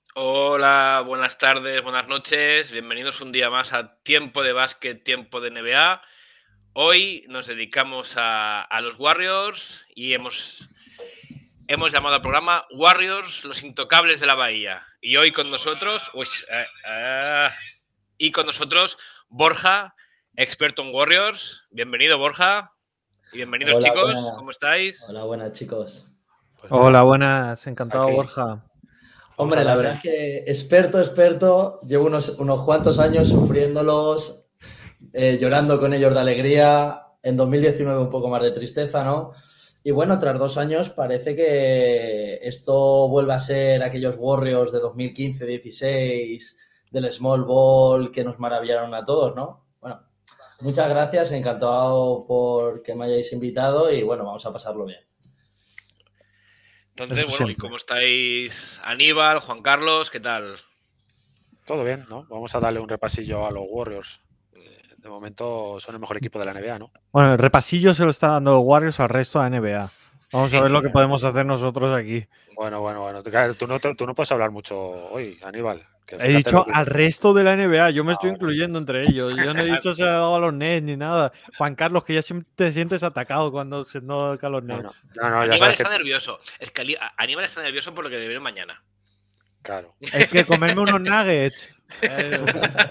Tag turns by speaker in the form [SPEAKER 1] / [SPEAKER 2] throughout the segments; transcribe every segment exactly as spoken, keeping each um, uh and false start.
[SPEAKER 1] Hola, buenas tardes, buenas noches. Bienvenidos un día más a Tiempo de Básquet, Tiempo de N B A. Hoy nos dedicamos a, a los Warriors y hemos, hemos llamado al programa Warriors, los intocables de la Bahía. Y hoy con nosotros, uy, eh, eh, y con nosotros Borja, experto en Warriors. Bienvenido, Borja. Y bienvenidos,
[SPEAKER 2] Hola,
[SPEAKER 1] chicos. ¿Cómo
[SPEAKER 2] buenas.
[SPEAKER 1] estáis?
[SPEAKER 2] Hola, buenas, chicos.
[SPEAKER 3] Pues
[SPEAKER 4] Hola,
[SPEAKER 3] nada,
[SPEAKER 4] buenas, encantado,
[SPEAKER 3] aquí
[SPEAKER 4] Borja.
[SPEAKER 3] vamos a
[SPEAKER 2] Hombre, la verdad
[SPEAKER 3] darle.
[SPEAKER 2] es que experto, experto, llevo unos, unos cuantos años sufriéndolos, eh, llorando con ellos de alegría. En dos mil diecinueve un poco más de tristeza, ¿no? Y bueno, tras dos años parece que esto vuelve a ser aquellos Warriors de dos mil quince dieciséis, del Small Ball que nos maravillaron a todos, ¿no? Bueno, muchas gracias, encantado por que me hayáis invitado y bueno, vamos a pasarlo bien.
[SPEAKER 1] Entonces,
[SPEAKER 4] Eso
[SPEAKER 1] bueno, ¿y
[SPEAKER 4] siempre.
[SPEAKER 1] cómo estáis? Aníbal, Juan Carlos, ¿qué tal?
[SPEAKER 3] Todo bien, ¿no? Vamos a darle un repasillo a los Warriors. Eh, De momento son el mejor equipo de la N B A, ¿no?
[SPEAKER 4] Bueno, el repasillo se lo está dando los Warriors al resto de la N B A. Vamos
[SPEAKER 1] Sí.
[SPEAKER 4] a ver lo que podemos hacer nosotros aquí.
[SPEAKER 3] Bueno, bueno, bueno. Claro, Tú no, tú no puedes hablar mucho hoy, Aníbal. Que
[SPEAKER 4] He
[SPEAKER 3] fíjate lo
[SPEAKER 4] dicho
[SPEAKER 3] que...
[SPEAKER 4] al resto de la N B A, yo me
[SPEAKER 3] Ah,
[SPEAKER 4] estoy
[SPEAKER 3] bueno.
[SPEAKER 4] incluyendo entre ellos. Yo no he dicho se ha dado a los Nets ni nada. Juan Carlos, que ya siempre te sientes atacado cuando se no a los
[SPEAKER 3] No,
[SPEAKER 4] Nets.
[SPEAKER 3] no, no, no, ya
[SPEAKER 1] Aníbal
[SPEAKER 3] sabes que...
[SPEAKER 1] está nervioso. Es que Ali- Aníbal está nervioso por lo que debe ver mañana.
[SPEAKER 3] Claro.
[SPEAKER 4] Es que comerme unos nuggets. Eh,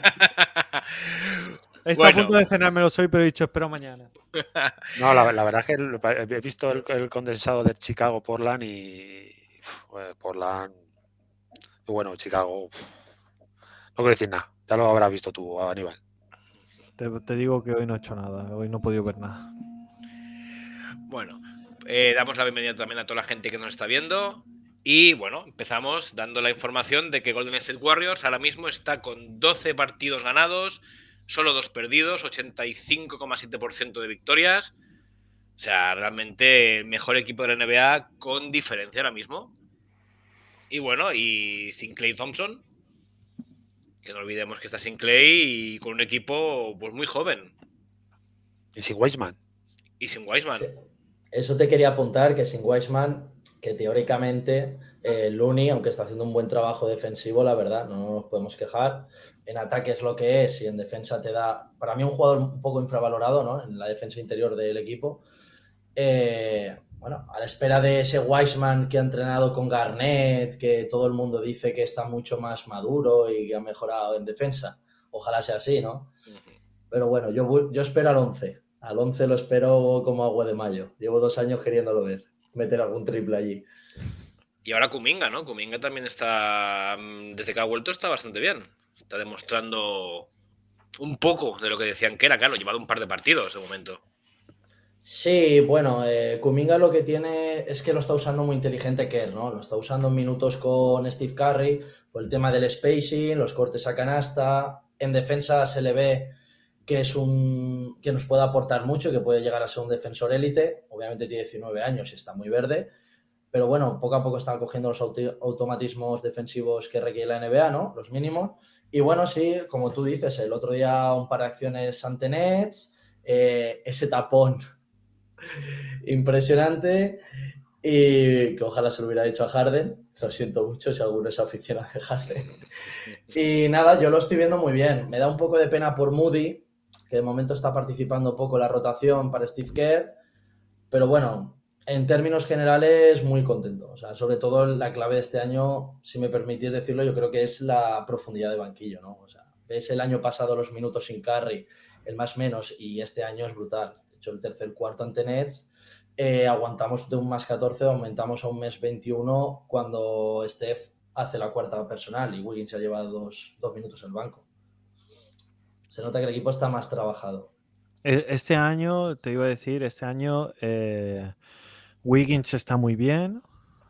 [SPEAKER 4] Está a
[SPEAKER 1] Bueno,
[SPEAKER 4] punto de cenármelo hoy, pero he dicho espero mañana.
[SPEAKER 3] No, la, la verdad es que el- he visto el, el condensado de Chicago, Portland y... uf, eh, Portland... Y bueno, Chicago... uf, no quiero decir nada. Ya lo habrás visto tú, Aníbal.
[SPEAKER 4] Te, te digo que hoy no he hecho nada, hoy no he podido ver nada.
[SPEAKER 1] bueno, eh, damos la bienvenida también a toda la gente que nos está viendo. Y bueno, empezamos dando la información de que Golden State Warriors ahora mismo está con doce partidos ganados, solo dos perdidos, ochenta y cinco coma siete por ciento de victorias. O sea, realmente el mejor equipo de la N B A con diferencia ahora mismo. Y bueno, y sin Klay Thompson, que no olvidemos que está sin Clay y con un equipo pues muy joven.
[SPEAKER 3] Y sin Weissman.
[SPEAKER 1] Y sin Wiseman.
[SPEAKER 2] Sí. Eso te quería apuntar, que sin Wiseman, que teóricamente eh, Looney, aunque está haciendo un buen trabajo defensivo, la verdad, no nos podemos quejar. En ataque es lo que es y en defensa te da, para mí, un jugador un poco infravalorado, ¿no? En la defensa interior del equipo. Eh, bueno, a la espera de ese Wiseman que ha entrenado con Garnett, que todo el mundo dice que está mucho más maduro y que ha mejorado en defensa. Ojalá sea así, ¿no? Pero bueno, yo, yo espero al once. Al once lo espero como agua de mayo. Llevo dos años queriéndolo ver. Meter algún triple allí.
[SPEAKER 1] Y ahora Kuminga, ¿no? Kuminga también está, desde que ha vuelto, está bastante bien. Está demostrando un poco de lo que decían que era, claro, llevado un par de partidos de momento.
[SPEAKER 2] Sí, bueno, eh, Kuminga lo que tiene es que lo está usando muy inteligente Kerr, ¿no? Lo está usando en minutos con Steve Curry, por el tema del spacing, los cortes a canasta. En defensa se le ve que es un que nos puede aportar mucho, que puede llegar a ser un defensor élite. Obviamente tiene diecinueve años y está muy verde, pero bueno, poco a poco está cogiendo los auto automatismos defensivos que requiere la N B A, ¿no? Los mínimos. Y bueno, sí, como tú dices, el otro día un par de acciones ante Nets, eh, ese tapón impresionante y que ojalá se lo hubiera dicho a Harden. Lo siento mucho si alguno es aficionado de Harden. Y nada, yo lo estoy viendo muy bien. Me da un poco de pena por Moody, que de momento está participando poco en la rotación para Steve Kerr, pero bueno, en términos generales muy contento. O sea, sobre todo la clave de este año, si me permitís decirlo, yo creo que es la profundidad de banquillo, ¿no? O sea, ves el año pasado los minutos sin Curry, el más menos, y este año es brutal. De hecho, el tercer cuarto ante Nets, eh, aguantamos de un más catorce, aumentamos a un mes veintiuno cuando Steph hace la cuarta personal y Wiggins se ha llevado dos, dos minutos en el banco. Se nota que el equipo está más trabajado.
[SPEAKER 4] Este año, te iba a decir, este año eh, Wiggins está muy bien.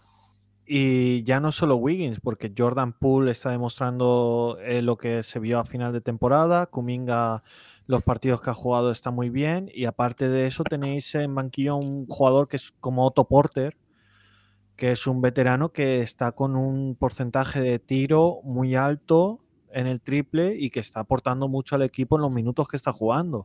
[SPEAKER 4] Y ya no solo Wiggins, porque Jordan Poole está demostrando eh, lo que se vio a final de temporada. Kuminga, los partidos que ha jugado está muy bien. Y aparte de eso, tenéis en banquillo un jugador que es como Otto Porter, que es un veterano que está con un porcentaje de tiro muy alto en el triple y que está aportando mucho al equipo en los minutos que está jugando.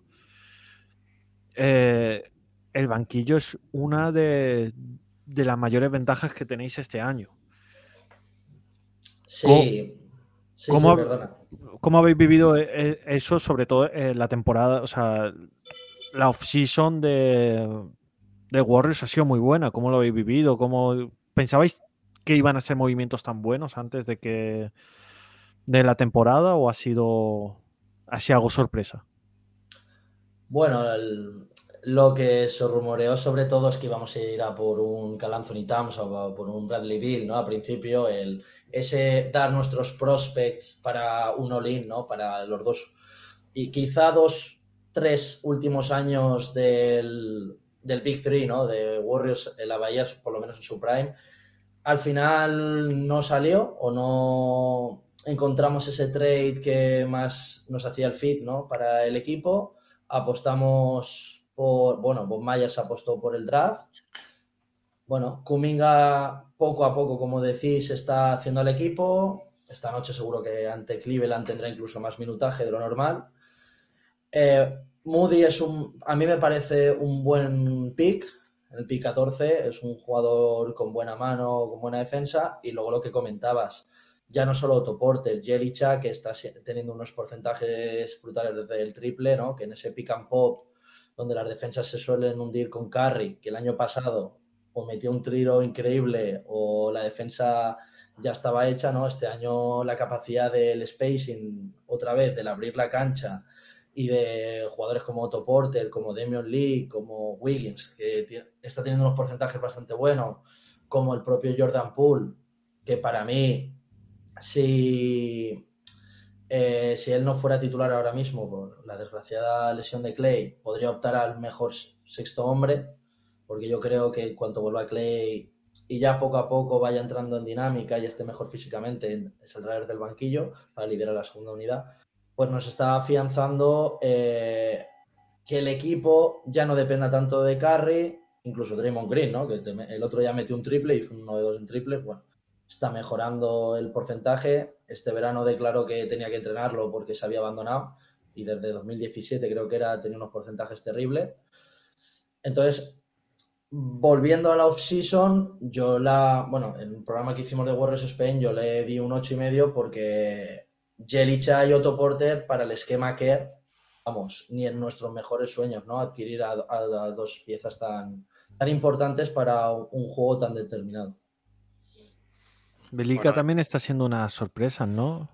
[SPEAKER 4] Eh, el banquillo es una de, de las mayores ventajas que tenéis este año.
[SPEAKER 2] Sí, sí,
[SPEAKER 4] ¿Cómo,
[SPEAKER 2] sí, perdona.
[SPEAKER 4] ¿Cómo habéis vivido eso, sobre todo en la temporada, o sea, la off-season de, de Warriors ha sido muy buena? ¿Cómo lo habéis vivido? ¿Cómo pensabais que iban a ser movimientos tan buenos antes de que de la temporada o ha sido así algo sorpresa?
[SPEAKER 2] Bueno, el- lo que se rumoreó sobre todo es que íbamos a ir a por un Karl Anthony Towns o por un Bradley Beal, ¿no? Al principio, el, ese dar nuestros prospects para un all-in, ¿no? Para los dos, y quizá dos, tres últimos años del, del Big Three, ¿no? De Warriors en la Bahía, por lo menos en su prime. Al final no salió o no encontramos ese trade que más nos hacía el fit, ¿no? Para el equipo. Apostamos por, bueno, Bob Myers apostó por el draft. Bueno, Kuminga poco a poco, como decís, está haciendo el equipo. Esta noche seguro que ante Cleveland tendrá incluso más minutaje de lo normal. Eh, Moody es un, a mí me parece un buen pick, el pick catorce, es un jugador con buena mano, con buena defensa, y luego lo que comentabas, ya no solo Otto Porter, Jelicha, que está teniendo unos porcentajes brutales desde el triple, ¿no? Que en ese pick and pop, donde las defensas se suelen hundir con Curry, que el año pasado o metió un tiro increíble o la defensa ya estaba hecha, ¿no? Este año la capacidad del spacing, otra vez, del abrir la cancha, y de jugadores como Otto Porter, como Damian Lee, como Wiggins, que está teniendo unos porcentajes bastante buenos, como el propio Jordan Poole, que para mí, si, eh, si él no fuera titular ahora mismo por la desgraciada lesión de Clay, podría optar al mejor sexto hombre, porque yo creo que en cuanto vuelva Clay y ya poco a poco vaya entrando en dinámica y esté mejor físicamente, es el driver del banquillo para liderar la segunda unidad, pues nos está afianzando eh, que el equipo ya no dependa tanto de Curry, incluso Draymond Green, ¿no? Que el otro ya metió un triple y fue uno de dos en triple, bueno, está mejorando el porcentaje. Este verano declaró que tenía que entrenarlo porque se había abandonado y desde dos mil diecisiete creo que era, tenía unos porcentajes terribles. Entonces, volviendo a la off-season, yo la, bueno, en el programa que hicimos de Warriors Spain yo le di un ocho y medio porque Jelicha y Otto Porter para el esquema que, vamos, ni en nuestros mejores sueños, ¿no? Adquirir a, a, a dos piezas tan, tan importantes para un juego tan determinado.
[SPEAKER 4] Belica
[SPEAKER 3] Bueno,
[SPEAKER 4] también está siendo una sorpresa, ¿no?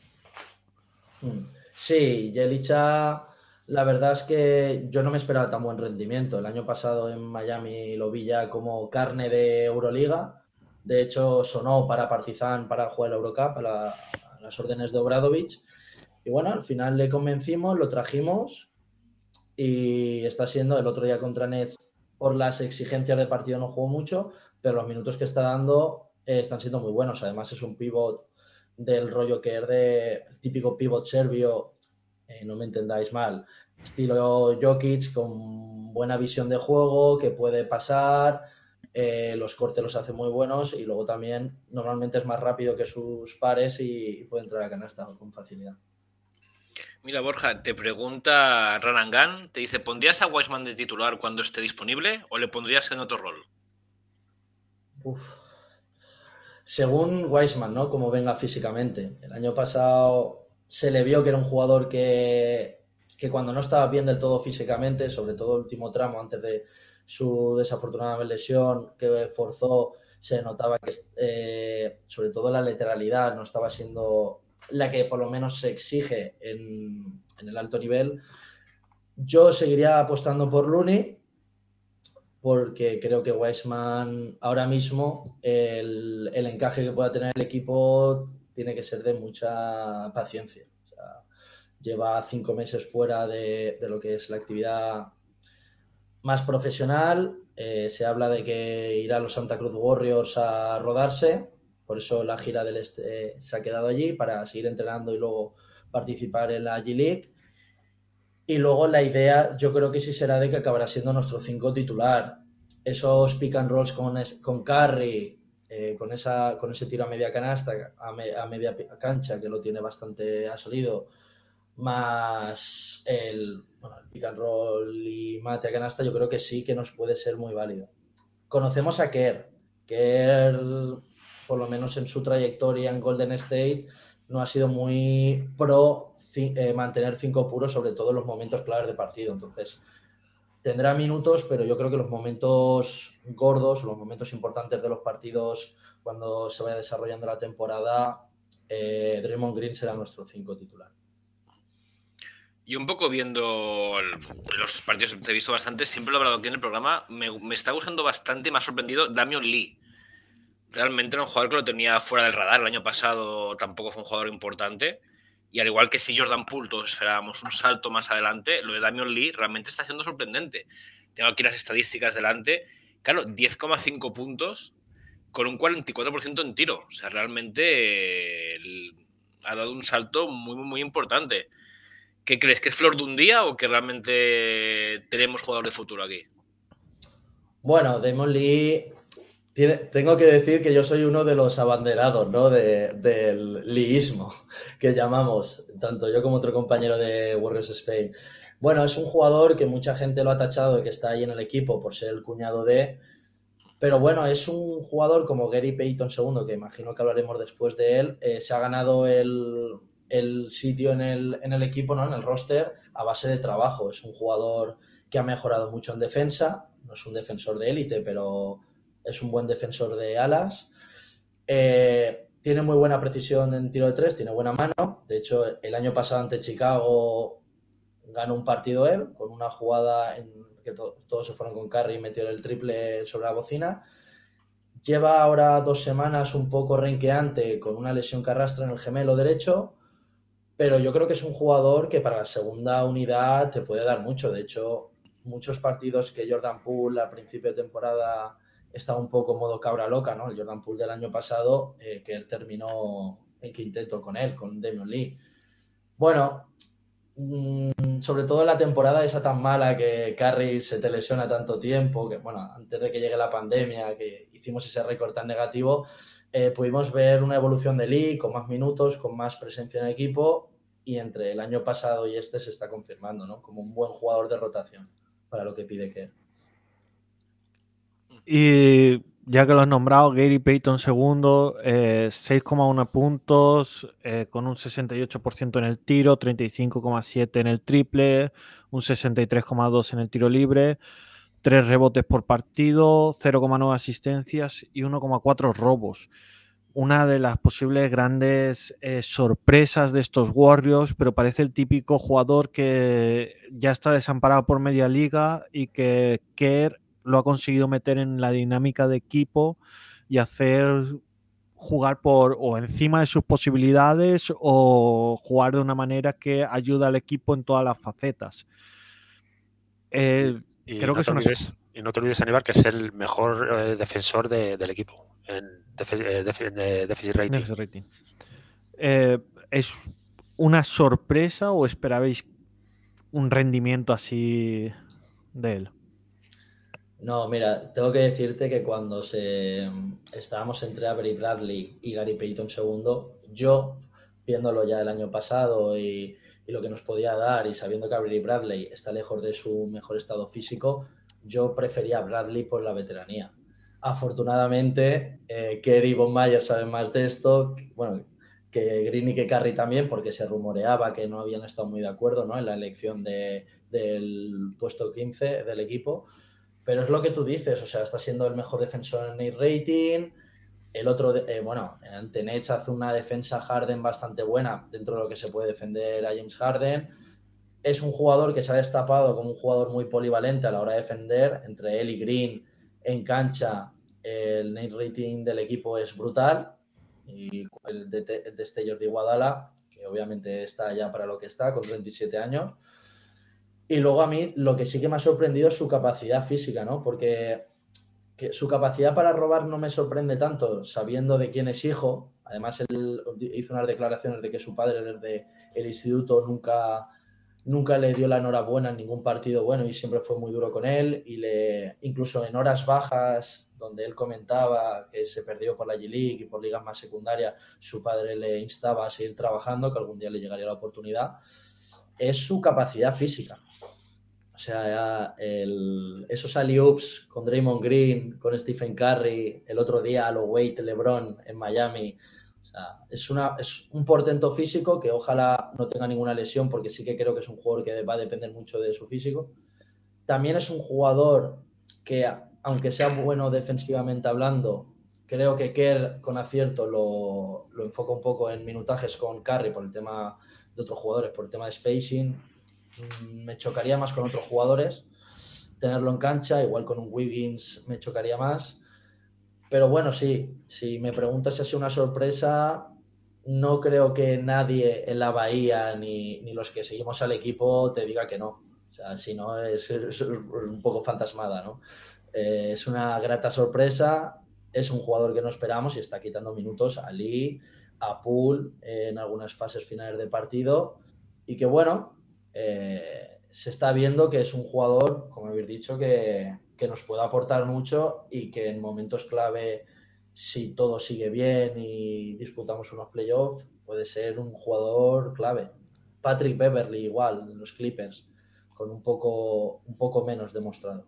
[SPEAKER 2] Sí, Jelicha, la verdad es que yo no me esperaba tan buen rendimiento. El año pasado en Miami lo vi ya como carne de Euroliga. De hecho, sonó para Partizan para jugar la Eurocup a, la, a las órdenes de Obradovic. Y bueno, al final le convencimos, lo trajimos y está siendo el otro día contra Nets. Por las exigencias de partido no jugó mucho, pero los minutos que está dando eh, están siendo muy buenos. Además es un pivot del rollo que es de el típico pivot serbio, eh, no me entendáis mal, estilo Jokic con buena visión de juego, que puede pasar, eh, los cortes los hace muy buenos y luego también normalmente es más rápido que sus pares y, y puede entrar a canasta con facilidad.
[SPEAKER 1] Mira, Borja, te pregunta Ranangan, te dice, ¿pondrías a Wiseman de titular cuando esté disponible o le pondrías en otro rol?
[SPEAKER 2] Uf. Según Wiseman, ¿no? Como venga físicamente. El año pasado se le vio que era un jugador que, que cuando no estaba bien del todo físicamente, sobre todo el último tramo antes de su desafortunada lesión que forzó, se notaba que eh, sobre todo la lateralidad no estaba siendo la que por lo menos se exige en, en el alto nivel. Yo seguiría apostando por Looney, porque creo que Wiseman ahora mismo el, el encaje que pueda tener el equipo tiene que ser de mucha paciencia. O sea, lleva cinco meses fuera de, de lo que es la actividad más profesional. Eh, se habla de que irá a los Santa Cruz Warriors a rodarse, por eso la gira del este se ha quedado allí para seguir entrenando y luego participar en la G League. Y luego la idea, yo creo que sí será de que acabará siendo nuestro cinco titular. Esos pick and rolls con, con Curry, eh, con, esa, con ese tiro a media canasta, a, me, a media cancha, que lo tiene bastante asolido, más el, bueno, el pick and roll y mate a canasta, yo creo que sí que nos puede ser muy válido. Conocemos a Kerr. Kerr por lo menos en su trayectoria en Golden State, no ha sido muy pro eh, mantener cinco puros, sobre todo en los momentos claves de partido. Entonces, tendrá minutos, pero yo creo que los momentos gordos, los momentos importantes de los partidos, cuando se vaya desarrollando la temporada, eh, Draymond Green será nuestro cinco titular.
[SPEAKER 1] Y un poco viendo el, los partidos que he visto bastante, siempre lo he hablado aquí en el programa, me, me está gustando bastante, me ha sorprendido Damian Lee. Realmente era un jugador que lo tenía fuera del radar. El año pasado tampoco fue un jugador importante. Y al igual que si Jordan Poole todos esperábamos un salto más adelante, lo de Damian Lee realmente está siendo sorprendente. Tengo aquí las estadísticas delante. Claro, diez coma cinco puntos con un cuarenta y cuatro por ciento en tiro. O sea, realmente eh, ha dado un salto muy, muy, muy importante. ¿Qué crees? ¿Que es flor de un día o que realmente tenemos jugador de futuro aquí?
[SPEAKER 2] Bueno, Damon Lee, tiene, tengo que decir que yo soy uno de los abanderados, ¿no? De, del leeísmo, que llamamos, tanto yo como otro compañero de Warriors Spain. Bueno, es un jugador que mucha gente lo ha tachado de que está ahí en el equipo por ser el cuñado de... Pero bueno, es un jugador como Gary Payton segundo, que imagino que hablaremos después de él, eh, se ha ganado el... el sitio en el, en el equipo, ¿no? En el roster, a base de trabajo. Es un jugador que ha mejorado mucho en defensa, no es un defensor de élite, pero es un buen defensor de alas. Eh, tiene muy buena precisión en tiro de tres, tiene buena mano. De hecho, el año pasado ante Chicago ganó un partido él, con una jugada en que to- todos se fueron con Curry y metió el triple sobre la bocina. Lleva ahora dos semanas un poco renqueante con una lesión que arrastra en el gemelo derecho, pero yo creo que es un jugador que para la segunda unidad te puede dar mucho. De hecho, muchos partidos que Jordan Poole a principio de temporada estaba un poco modo cabra loca, ¿no? El Jordan Poole del año pasado, eh, que él terminó en quinteto con él, con Damian Lee. Bueno, mmm, sobre todo en la temporada esa tan mala que Curry se te lesiona tanto tiempo, que bueno, antes de que llegue la pandemia, que hicimos ese récord tan negativo, eh, pudimos ver una evolución de Lee con más minutos, con más presencia en el equipo, y entre el año pasado y este se está confirmando, ¿no? Como un buen jugador de rotación para lo que pide que es.
[SPEAKER 4] Y ya que lo has nombrado, Gary Payton segundo, eh, seis coma uno puntos, eh, con un sesenta y ocho por ciento en el tiro, treinta y cinco coma siete en el triple, un sesenta y tres coma dos en el tiro libre, tres rebotes por partido, cero coma nueve asistencias y uno coma cuatro robos. Una de las posibles grandes eh, sorpresas de estos Warriors, pero parece el típico jugador que ya está desamparado por media liga y que Kerr lo ha conseguido meter en la dinámica de equipo y hacer jugar por o encima de sus posibilidades o jugar de una manera que ayuda al equipo en todas las facetas. Eh,
[SPEAKER 3] y, y,
[SPEAKER 4] creo
[SPEAKER 3] no
[SPEAKER 4] que es una...
[SPEAKER 3] olvides, y no te olvides, Aníbal, que es el mejor eh, defensor de, del equipo en defi- eh, defi- eh, deficit rating.
[SPEAKER 4] Deficit rating. Eh, ¿Es una sorpresa o esperabais un rendimiento así de él?
[SPEAKER 2] No, mira, tengo que decirte que cuando se estábamos entre Avery Bradley y Gary Payton segundo, yo, viéndolo ya el año pasado y, y lo que nos podía dar, y sabiendo que Avery Bradley está lejos de su mejor estado físico, yo prefería a Bradley por la veteranía. Afortunadamente, eh, Kerry y Von Mayer saben más de esto, bueno, que Green y que Curry también, porque se rumoreaba que no habían estado muy de acuerdo, ¿no?, en la elección de, del puesto quince del equipo. Pero es lo que tú dices, o sea, está siendo el mejor defensor en net rating. El otro, eh, bueno, ante Nets hace una defensa Harden bastante buena dentro de lo que se puede defender a James Harden. Es un jugador que se ha destapado como un jugador muy polivalente a la hora de defender. Entre él y Green en cancha, el net rating del equipo es brutal. Y el de, de este Jordi Iguodala, que obviamente está ya para lo que está, con treinta y siete años. Y luego a mí lo que sí que me ha sorprendido es su capacidad física, ¿no? Porque que su capacidad para robar no me sorprende tanto, sabiendo de quién es hijo. Además, él hizo unas declaraciones de que su padre desde el instituto nunca, nunca le dio la enhorabuena en ningún partido bueno y siempre fue muy duro con él. Y le, incluso en horas bajas, donde él comentaba que se perdió por la G-League y por ligas más secundarias, su padre le instaba a seguir trabajando, que algún día le llegaría la oportunidad. Es su capacidad física. O sea, el, esos alley-oops con Draymond Green, con Stephen Curry, el otro día a lo Wade LeBron en Miami. O sea, es, una, es un portento físico que ojalá no tenga ninguna lesión, porque sí que creo que es un jugador que va a depender mucho de su físico. También es un jugador que, aunque sea bueno defensivamente hablando, creo que Kerr con acierto lo, lo enfoca un poco en minutajes con Curry por el tema de otros jugadores, por el tema de spacing. Me chocaría más con otros jugadores tenerlo en cancha, igual con un Wiggins me chocaría más. Pero bueno, sí, si me preguntas si ha sido una sorpresa, no creo que nadie en la Bahía ni, ni los que seguimos al equipo te diga que no. O sea, si no, es, es un poco fantasmada, ¿no? Eh, es una grata sorpresa, es un jugador que no esperamos y está quitando minutos a Lee, a Poole eh, en algunas fases finales de partido y que bueno, eh, se está viendo que es un jugador, como habéis dicho, que, que nos puede aportar mucho y que en momentos clave, si todo sigue bien y disputamos unos playoffs, puede ser un jugador clave. Patrick Beverly igual, en los Clippers, con un poco, un poco menos demostrado.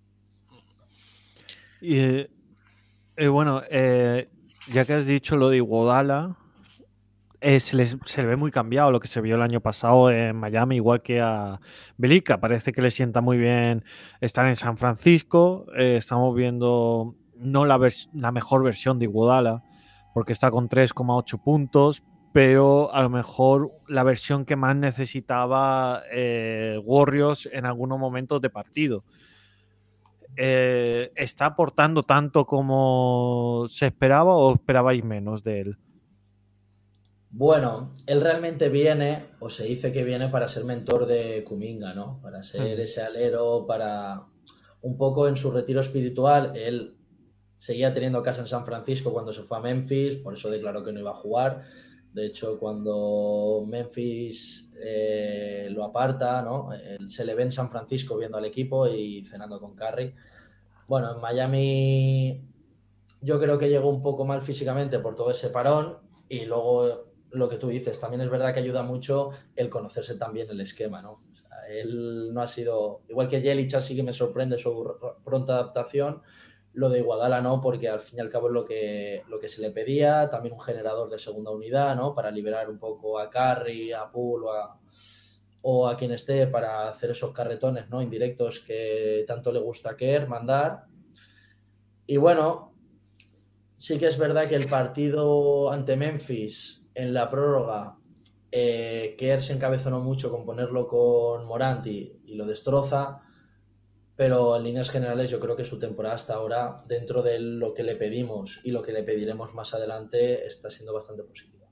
[SPEAKER 4] Y eh, eh, bueno, eh, ya que has dicho lo de Iguodala, eh, se, les, se le ve muy cambiado lo que se vio el año pasado en Miami, igual que a Belica. Parece que le sienta muy bien estar en San Francisco. Eh, estamos viendo no la, vers la mejor versión de Iguodala, porque está con tres coma ocho puntos, pero a lo mejor la versión que más necesitaba eh, Warriors en algunos momentos de partido. Eh, ¿Está aportando tanto como se esperaba o esperabais menos de él?
[SPEAKER 2] Bueno, él realmente viene, o se dice que viene para ser mentor de Kuminga, ¿no? Para ser
[SPEAKER 4] Hmm.
[SPEAKER 2] ese alero, para un poco en su retiro espiritual. Él seguía teniendo casa en San Francisco cuando se fue a Memphis, por eso declaró que no iba a jugar. De hecho, cuando Memphis eh, lo aparta, ¿no? Él se le ve en San Francisco viendo al equipo y cenando con Curry. Bueno, en Miami yo creo que llegó un poco mal físicamente por todo ese parón y luego lo que tú dices, también es verdad que ayuda mucho el conocerse también el esquema, ¿no? O sea, él no ha sido, igual que Jelic, así que me sorprende su pronta adaptación, lo de Iguodala no, porque al fin y al cabo es lo que, lo que se le pedía, también un generador de segunda unidad, ¿no? Para liberar un poco a Curry, a Poole o a, o a quien esté para hacer esos carretones, ¿no? Indirectos que tanto le gusta a Kerr mandar. Y bueno, sí que es verdad que el partido ante Memphis en la prórroga, eh, Kerr se encabezonó mucho con ponerlo con Morant y, y lo destroza, pero en líneas generales yo creo que su temporada hasta ahora, dentro de lo que le pedimos y lo que le pediremos más adelante, está siendo bastante positiva.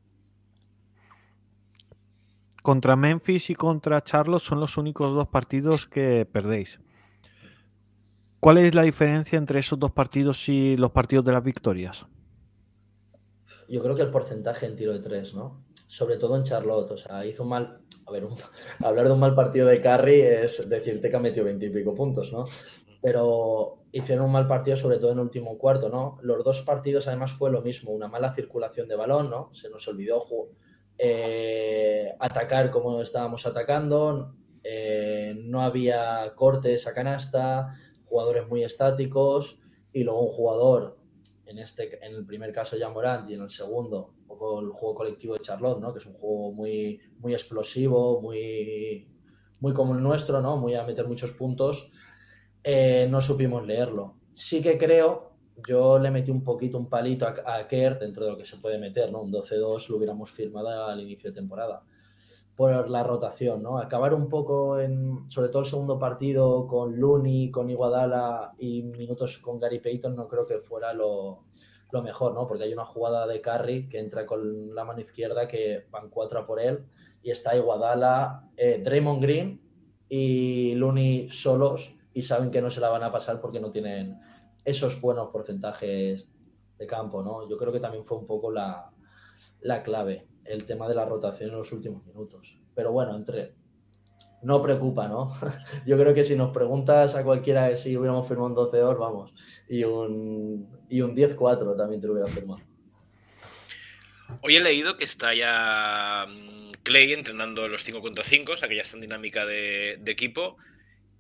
[SPEAKER 4] Contra Memphis y contra Charlotte son los únicos dos partidos que perdéis. ¿Cuál es la diferencia entre esos dos partidos y los partidos de las victorias?
[SPEAKER 2] Yo creo que el porcentaje en tiro de tres, ¿no? Sobre todo en Charlotte, o sea, hizo un mal... A ver, un... hablar de un mal partido de Curry es decirte que ha metido veinte y pico puntos, ¿no? Pero hicieron un mal partido sobre todo en el último cuarto, ¿no? Los dos partidos además fue lo mismo, una mala circulación de balón, ¿no? Se nos olvidó eh, atacar como estábamos atacando, eh, no había cortes a canasta, jugadores muy estáticos y luego un jugador, en, este, en el primer caso ya Morant y en el segundo un poco el juego colectivo de Charlotte, ¿no? Que es un juego muy, muy explosivo, muy, muy como el nuestro, ¿no? Muy a meter muchos puntos. Eh, no supimos leerlo. Sí que creo, yo le metí un poquito un palito a, a Kerr dentro de lo que se puede meter, ¿no? Un doce dos lo hubiéramos firmado al inicio de temporada. Por la rotación, ¿no? Acabar un poco en, sobre todo el segundo partido con Looney, con Iguodala y minutos con Gary Payton, no creo que fuera lo, lo mejor, ¿no? Porque hay una jugada de Curry que entra con la mano izquierda que van cuatro a por él y está Iguodala, eh, Draymond Green y Looney solos y saben que no se la van a pasar porque no tienen esos buenos porcentajes de campo, ¿no? Yo creo que también fue un poco la, la clave, el tema de la rotación en los últimos minutos. Pero bueno, entre no preocupa, ¿no? Yo creo que si nos preguntas a cualquiera si hubiéramos firmado un doce dos, vamos, y un, y un diez cuatro también te lo hubiera firmado.
[SPEAKER 1] Hoy he leído que está ya Clay entrenando los cinco contra cinco, o sea que ya está en dinámica de, de equipo.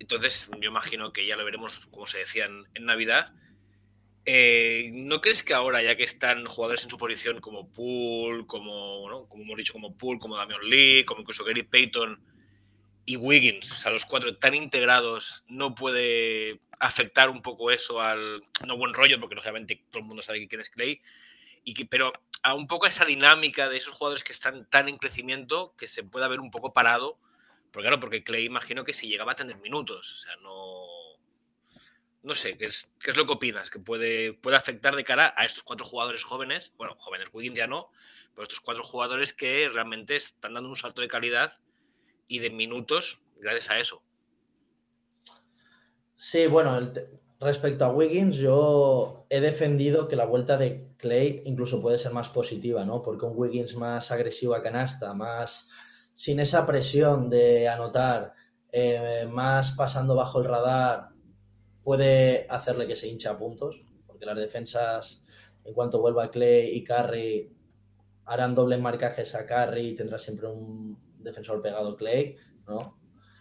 [SPEAKER 1] Entonces, yo imagino que ya lo veremos, como se decía, en, en Navidad. Eh, ¿No crees que ahora, ya que están jugadores en su posición como Poole, como, bueno, como hemos dicho, como Poole, como Damian Lee, como incluso Gary Payton y Wiggins, o sea, los cuatro tan integrados, no puede afectar un poco eso al no buen rollo, porque lógicamente todo el mundo sabe quién es Clay, y que, pero a un poco esa dinámica de esos jugadores que están tan en crecimiento que se pueda ver un poco parado, porque claro, porque Clay imagino que si llegaba a tener minutos, o sea, no... No sé, ¿qué es, qué es lo que opinas? ¿Que puede, puede afectar de cara a estos cuatro jugadores jóvenes? Bueno, jóvenes, Wiggins ya no, pero estos cuatro jugadores que realmente están dando un salto de calidad y de minutos gracias a eso.
[SPEAKER 2] Sí, bueno, el te- respecto a Wiggins, yo he defendido que la vuelta de Clay incluso puede ser más positiva, ¿no? Porque un Wiggins más agresivo a canasta, más sin esa presión de anotar, eh, más pasando bajo el radar, puede hacerle que se hinche a puntos, porque las defensas, en cuanto vuelva Clay y Curry, harán dobles marcajes a Curry y tendrá siempre un defensor pegado Clay, ¿no?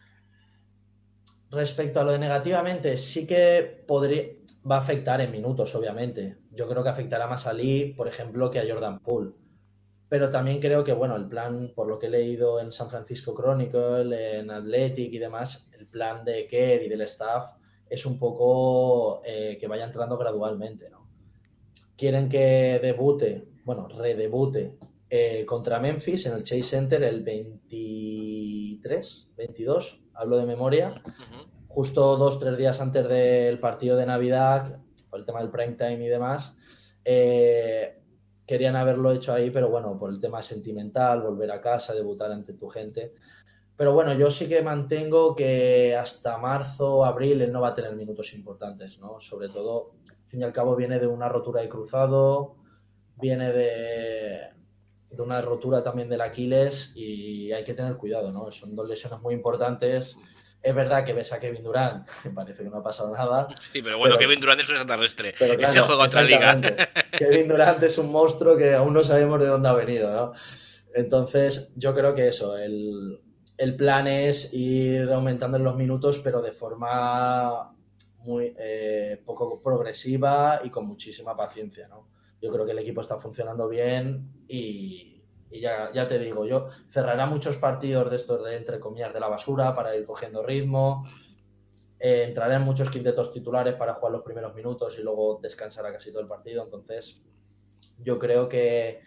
[SPEAKER 2] Respecto a lo de negativamente, sí que podría, va a afectar en minutos, obviamente. Yo creo que afectará más a Lee, por ejemplo, que a Jordan Poole. Pero también creo que, bueno, el plan, por lo que he leído en San Francisco Chronicle, en Athletic y demás, el plan de Kerr y del staff es un poco eh, que vaya entrando gradualmente, ¿no? Quieren que debute, bueno, redebute eh, contra Memphis en el Chase Center el veintitrés, veintidós, hablo de memoria,
[SPEAKER 1] Uh-huh.
[SPEAKER 2] justo dos, tres días antes del partido de Navidad, por el tema del prime time y demás. Eh, querían haberlo hecho ahí, pero bueno, por el tema sentimental, volver a casa, debutar ante tu gente. Pero bueno, yo sí que mantengo que hasta marzo o abril él no va a tener minutos importantes, ¿no? Sobre todo, al fin y al cabo, viene de una rotura de cruzado, viene de, de una rotura también del Aquiles y hay que tener cuidado, ¿no? Son dos lesiones muy importantes. Es verdad que ves a Kevin Durant, parece que no ha pasado nada.
[SPEAKER 1] Sí, pero bueno,
[SPEAKER 2] pero,
[SPEAKER 1] Kevin Durant es un extraterrestre.
[SPEAKER 2] pero
[SPEAKER 1] Ese
[SPEAKER 2] claro,
[SPEAKER 1] juega a otra liga.
[SPEAKER 2] exactamente. Kevin Durant es un monstruo que aún no sabemos de dónde ha venido, ¿no? Entonces, yo creo que eso, el, el plan es ir aumentando en los minutos, pero de forma muy eh, poco progresiva y con muchísima paciencia, ¿no? Yo creo que el equipo está funcionando bien y, y ya, ya te digo, yo cerrará muchos partidos de estos de entre comillas de la basura para ir cogiendo ritmo, eh, entrará en muchos quintetos titulares para jugar los primeros minutos y luego descansará casi todo el partido, entonces yo creo que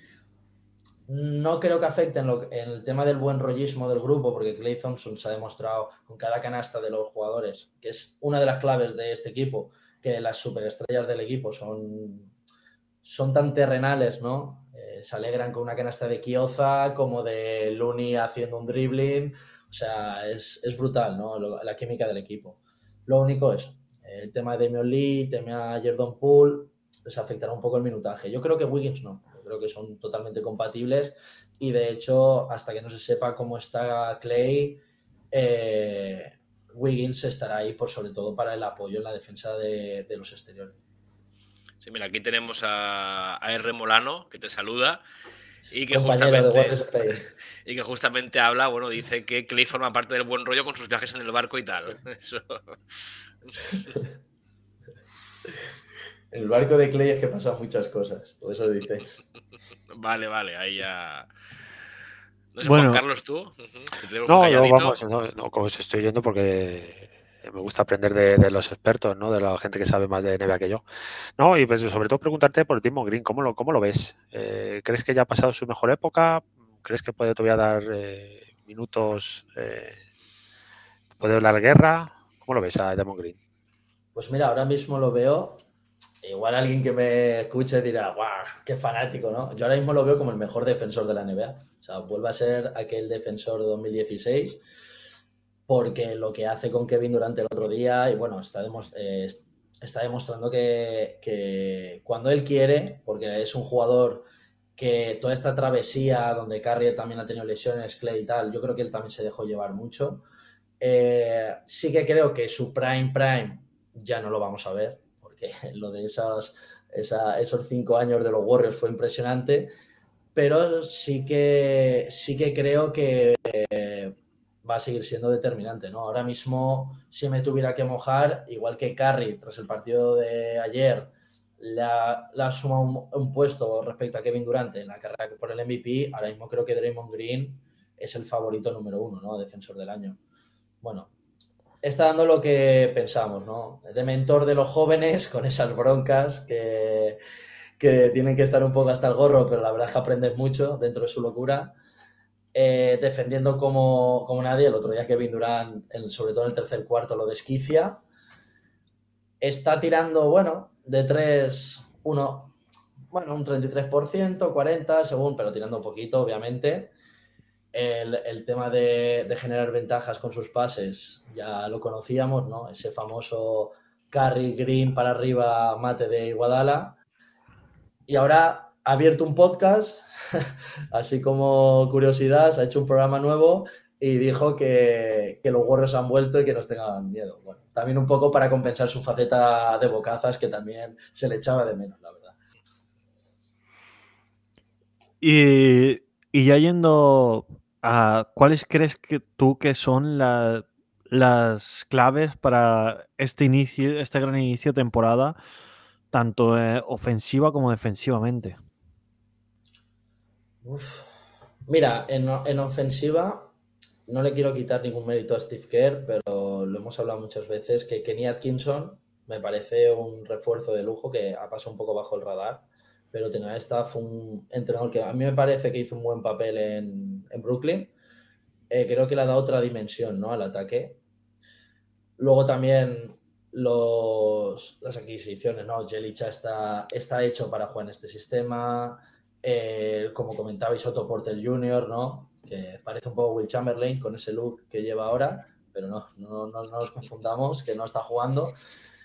[SPEAKER 2] no creo que afecte en, lo, en, el tema del buen rollismo del grupo, porque Klay Thompson se ha demostrado con cada canasta de los jugadores, que es una de las claves de este equipo, que las superestrellas del equipo son, son tan terrenales, ¿no? Eh, se alegran con una canasta de Kioza, como de Looney haciendo un dribbling, o sea, es, es brutal, ¿no? La química del equipo. Lo único es, el tema de Damian Lee, el tema de Jordan Poole, les afectará un poco el minutaje. Yo creo que Wiggins no. Creo que son totalmente compatibles y de hecho hasta que no se sepa cómo está Clay, eh, Wiggins estará ahí por sobre todo para el apoyo en la defensa de, de los exteriores.
[SPEAKER 1] Sí, mira, aquí tenemos a, a R. Molano que te saluda y que
[SPEAKER 2] compañero
[SPEAKER 1] justamente
[SPEAKER 2] de Warriors Spain.
[SPEAKER 1] y que justamente habla, bueno, dice que Clay forma parte del buen rollo con sus viajes en el barco y tal. Eso.
[SPEAKER 2] El barco de Clay es que pasan muchas cosas, por eso dices.
[SPEAKER 1] Vale, vale, ahí ya. No sé,
[SPEAKER 4] Bueno,
[SPEAKER 1] Juan Carlos, tú. Uh-huh.
[SPEAKER 3] No, yo vamos, no, no, como os estoy yendo porque me gusta aprender de, de los expertos, ¿no? De la gente que sabe más de N B A que yo. No, y pues sobre todo preguntarte por Timo Green, ¿cómo lo, cómo lo ves? Eh, ¿Crees que ya ha pasado su mejor época? ¿Crees que puede todavía dar eh, minutos? Eh, ¿Puede dar guerra? ¿Cómo lo ves a Timo Green?
[SPEAKER 2] Pues mira, ahora mismo lo veo. Igual alguien que me escuche dirá, ¡guau! ¡Qué fanático!, ¿no? Yo ahora mismo lo veo como el mejor defensor de la N B A. O sea, vuelve a ser aquel defensor de dos mil dieciséis porque lo que hace con Kevin Durant el otro día, y bueno, está, demos, eh, está demostrando que, que cuando él quiere, porque es un jugador que toda esta travesía donde Curry también ha tenido lesiones, Clay y tal, yo creo que él también se dejó llevar mucho. Eh, sí que creo que su prime prime ya no lo vamos a ver, porque lo de esas, esa, esos cinco años de los Warriors fue impresionante, pero sí que, sí que creo que eh, va a seguir siendo determinante, ¿no? Ahora mismo, si me tuviera que mojar, igual que Curry, tras el partido de ayer, le ha, le ha sumado un, un puesto respecto a Kevin Durant en la carrera por el M V P, ahora mismo creo que Draymond Green es el favorito número uno, ¿no? Defensor del año. Bueno, está dando lo que pensamos, ¿no? De mentor de los jóvenes, con esas broncas que, que tienen que estar un poco hasta el gorro, pero la verdad es que aprendes mucho dentro de su locura. Eh, defendiendo como, como nadie. El otro día Kevin Durant, en, sobre todo en el tercer cuarto, lo desquicia. Está tirando, bueno, de tres, uno, bueno, un treinta y tres por ciento, cuarenta según, pero tirando un poquito, obviamente. El, el tema de, de generar ventajas con sus pases ya lo conocíamos, ¿no? Ese famoso Curry Green para arriba mate de Iguodala. Y ahora ha abierto un podcast, así como curiosidad, se ha hecho un programa nuevo y dijo que, que los Warriors han vuelto y que nos tengan miedo. Bueno, también un poco para compensar su faceta de bocazas, que también se le echaba de menos, la verdad.
[SPEAKER 4] Y, y ya yendo a cuáles crees que tú que son la, las claves para este inicio, este gran inicio de temporada, tanto eh, ofensiva como defensivamente.
[SPEAKER 2] Uf. Mira, en, en ofensiva no le quiero quitar ningún mérito a Steve Kerr, pero lo hemos hablado muchas veces, que Kenny Atkinson me parece un refuerzo de lujo que ha pasado un poco bajo el radar, pero Tenaya Staff, un entrenador que a mí me parece que hizo un buen papel en, en Brooklyn. Eh, creo que le ha dado otra dimensión, ¿no?, al ataque. Luego también los, las adquisiciones, ¿no? Jelicha está, está hecho para jugar en este sistema. Eh, como comentabais, Otto Porter junior, ¿no? Que parece un poco Will Chamberlain con ese look que lleva ahora, pero no, no, no, no nos confundamos, que no está jugando.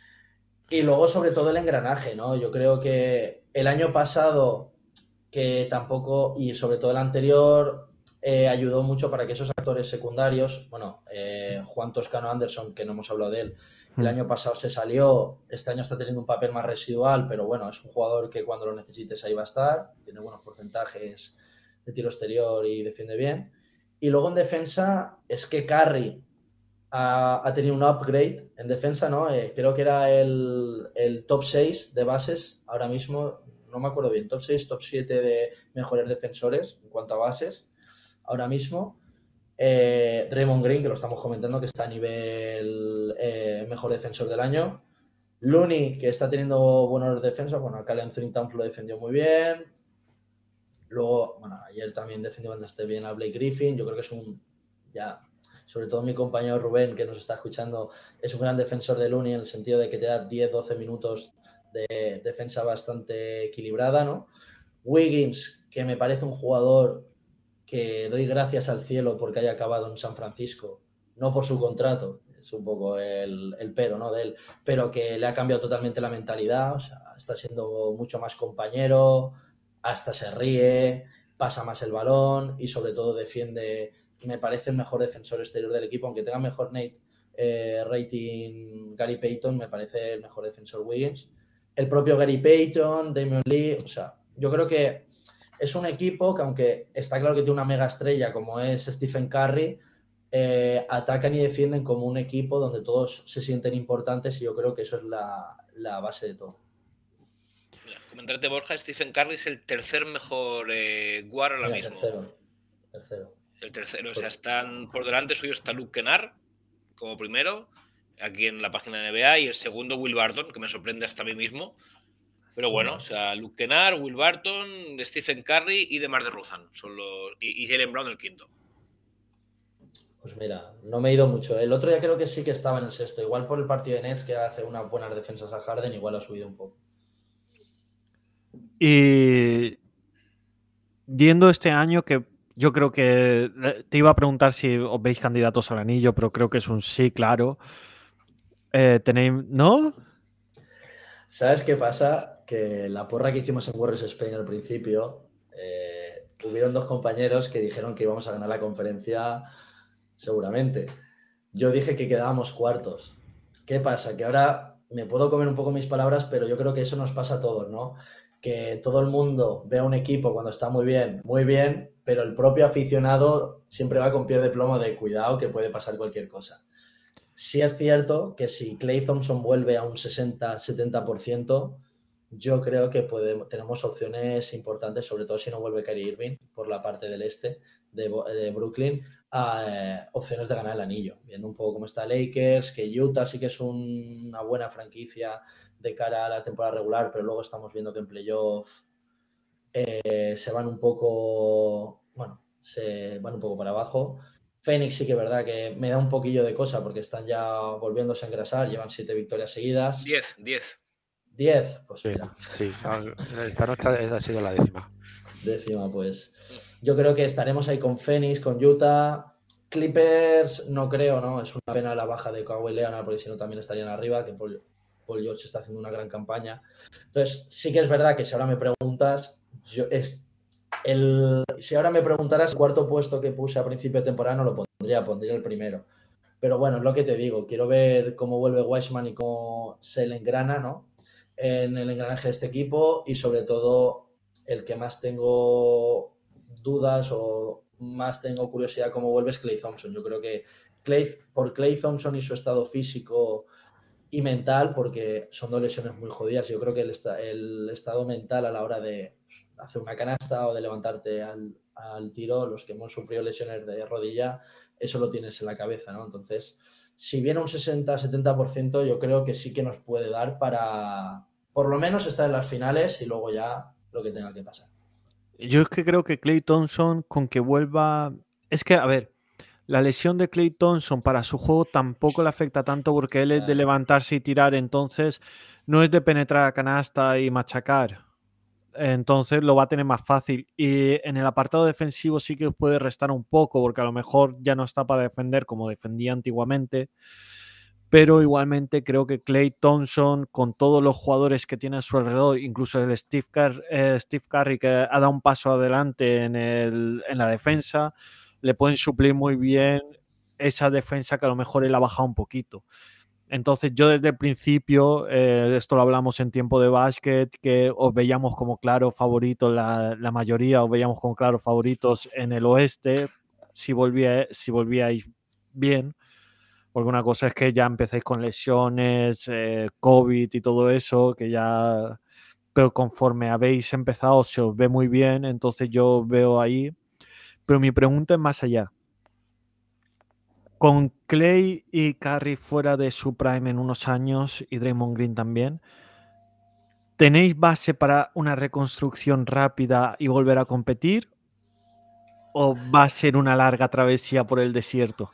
[SPEAKER 2] Y luego, sobre todo, el engranaje, ¿no? Yo creo que el año pasado, que tampoco, y sobre todo el anterior, eh, ayudó mucho para que esos actores secundarios, bueno, eh, Juan Toscano Anderson, que no hemos hablado de él, el año pasado se salió, este año está teniendo un papel más residual, pero bueno, es un jugador que cuando lo necesites ahí va a estar, tiene buenos porcentajes de tiro exterior y defiende bien. Y luego en defensa es que Curry ha, ha tenido un upgrade en defensa, ¿no? Eh, creo que era el, el top seis de bases ahora mismo, no me acuerdo bien, top seis, top siete de mejores defensores en cuanto a bases ahora mismo. Eh, Draymond Green, que lo estamos comentando, que está a nivel eh, mejor defensor del año. Looney, que está teniendo buenas defensas. Bueno, Carl Anthony Towns lo defendió muy bien. Luego, bueno, ayer también defendió bastante bien a Blake Griffin. Yo creo que es un, ya, sobre todo mi compañero Rubén, que nos está escuchando, es un gran defensor de Looney en el sentido de que te da diez doce minutos de defensa bastante equilibrada, ¿no? Wiggins, que me parece un jugador que doy gracias al cielo porque haya acabado en San Francisco, no por su contrato, es un poco el, el pero, ¿no?, de él, pero que le ha cambiado totalmente la mentalidad, o sea, está siendo mucho más compañero, hasta se ríe, pasa más el balón y sobre todo defiende, me parece el mejor defensor exterior del equipo, aunque tenga mejor Nate eh, rating Gary Payton, me parece el mejor defensor Wiggins, el propio Gary Payton, Damian Lee, o sea, yo creo que es un equipo que, aunque está claro que tiene una mega estrella como es Stephen Curry, eh, atacan y defienden como un equipo donde todos se sienten importantes y yo creo que eso es la, la base de todo.
[SPEAKER 1] Mira, comentarte, Borja, Stephen Curry es el tercer mejor eh, guard ahora
[SPEAKER 2] Mira,
[SPEAKER 1] mismo.
[SPEAKER 2] Tercero, tercero.
[SPEAKER 1] El tercero, o sea, están por delante suyo está Luke Kennard como primero, aquí en la página de N B A, y el segundo Will Barton, que me sorprende hasta a mí mismo. Pero bueno, o sea, Luke Kennard, Will Barton, Stephen Curry y DeMar DeRozan son los, y, y Jaylen Brown el quinto.
[SPEAKER 2] Pues mira, no me he ido mucho. El otro día creo que sí que estaba en el sexto. Igual por el partido de Nets, que hace unas buenas defensas a Harden, igual ha subido un poco.
[SPEAKER 4] Y viendo este año, que yo creo que te iba a preguntar si os veis candidatos al anillo, pero creo que es un sí, claro. Eh, ¿Tenéis, no?
[SPEAKER 2] ¿Sabes qué pasa? Que la porra que hicimos en Warriors Spain al principio, eh, hubieron dos compañeros que dijeron que íbamos a ganar la conferencia seguramente. Yo dije que quedábamos cuartos. ¿Qué pasa? Que ahora me puedo comer un poco mis palabras, pero yo creo que eso nos pasa a todos, ¿no? Que todo el mundo ve a un equipo cuando está muy bien, muy bien, pero el propio aficionado siempre va con pie de plomo de cuidado que puede pasar cualquier cosa. Sí es cierto que si Klay Thompson vuelve a un sesenta a setenta por ciento, yo creo que podemos, tenemos opciones importantes, sobre todo si no vuelve Kyrie Irving por la parte del este de, de Brooklyn, a eh, opciones de ganar el anillo. Viendo un poco cómo está Lakers, que Utah sí que es un, una buena franquicia de cara a la temporada regular, pero luego estamos viendo que en playoff eh, se van un poco, bueno, se van un poco para abajo. Phoenix sí que es verdad que me da un poquillo de cosa porque están ya volviéndose a engrasar, llevan siete victorias seguidas.
[SPEAKER 1] diez, diez.
[SPEAKER 2] diez, pues
[SPEAKER 3] Sí,
[SPEAKER 2] mira.
[SPEAKER 3] sí, esta noche ha sido la décima.
[SPEAKER 2] Décima, pues. Yo creo que estaremos ahí con Phoenix, con Utah. Clippers, no creo, ¿no? Es una pena la baja de Kawhi Leonard porque si no también estarían arriba, que Paul, Paul George está haciendo una gran campaña. Entonces, sí que es verdad que si ahora me preguntas, yo es el, si ahora me preguntaras el cuarto puesto que puse a principio de temporada no lo pondría, pondría el primero. Pero bueno, es lo que te digo, quiero ver cómo vuelve Wiseman y cómo se le engrana, ¿no? En el engranaje de este equipo y sobre todo el que más tengo dudas o más tengo curiosidad cómo vuelve es Klay Thompson. Yo creo que Klay, por Klay Thompson y su estado físico y mental, porque son dos lesiones muy jodidas, yo creo que el, el estado mental a la hora de hacer una canasta o de levantarte al, al tiro, los que hemos sufrido lesiones de rodilla, eso lo tienes en la cabeza, ¿no? Entonces, si viene un sesenta a setenta por ciento, yo creo que sí que nos puede dar para, por lo menos, estar en las finales y luego ya lo que tenga que pasar.
[SPEAKER 4] Yo es que creo que Klay Thompson, con que vuelva... Es que, a ver, la lesión de Klay Thompson para su juego tampoco le afecta tanto porque él es de levantarse y tirar, entonces no es de penetrar a canasta y machacar. Entonces lo va a tener más fácil. Y en el apartado defensivo sí que puede restar un poco porque a lo mejor ya no está para defender como defendía antiguamente. Pero igualmente creo que Klay Thompson, con todos los jugadores que tiene a su alrededor, incluso el Steve, Car eh, Steve Curry, que ha dado un paso adelante en, el, en la defensa, le pueden suplir muy bien esa defensa que a lo mejor él ha bajado un poquito. Entonces yo desde el principio, eh, esto lo hablamos en tiempo de básquet, que os veíamos como claros favoritos, la, la mayoría os veíamos como claros favoritos en el oeste, si, volvía, si volvíais bien. Porque una cosa es que ya empezáis con lesiones, eh, COVID y todo eso, que ya... Pero conforme habéis empezado se os ve muy bien, entonces yo veo ahí. Pero mi pregunta es más allá. Con Klay y Curry fuera de su prime en unos años y Draymond Green también, ¿tenéis base para una reconstrucción rápida y volver a competir? ¿O va a ser una larga travesía por el desierto?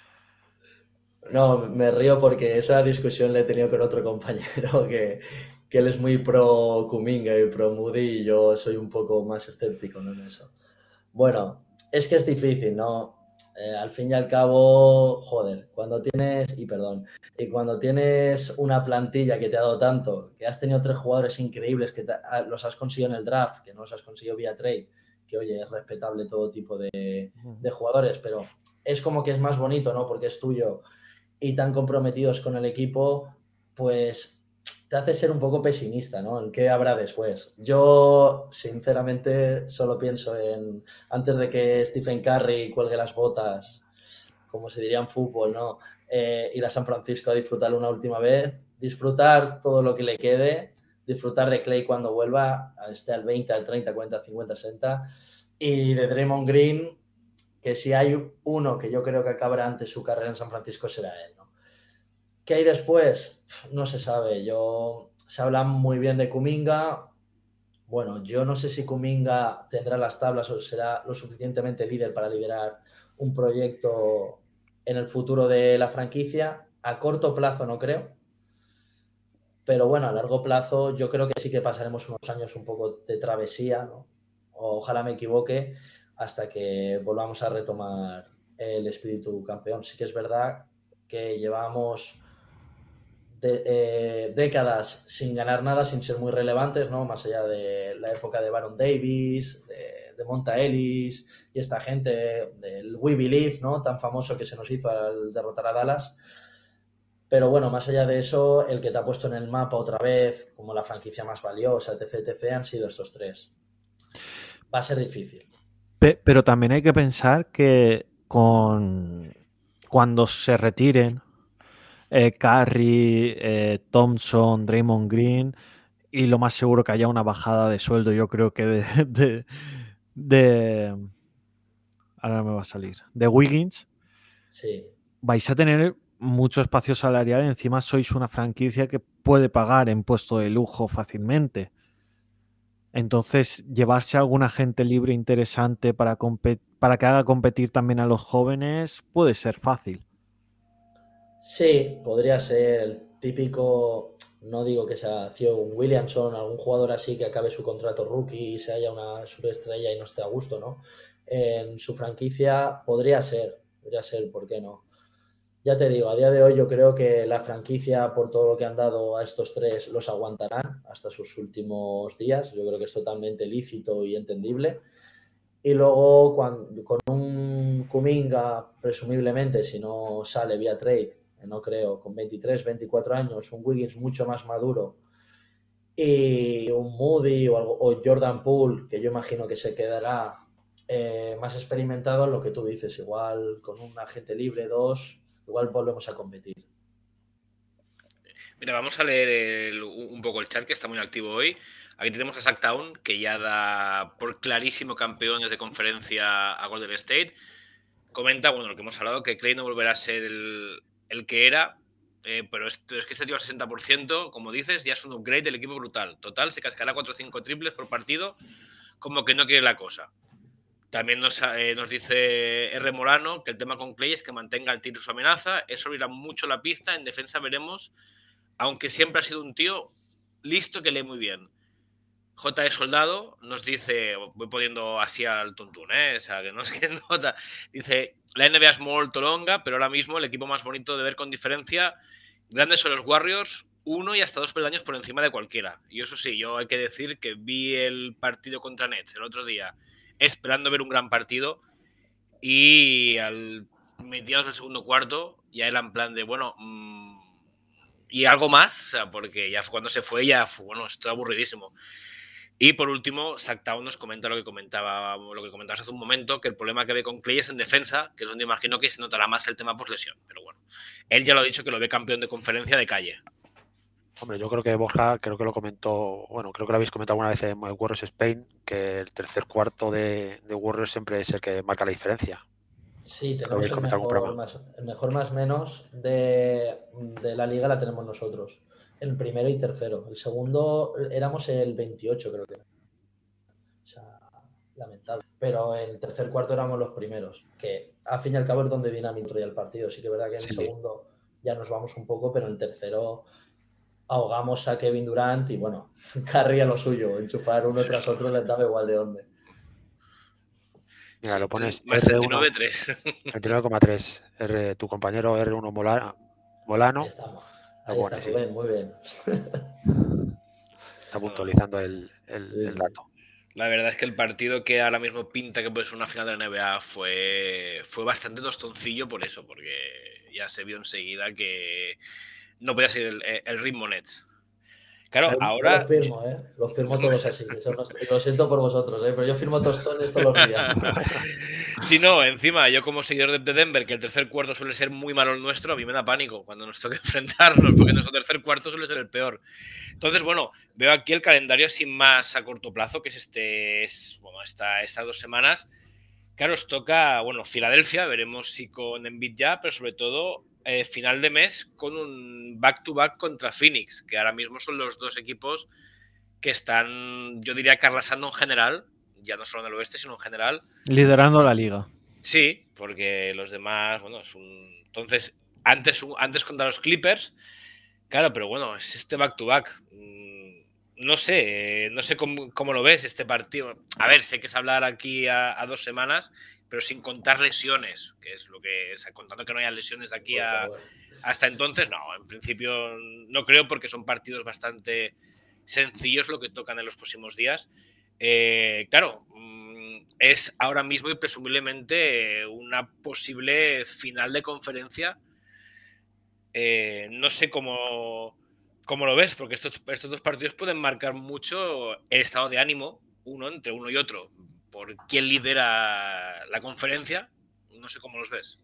[SPEAKER 2] No, me río porque esa discusión la he tenido con otro compañero que, que él es muy pro Kuminga y pro Moody y yo soy un poco más escéptico, ¿no? En eso. Bueno, es que es difícil, ¿no? Eh, al fin y al cabo, joder, cuando tienes, y perdón, y cuando tienes una plantilla que te ha dado tanto, que has tenido tres jugadores increíbles, que te, los has conseguido en el draft, que no los has conseguido vía trade, que oye, es respetable todo tipo de, de jugadores, pero es como que es más bonito, ¿no? Porque es tuyo y tan comprometidos con el equipo, pues te hace ser un poco pesimista, ¿no? ¿En qué habrá después? Yo, sinceramente, solo pienso en, antes de que Stephen Curry cuelgue las botas, como se diría en fútbol, ¿no? Eh, ir a San Francisco a disfrutar una última vez, disfrutar todo lo que le quede, disfrutar de Klay cuando vuelva, esté al veinte, al treinta, cuarenta, cincuenta, sesenta, y de Draymond Green, que si hay uno que yo creo que acabará antes su carrera en San Francisco será él, ¿no? ¿Qué hay después? No se sabe. Yo, se habla muy bien de Kuminga. Bueno, yo no sé si Kuminga tendrá las tablas o será lo suficientemente líder para liderar un proyecto en el futuro de la franquicia. A corto plazo no creo. Pero bueno, a largo plazo yo creo que sí que pasaremos unos años un poco de travesía, ¿no? Ojalá me equivoque, hasta que volvamos a retomar el espíritu campeón. Sí que es verdad que llevamos de, eh, décadas sin ganar nada, sin ser muy relevantes, ¿no? Más allá de la época de Baron Davis, de, de Monta Ellis y esta gente del We Believe, ¿no? Tan famoso que se nos hizo al derrotar a Dallas. Pero bueno, más allá de eso, el que te ha puesto en el mapa otra vez como la franquicia más valiosa, etc, etcétera, han sido estos tres. Va a ser difícil.
[SPEAKER 4] Pe pero también hay que pensar que con cuando se retiren eh, Curry, eh, Thompson, Draymond Green, y lo más seguro que haya una bajada de sueldo, yo creo que de, de, de ahora me va a salir, de Wiggins,
[SPEAKER 2] Sí.
[SPEAKER 4] vais a tener mucho espacio salarial y encima sois una franquicia que puede pagar en puesto de lujo fácilmente. Entonces, llevarse a alguna gente libre interesante para, para que haga competir también a los jóvenes puede ser fácil.
[SPEAKER 2] Sí, podría ser el típico, no digo que sea un Williamson, algún jugador así que acabe su contrato rookie y se haya una superestrella y no esté a gusto, ¿no? En su franquicia podría ser, podría ser, ¿por qué no? Ya te digo, a día de hoy yo creo que la franquicia, por todo lo que han dado a estos tres, los aguantarán hasta sus últimos días. Yo creo que es totalmente lícito y entendible. Y luego, cuando, con un Kuminga, presumiblemente, si no sale vía trade, no creo, con veintitrés, veinticuatro años, un Wiggins mucho más maduro y un Moody o, algo, o Jordan Poole, que yo imagino que se quedará eh, más experimentado en lo que tú dices, igual con un agente libre, dos, igual volvemos a competir.
[SPEAKER 1] Mira, vamos a leer el, un poco el chat que está muy activo hoy. Aquí tenemos a Sacktown, que ya da por clarísimo campeones de conferencia a Golden State. Comenta, bueno, lo que hemos hablado, que Clay no volverá a ser el, el que era, eh, pero esto, es que este tío al sesenta por ciento, como dices, ya es un upgrade del equipo brutal. Total, se cascará cuatro o cinco triples por partido, como que no quiere la cosa. También nos, eh, nos dice R. Morano que el tema con Clay es que mantenga el tiro su amenaza. Eso abrirá mucho la pista. En defensa veremos, aunque siempre ha sido un tío listo que lee muy bien. J E Soldado nos dice, voy poniendo así al tuntún, ¿eh? O sea, que no es que nota. Dice, la N B A es muy longa, pero ahora mismo el equipo más bonito de ver con diferencia, grandes son los Warriors, uno y hasta dos peldaños por encima de cualquiera. Y eso sí, yo hay que decir que vi el partido contra Nets el otro día, esperando ver un gran partido, y al mediados del segundo cuarto ya era en plan de, bueno, mmm, y algo más, o sea, porque ya cuando se fue ya fue, bueno, esto aburridísimo. Y por último, Sacktown nos comenta lo que comentaba, lo que comentabas hace un momento, que el problema que ve con Clay es en defensa, que es donde imagino que se notará más el tema post-lesión. Pero bueno, él ya lo ha dicho que lo ve campeón de conferencia de calle.
[SPEAKER 3] Hombre, yo creo que Borja, creo que lo comentó, bueno, creo que lo habéis comentado alguna vez en Warriors Spain, que el tercer cuarto de, de Warriors siempre es el que marca la diferencia.
[SPEAKER 2] Sí, tenemos el mejor, más, el mejor más menos de, de la liga, la tenemos nosotros. El primero y tercero. El segundo éramos el veintiocho, creo que era. O sea, lamentable. Pero en el tercer cuarto éramos los primeros. Que al fin y al cabo es donde dinámico el partido. Sí que es verdad que en sí, el segundo ya nos vamos un poco, pero en el tercero ahogamos a Kevin Durant y bueno, Curry a lo suyo. Enchufar uno tras otro les daba igual de dónde.
[SPEAKER 3] Mira,
[SPEAKER 1] sí,
[SPEAKER 3] lo pones
[SPEAKER 1] más treinta y nueve coma tres.
[SPEAKER 3] treinta y nueve coma tres. R, tu compañero R uno Molano. Molano
[SPEAKER 2] Ahí estamos. Ahí está, Rubén, sí. Muy bien.
[SPEAKER 3] Está puntualizando el, el, sí, el dato.
[SPEAKER 1] La verdad es que el partido que ahora mismo pinta que puede ser una final de la N B A fue, fue bastante tostoncillo por eso, porque ya se vio enseguida que no podía seguir el, el ritmo Nets. Claro,
[SPEAKER 2] yo,
[SPEAKER 1] ahora...
[SPEAKER 2] Yo lo firmo, ¿eh? Lo firmo todos así. Eso no, lo siento por vosotros, ¿eh? Pero yo firmo tostones todos los días.
[SPEAKER 1] Si no, encima, yo como seguidor de Denver, que el tercer cuarto suele ser muy malo el nuestro, a mí me da pánico cuando nos toca enfrentarnos, porque nuestro tercer cuarto suele ser el peor. Entonces, bueno, veo aquí el calendario sin más a corto plazo, que es este, es, bueno, esta, estas dos semanas. Claro, os toca, bueno, Filadelfia, veremos si con Embiid ya, pero sobre todo eh, final de mes con un back-to-back contra Phoenix, que ahora mismo son los dos equipos que están, yo diría que arrasando en general, ya no solo en el oeste, sino en general.
[SPEAKER 4] Liderando la liga.
[SPEAKER 1] Sí, porque los demás, bueno, es un... Entonces, antes, antes contra los Clippers, claro, pero bueno, es este back-to-back. No sé, no sé cómo, cómo lo ves este partido. A ver, sé que es hablar aquí a, a dos semanas, pero sin contar lesiones, que es lo que es, contando que no haya lesiones de aquí a, hasta entonces, no, en principio no creo, porque son partidos bastante sencillos lo que tocan en los próximos días. Eh, claro, es ahora mismo y presumiblemente una posible final de conferencia. Eh, no sé cómo, cómo lo ves, porque estos, estos dos partidos pueden marcar mucho el estado de ánimo uno entre uno y otro. por quién lidera la conferencia. No sé cómo los ves.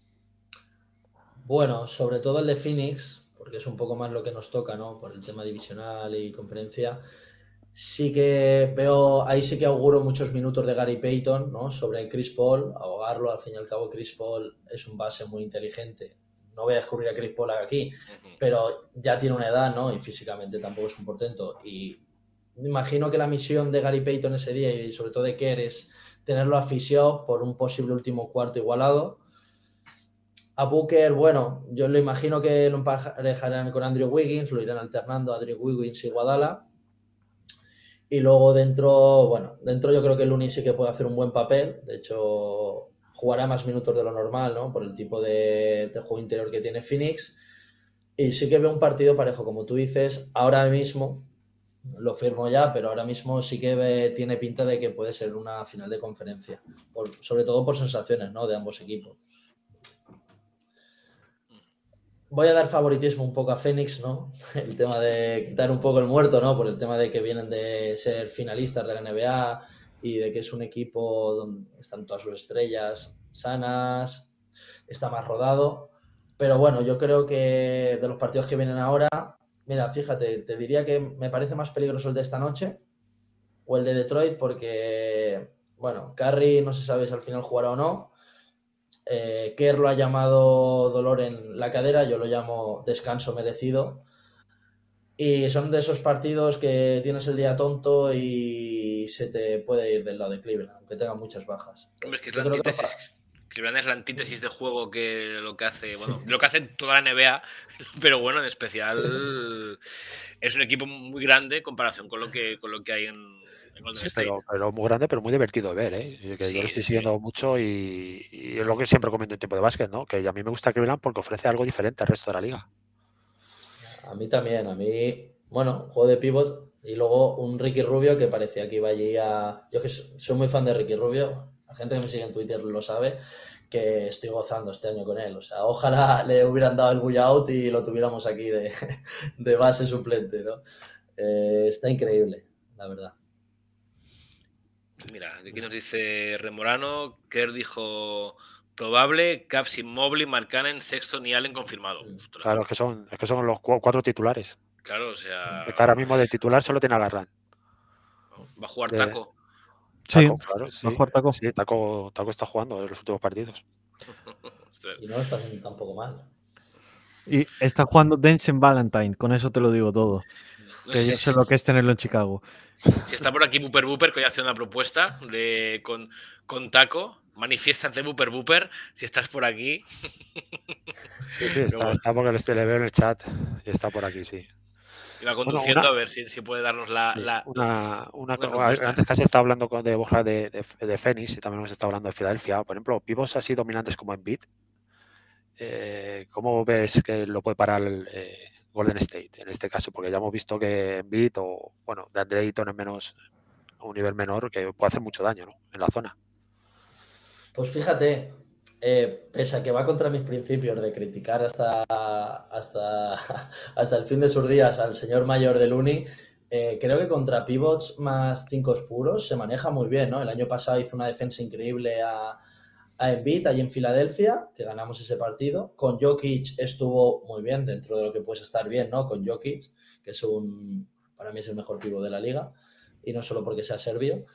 [SPEAKER 2] Bueno, sobre todo el de Phoenix, porque es un poco más lo que nos toca, ¿no? Por el tema divisional y conferencia. Sí que veo, ahí sí que auguro muchos minutos de Gary Payton, ¿no? Sobre Chris Paul, ahogarlo, al fin y al cabo Chris Paul es un base muy inteligente. No voy a descubrir a Chris Paul aquí, uh-huh. pero ya tiene una edad, ¿no? Y físicamente tampoco es un portento. Y me imagino que la misión de Gary Payton ese día y sobre todo de Kerr es tenerlo asfixiado por un posible último cuarto igualado. A Booker, bueno, yo lo imagino que lo emparejarán con Andrew Wiggins, lo irán alternando a Andrew Wiggins y Iguodala. Y luego dentro, bueno, dentro yo creo que Looney sí que puede hacer un buen papel. De hecho, jugará más minutos de lo normal, ¿no? Por el tipo de, de juego interior que tiene Phoenix. Y sí que veo un partido parejo, como tú dices. Ahora mismo, lo firmo ya, pero ahora mismo sí que ve, tiene pinta de que puede ser una final de conferencia. Por, sobre todo por sensaciones, ¿no? De ambos equipos. Voy a dar favoritismo un poco a Phoenix, ¿no? El tema de quitar un poco el muerto, ¿no? Por el tema de que vienen de ser finalistas de la N B A y de que es un equipo donde están todas sus estrellas sanas, está más rodado. Pero bueno, yo creo que de los partidos que vienen ahora, mira, fíjate, te diría que me parece más peligroso el de esta noche o el de Detroit porque, bueno, Curry no se sabe si al final jugará o no. Eh, Kerr lo ha llamado dolor en la cadera, yo lo llamo descanso merecido. Y son de esos partidos que tienes el día tonto y se te puede ir del lado de Cleveland, aunque tenga muchas bajas.
[SPEAKER 1] Hombre, es que es la antítesis. Que... Cleveland es la antítesis de juego que lo que hace, bueno, sí. lo que hace toda la N B A, pero bueno, en especial es un equipo muy grande en comparación con lo que, con lo que hay en.
[SPEAKER 3] Sí, pero, pero muy grande, pero muy divertido de ver, ¿eh? Que sí, yo lo estoy siguiendo sí. mucho y, y es lo que siempre comento en tiempo de básquet, ¿no? Que a mí me gusta Cleveland porque ofrece algo diferente al resto de la liga.
[SPEAKER 2] A mí también, a mí, bueno, juego de pivot y luego un Ricky Rubio que parecía que iba allí a... Yo que soy muy fan de Ricky Rubio, la gente que me sigue en Twitter lo sabe, que estoy gozando este año con él. O sea, ojalá le hubieran dado el buyout y lo tuviéramos aquí de, de base suplente, ¿no? Eh, está increíble, la verdad.
[SPEAKER 1] Mira, aquí nos dice Remorano, Kerr dijo probable, Cavs inmóvil, Markkanen, Sexton y Allen confirmado.
[SPEAKER 3] Ostras. Claro, es que son, es que son los cu cuatro titulares.
[SPEAKER 1] Claro, o sea...
[SPEAKER 3] Es que ahora mismo de titular solo tiene a Garland.
[SPEAKER 1] ¿Va a jugar
[SPEAKER 3] de...
[SPEAKER 1] Taco?
[SPEAKER 4] Sí,
[SPEAKER 3] Taco, claro, sí.
[SPEAKER 4] va a jugar Taco.
[SPEAKER 3] Sí, Taco, Taco está jugando en los últimos partidos.
[SPEAKER 2] Y no está tampoco mal.
[SPEAKER 4] Y está jugando Denzel Valentine, con eso te lo digo todo. Que sí, yo sé sí. lo que es tenerlo en Chicago.
[SPEAKER 1] Si está por aquí Booper Booper, que hoy hace una propuesta de, con, con Taco. Manifiéstate, Booper Booper, si estás por aquí.
[SPEAKER 3] Sí, sí, está, bueno. está porque le veo en el chat y está por aquí, sí.
[SPEAKER 1] Iba conduciendo bueno, una, a ver si, si puede darnos la... Sí, la
[SPEAKER 3] una, una, una antes casi estaba hablando con, de Borja de, de, de Phoenix y también hemos estado hablando de Filadelfia. Por ejemplo, pivos así dominantes como Embiid. Eh, ¿Cómo ves que lo puede parar el, eh, Golden State en este caso? Porque ya hemos visto que Embiid o, bueno, de Andre Ayton es menos, a un nivel menor, que puede hacer mucho daño, ¿no? En la zona.
[SPEAKER 2] Pues fíjate, eh, pese a que va contra mis principios de criticar hasta, hasta, hasta el fin de sus días al señor mayor de Looney, eh, creo que contra pivots más cinco puros se maneja muy bien, ¿no? El año pasado hizo una defensa increíble a, a Embiid allí en Filadelfia, que ganamos ese partido. Con Jokic estuvo muy bien, dentro de lo que puedes estar bien, ¿no? Con Jokic, que es un, para mí es el mejor pivot de la liga, y no solo porque sea serbio.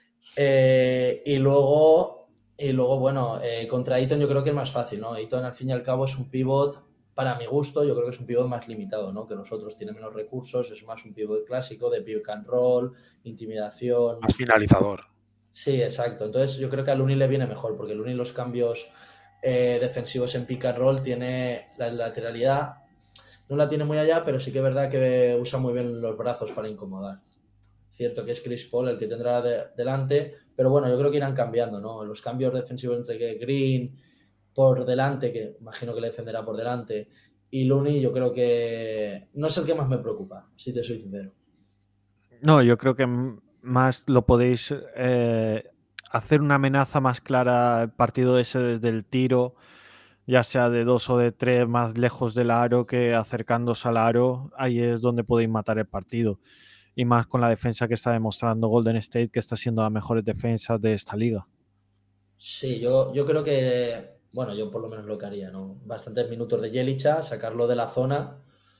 [SPEAKER 2] Eh, y luego... Y luego, bueno, eh, contra Ayton yo creo que es más fácil, ¿no? Ayton al fin y al cabo es un pivot, para mi gusto, yo creo que es un pivot más limitado, ¿no? Que nosotros, tiene menos recursos, es más un pivot clásico de pick and roll, intimidación.
[SPEAKER 3] Más finalizador.
[SPEAKER 2] Sí, exacto. Entonces yo creo que a Looney le viene mejor, porque Looney los cambios eh, defensivos en pick and roll tiene la lateralidad, no la tiene muy allá, pero sí que es verdad que usa muy bien los brazos para incomodar. Cierto que es Chris Paul el que tendrá de, delante, pero bueno, yo creo que irán cambiando, ¿no? Los cambios defensivos entre Green por delante, que imagino que le defenderá por delante, y Looney, yo creo que no es el que más me preocupa, si te soy sincero.
[SPEAKER 4] No, yo creo que más lo podéis eh, hacer una amenaza más clara al partido ese desde el tiro, ya sea de dos o de tres, más lejos del aro que acercándose al aro, ahí es donde podéis matar el partido. y más con la defensa que está demostrando Golden State, que está siendo las mejores defensas de esta liga.
[SPEAKER 2] Sí, yo, yo creo que, bueno, yo por lo menos lo que haría, ¿no? Bastantes minutos de Jelicha, sacarlo de la zona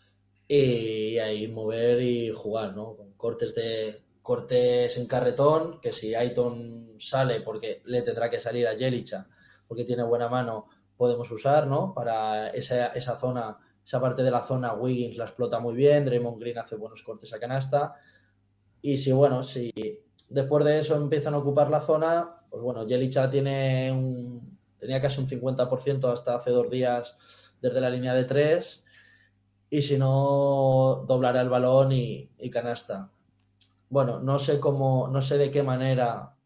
[SPEAKER 2] y ahí mover y jugar, ¿no? Con cortes de cortes en carretón, que si Ayton sale, porque le tendrá que salir a Jelicha, porque tiene buena mano, podemos usar, ¿no? Para esa, esa zona, esa parte de la zona, Wiggins la explota muy bien, Draymond Green hace buenos cortes a canasta, y si, bueno, si después de eso empiezan a ocupar la zona, pues bueno, Jelicha tiene un, tenía casi un cincuenta por ciento hasta hace dos días desde la línea de tres, y si no, doblará el balón y, y canasta. Bueno, no sé cómo, no sé de qué manera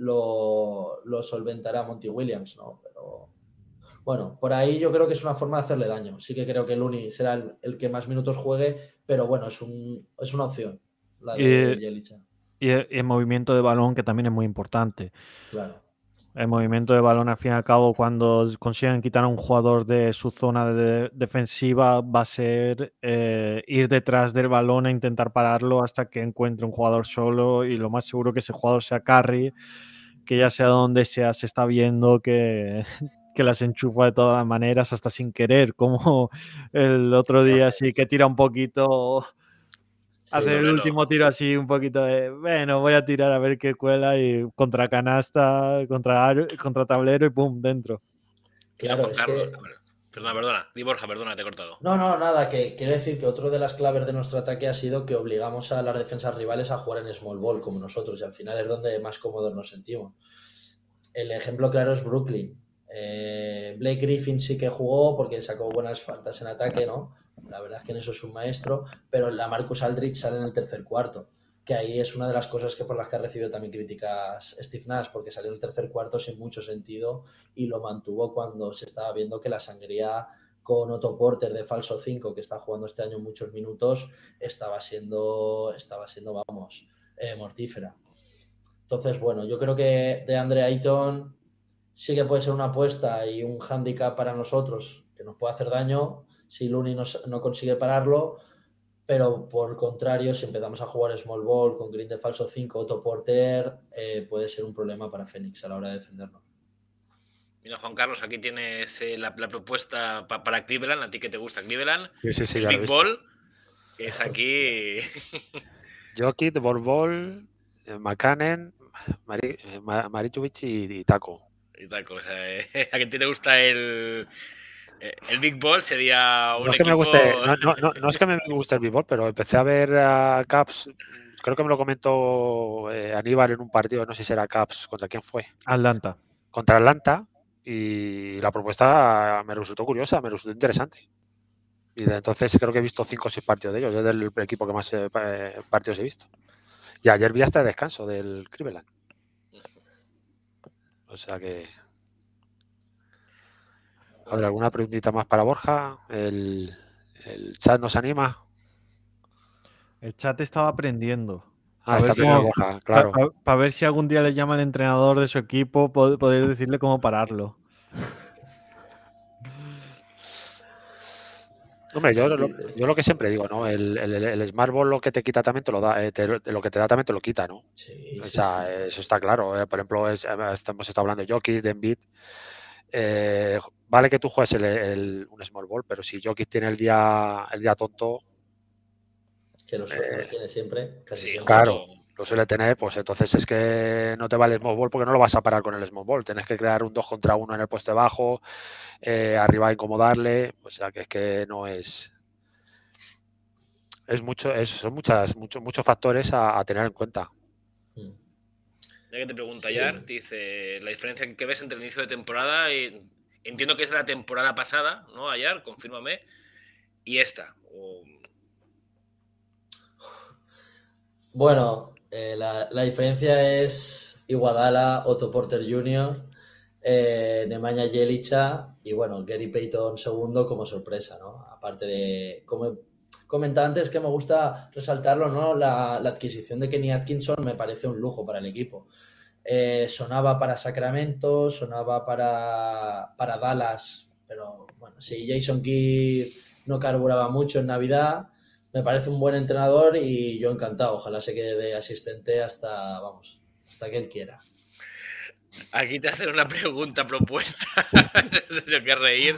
[SPEAKER 2] lo, lo solventará Monty Williams, ¿no? Pero bueno, por ahí yo creo que es una forma de hacerle daño. Sí que creo que Looney será el, el que más minutos juegue, pero bueno, es, un, es una opción la de
[SPEAKER 4] Y,
[SPEAKER 2] Jelicha.
[SPEAKER 4] y el, el movimiento de balón, que también es muy importante.
[SPEAKER 2] Claro.
[SPEAKER 4] El movimiento de balón, al fin y al cabo, cuando consigan quitar a un jugador de su zona de defensiva, va a ser eh, ir detrás del balón e intentar pararlo hasta que encuentre un jugador solo, y lo más seguro que ese jugador sea Curry, que ya sea donde sea, se está viendo que, que las enchufa de todas maneras, hasta sin querer, como el otro día sí que tira un poquito...
[SPEAKER 2] Sí,
[SPEAKER 4] Hacer el
[SPEAKER 1] Tablero.
[SPEAKER 4] último tiro así, un poquito de, bueno, voy a tirar a ver qué cuela, y contra canasta, contra, aro- contra tablero y pum, dentro.
[SPEAKER 1] Mira,
[SPEAKER 2] claro,
[SPEAKER 1] Juan
[SPEAKER 2] es
[SPEAKER 1] Carlos.
[SPEAKER 2] que
[SPEAKER 1] A ver, perdona, perdona. Di Borja, perdona, te he cortado.
[SPEAKER 2] no, no, nada, que quiero decir que otro de las claves de nuestro ataque ha sido que obligamos a las defensas rivales a jugar en small ball como nosotros, y al final es donde más cómodos nos sentimos. El ejemplo claro es Brooklyn. Eh, Blake Griffin sí que jugó porque sacó buenas faltas en ataque, ¿no? La verdad es que en eso es un maestro, pero la Marcus Aldridge sale en el tercer cuarto, que ahí es una de las cosas que por las que ha recibido también críticas Steve Nash, porque salió en el tercer cuarto sin mucho sentido y lo mantuvo cuando se estaba viendo que la sangría con Otto Porter de falso cinco, que está jugando este año muchos minutos, estaba siendo, estaba siendo vamos, eh, mortífera. Entonces, bueno, yo creo que de Andre Ayton sí que puede ser una apuesta y un hándicap para nosotros que nos puede hacer daño si Looney no, no consigue pararlo, pero por contrario, si empezamos a jugar small ball con Green de falso cinco, Otto Porter, eh, puede ser un problema para Phoenix a la hora de defendernos.
[SPEAKER 1] Mira, Juan Carlos, aquí tienes eh, la, la propuesta pa, para Cleveland, a ti que te gusta Cleveland.
[SPEAKER 3] Sí, sí, sí,
[SPEAKER 1] el
[SPEAKER 3] ya lo he
[SPEAKER 1] Big
[SPEAKER 3] visto.
[SPEAKER 1] Ball, que es aquí.
[SPEAKER 3] Jokic, Bol Bol, eh, Makanen, Mari, eh, Ma- Maričević y, y Taco.
[SPEAKER 1] Y tal cosa. Eh, a ti te gusta el. eh, El Big Ball sería un
[SPEAKER 3] No es que me
[SPEAKER 1] equipo.
[SPEAKER 3] guste, no, no, no, no es que me guste el béisbol, pero empecé a ver a Caps, creo que me lo comentó eh, Aníbal en un partido, no sé si era Caps, ¿contra quién fue?
[SPEAKER 4] Atlanta.
[SPEAKER 3] Contra Atlanta, y la propuesta me resultó curiosa, me resultó interesante. Y de entonces creo que he visto cinco o seis partidos de ellos, es del equipo que más eh, partidos he visto. Y ayer vi hasta el descanso del Cleveland. O sea que... A ver, ¿alguna preguntita más para Borja? El, el chat nos anima.
[SPEAKER 4] El chat estaba aprendiendo.
[SPEAKER 3] Ah,
[SPEAKER 4] A
[SPEAKER 3] está
[SPEAKER 4] ver
[SPEAKER 3] primero
[SPEAKER 4] cómo-
[SPEAKER 3] Borja, claro.
[SPEAKER 4] Para ver si algún día le llama el entrenador de su equipo, po- poder decirle cómo pararlo.
[SPEAKER 3] Hombre, yo lo, yo lo que siempre digo, ¿no? El, el, el Smart Ball lo que te quita también te lo da, eh, te- lo que te da también te lo quita, ¿no?
[SPEAKER 2] Sí,
[SPEAKER 3] O
[SPEAKER 2] sí,
[SPEAKER 3] sea,
[SPEAKER 2] sí.
[SPEAKER 3] eso está claro. eh. Por ejemplo, es, eh, estamos estado hablando de Jokic, de Embiid. Eh, vale que tú juegues el, el- un Small Ball, pero si Jokic tiene el día, el día tonto,
[SPEAKER 2] Que los,
[SPEAKER 3] Eh,
[SPEAKER 2] los tiene siempre, casi
[SPEAKER 1] Sí,
[SPEAKER 2] siempre.
[SPEAKER 3] claro,
[SPEAKER 1] justo.
[SPEAKER 3] lo suele tener, pues entonces es que no te vale el Small Ball porque no lo vas a parar con el Small Ball. Tienes que crear un dos contra uno en el poste bajo, eh, arriba incomodarle. O sea, que es que no es... Es mucho, es, son muchas, muchos muchos factores a, a tener en cuenta.
[SPEAKER 2] Mm.
[SPEAKER 1] Ya que te pregunta
[SPEAKER 2] Sí.
[SPEAKER 1] Yar, te dice la diferencia que ves entre el inicio de temporada y entiendo que es la temporada pasada, ¿no? Ayar, confírmame, y esta. O...
[SPEAKER 2] Bueno, eh, la, la diferencia es Iguodala, Otto Porter junior, eh, Nemanja Jelića y bueno, Gary Payton segundo como sorpresa, ¿no? Aparte de, como comentaba antes, que me gusta resaltarlo, ¿no? La, la adquisición de Kenny Atkinson me parece un lujo para el equipo. Eh, sonaba para Sacramento, sonaba para, para Dallas, pero bueno, si Jason Kidd no carburaba mucho en Navidad, me parece un buen entrenador y yo encantado. Ojalá se quede de asistente hasta, vamos, hasta que él quiera.
[SPEAKER 1] Aquí te hacen una pregunta propuesta. No tengo que reír.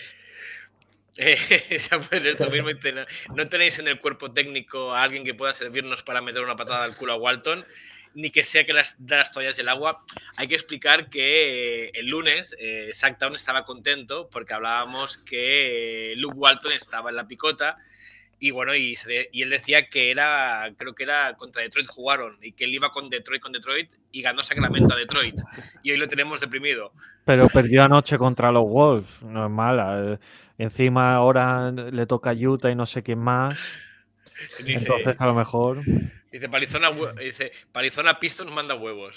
[SPEAKER 1] Eh, pues esto mismo, no tenéis en el cuerpo técnico a alguien que pueda servirnos para meter una patada al culo a Walton, ni que sea que las, de las toallas del agua. Hay que explicar que eh, el lunes eh, Sacktown estaba contento porque hablábamos que eh, Luke Walton estaba en la picota y bueno, y, se, y él decía que era, creo que era contra Detroit jugaron y que él iba con Detroit, con Detroit y ganó Sacramento a Detroit y hoy lo tenemos deprimido.
[SPEAKER 4] Pero perdió anoche contra los Wolves, no es mala. Encima ahora le toca a Utah y no sé quién más. Dice, entonces a lo mejor...
[SPEAKER 1] Dice Palizona, dice, Palizona Pistons manda huevos.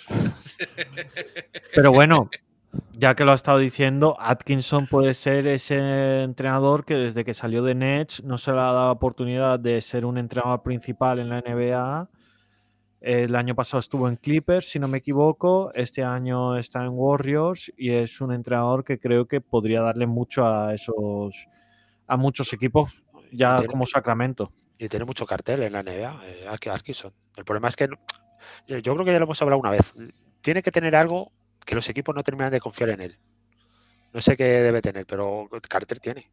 [SPEAKER 4] Pero bueno, ya que lo ha estado diciendo, Atkinson puede ser ese entrenador que desde que salió de Nets no se le ha dado oportunidad de ser un entrenador principal en la N B A. El año pasado estuvo en Clippers, si no me equivoco. Este año está en Warriors y es un entrenador que creo que podría darle mucho a esos, a muchos equipos ya
[SPEAKER 3] tiene,
[SPEAKER 4] como Sacramento.
[SPEAKER 3] Y tiene mucho cartel en la N B A, eh, Atkinson. El problema es que no, yo creo que ya lo hemos hablado una vez. Tiene que tener algo que los equipos no terminan de confiar en él. No sé qué debe tener, pero cartel tiene.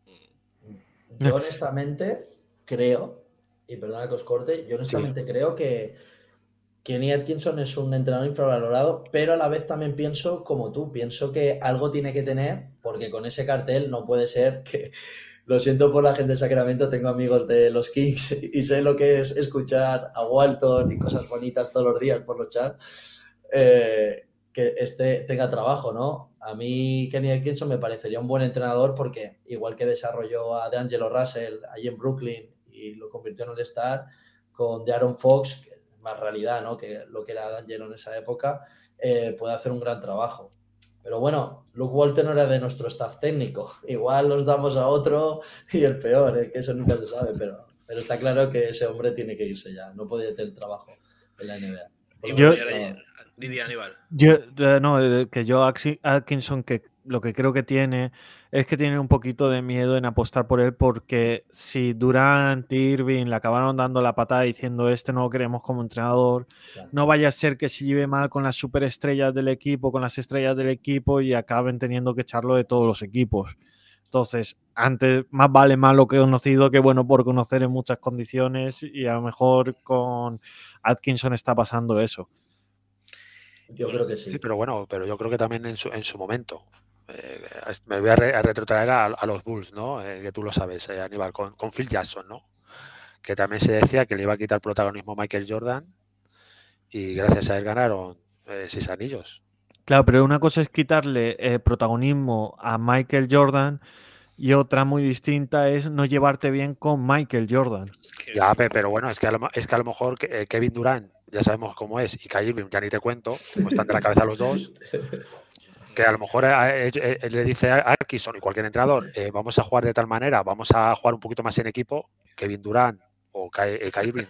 [SPEAKER 2] Yo honestamente creo, y perdona que os corte, yo honestamente sí. creo que Kenny Atkinson es un entrenador infravalorado, pero a la vez también pienso como tú, pienso que algo tiene que tener, porque con ese cartel no puede ser que, lo siento por la gente de Sacramento, tengo amigos de los Kings y sé lo que es escuchar a Walton y cosas bonitas todos los días por los chats, eh, que este tenga trabajo, ¿no? A mí Kenny Atkinson me parecería un buen entrenador porque igual que desarrolló a DeAngelo Russell allí en Brooklyn y lo convirtió en All-Star, con De'Aaron Fox, que es más realidad, ¿no?, que lo que era DeAngelo en esa época, eh, puede hacer un gran trabajo. Pero bueno, Luke Walton no era de nuestro staff técnico. Igual los damos a otro y el peor, es que eso nunca se sabe, pero, pero está claro que ese hombre tiene que irse ya, no puede tener trabajo en la N B A.
[SPEAKER 1] Yo, Didi Aníbal.
[SPEAKER 4] Yo, no, que yo Atkinson, que lo que creo que tiene es que tiene un poquito de miedo en apostar por él, porque si Durant y Irving le acabaron dando la patada diciendo este no lo queremos como entrenador, claro, no vaya a ser que se lleve mal con las superestrellas del equipo, con las estrellas del equipo y acaben teniendo que echarlo de todos los equipos. Entonces, antes, más vale malo que conocido que bueno por conocer en muchas condiciones, y a lo mejor con Atkinson está pasando eso.
[SPEAKER 2] Yo creo que sí.
[SPEAKER 3] Sí, pero bueno, pero yo creo que también en su, en su momento. Eh, me voy a, re, a retrotraer a, a los Bulls, ¿no? Eh, que tú lo sabes, eh, Aníbal, con, con Phil Jackson, ¿no? Que también se decía que le iba a quitar protagonismo a Michael Jordan y gracias a él ganaron eh, seis anillos.
[SPEAKER 4] Claro, pero una cosa es quitarle eh, protagonismo a Michael Jordan y otra muy distinta es no llevarte bien con Michael Jordan.
[SPEAKER 3] Ya, pero bueno, es que a lo, es que a lo mejor Kevin Durant, ya sabemos cómo es, y Kyrie Irving, ya ni te cuento, como están de la cabeza los dos, que a lo mejor él, él, él le dice a Atkinson y cualquier entrenador, eh, vamos a jugar de tal manera, vamos a jugar un poquito más en equipo, Kevin Durant o Kyrie Irving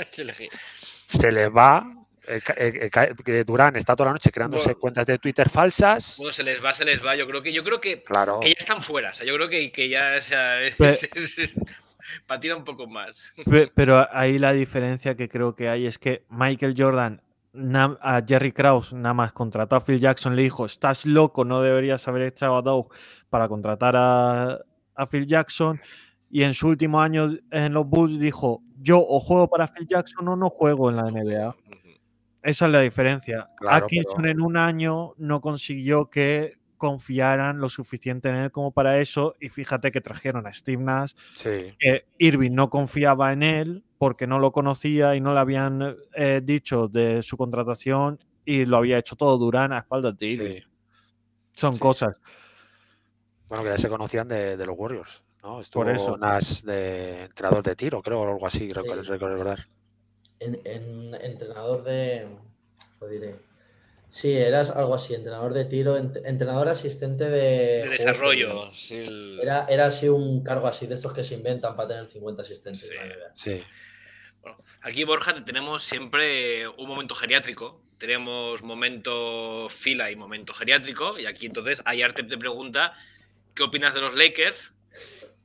[SPEAKER 3] se les va. Eh, eh, eh, Durant está toda la noche creándose bueno, cuentas de Twitter falsas.
[SPEAKER 1] Bueno, se les va, se les va. Yo creo que, yo creo que,
[SPEAKER 3] claro.
[SPEAKER 1] que ya están fuera. O sea, yo creo que, que ya o sea, es, pero, es, es, es, patina un poco más.
[SPEAKER 4] Pero ahí la diferencia que creo que hay es que Michael Jordan a Jerry Krause nada más contrató a Phil Jackson, le dijo, estás loco, no deberías haber echado a Doug para contratar a, a Phil Jackson, y en su último año en los Bulls dijo, yo o juego para Phil Jackson o no juego en la N B A. Esa es la diferencia.
[SPEAKER 3] Claro,
[SPEAKER 4] Atkinson
[SPEAKER 3] pero...
[SPEAKER 4] en un año no consiguió que confiaran lo suficiente en él como para eso, y fíjate que trajeron a Steve Nash,
[SPEAKER 3] sí.
[SPEAKER 4] que Irving no confiaba en él porque no lo conocía y no le habían eh, dicho de su contratación, y lo había hecho todo Durant a espaldas de Irving.
[SPEAKER 3] Sí.
[SPEAKER 4] Son
[SPEAKER 3] sí.
[SPEAKER 4] cosas.
[SPEAKER 3] Bueno, que ya se conocían de, de los Warriors, ¿no? Estuvo
[SPEAKER 4] Por eso.
[SPEAKER 3] Nash de entrenador de tiro, creo, o algo así,
[SPEAKER 2] Sí.
[SPEAKER 3] creo recordar.
[SPEAKER 2] En, en entrenador de... Lo diré. Sí, eras algo así, entrenador de tiro, ent entrenador asistente de...
[SPEAKER 1] De desarrollo. Sí, el...
[SPEAKER 2] era, era así un cargo así, de estos que se inventan para tener cincuenta asistentes.
[SPEAKER 1] Sí,
[SPEAKER 3] sí.
[SPEAKER 1] Bueno, aquí, Borja, tenemos siempre un momento geriátrico. Tenemos momento fila y momento geriátrico. Y aquí, entonces, Ayarte te pregunta, ¿qué opinas de los Lakers?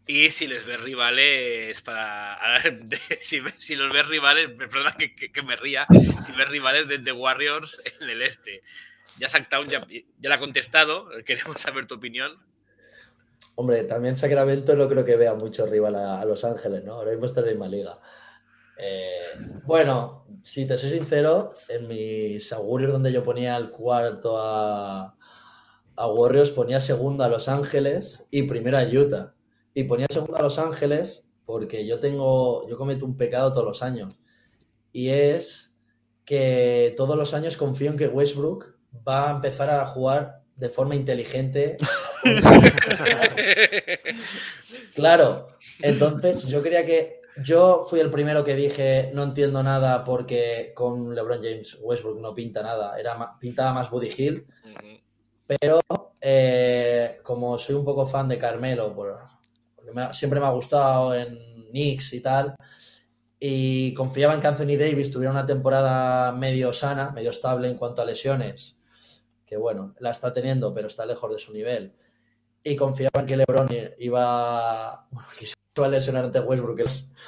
[SPEAKER 1] Y si les ves rivales para. Si, si los ves rivales, perdona que, que, que me ría. Si ves rivales de The Warriors en el este. Ya Sacktown ya, ya la ha contestado. Queremos saber tu opinión.
[SPEAKER 2] Hombre, también Sacramento no creo que vea mucho rival a, a Los Ángeles, ¿no? Ahora mismo está en la misma liga. Eh, bueno, si te soy sincero, en mis augurios donde yo ponía el cuarto a, a Warriors, ponía segundo a Los Ángeles y primero a Utah. Y ponía segundo a Los Ángeles porque yo tengo, yo cometo un pecado todos los años. Y es que todos los años confío en que Westbrook va a empezar a jugar de forma inteligente. Claro, entonces yo creía que yo fui el primero que dije no entiendo nada porque con LeBron James Westbrook no pinta nada, era más, pintaba más Buddy Hield, pero eh, como soy un poco fan de Carmelo, por, porque me, siempre me ha gustado en Knicks y tal, y confiaba en que Anthony Davis tuviera una temporada medio sana, medio estable en cuanto a lesiones, que bueno, la está teniendo, pero está lejos de su nivel. Y confiaba en que LeBron iba, bueno, que se iba a lesionar ante Westbrook,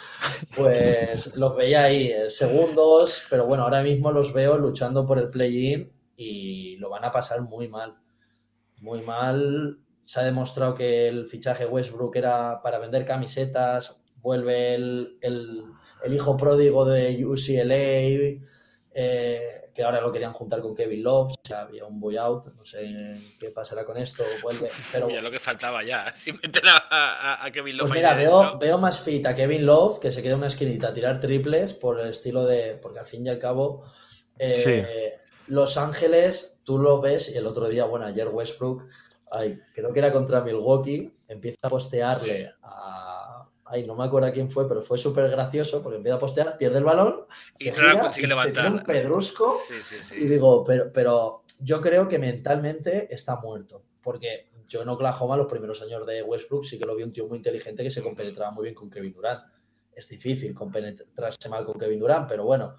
[SPEAKER 2] pues los veía ahí, segundos, pero bueno, ahora mismo los veo luchando por el play-in y lo van a pasar muy mal, muy mal. Se ha demostrado que el fichaje Westbrook era para vender camisetas, vuelve el, el, el hijo pródigo de U C L A, eh, que ahora lo querían juntar con Kevin Love, o sea, había un buyout, no sé qué pasará con esto, vuelve, pero
[SPEAKER 1] ya lo que faltaba ya, si meten a, a, a Kevin Love.
[SPEAKER 2] Pues mira, veo, veo más fit a Kevin Love, que se queda en una esquinita a tirar triples por el estilo de, porque al fin y al cabo eh, sí. Los Ángeles, tú lo ves, y el otro día, bueno, ayer Westbrook, ay, creo que era contra Milwaukee, empieza a postearle sí. a... Ay, no me acuerdo a quién fue, pero fue súper gracioso porque empieza a postear, pierde el balón,
[SPEAKER 1] y
[SPEAKER 2] se
[SPEAKER 1] gira,
[SPEAKER 2] gira y se tira un pedrusco.
[SPEAKER 1] Sí, sí, sí.
[SPEAKER 2] Y digo, pero, pero yo creo que mentalmente está muerto. Porque yo en Oklahoma, los primeros años de Westbrook, sí que lo vi un tío muy inteligente que se compenetraba muy bien con Kevin Durant. Es difícil compenetrarse mal con Kevin Durant, pero bueno.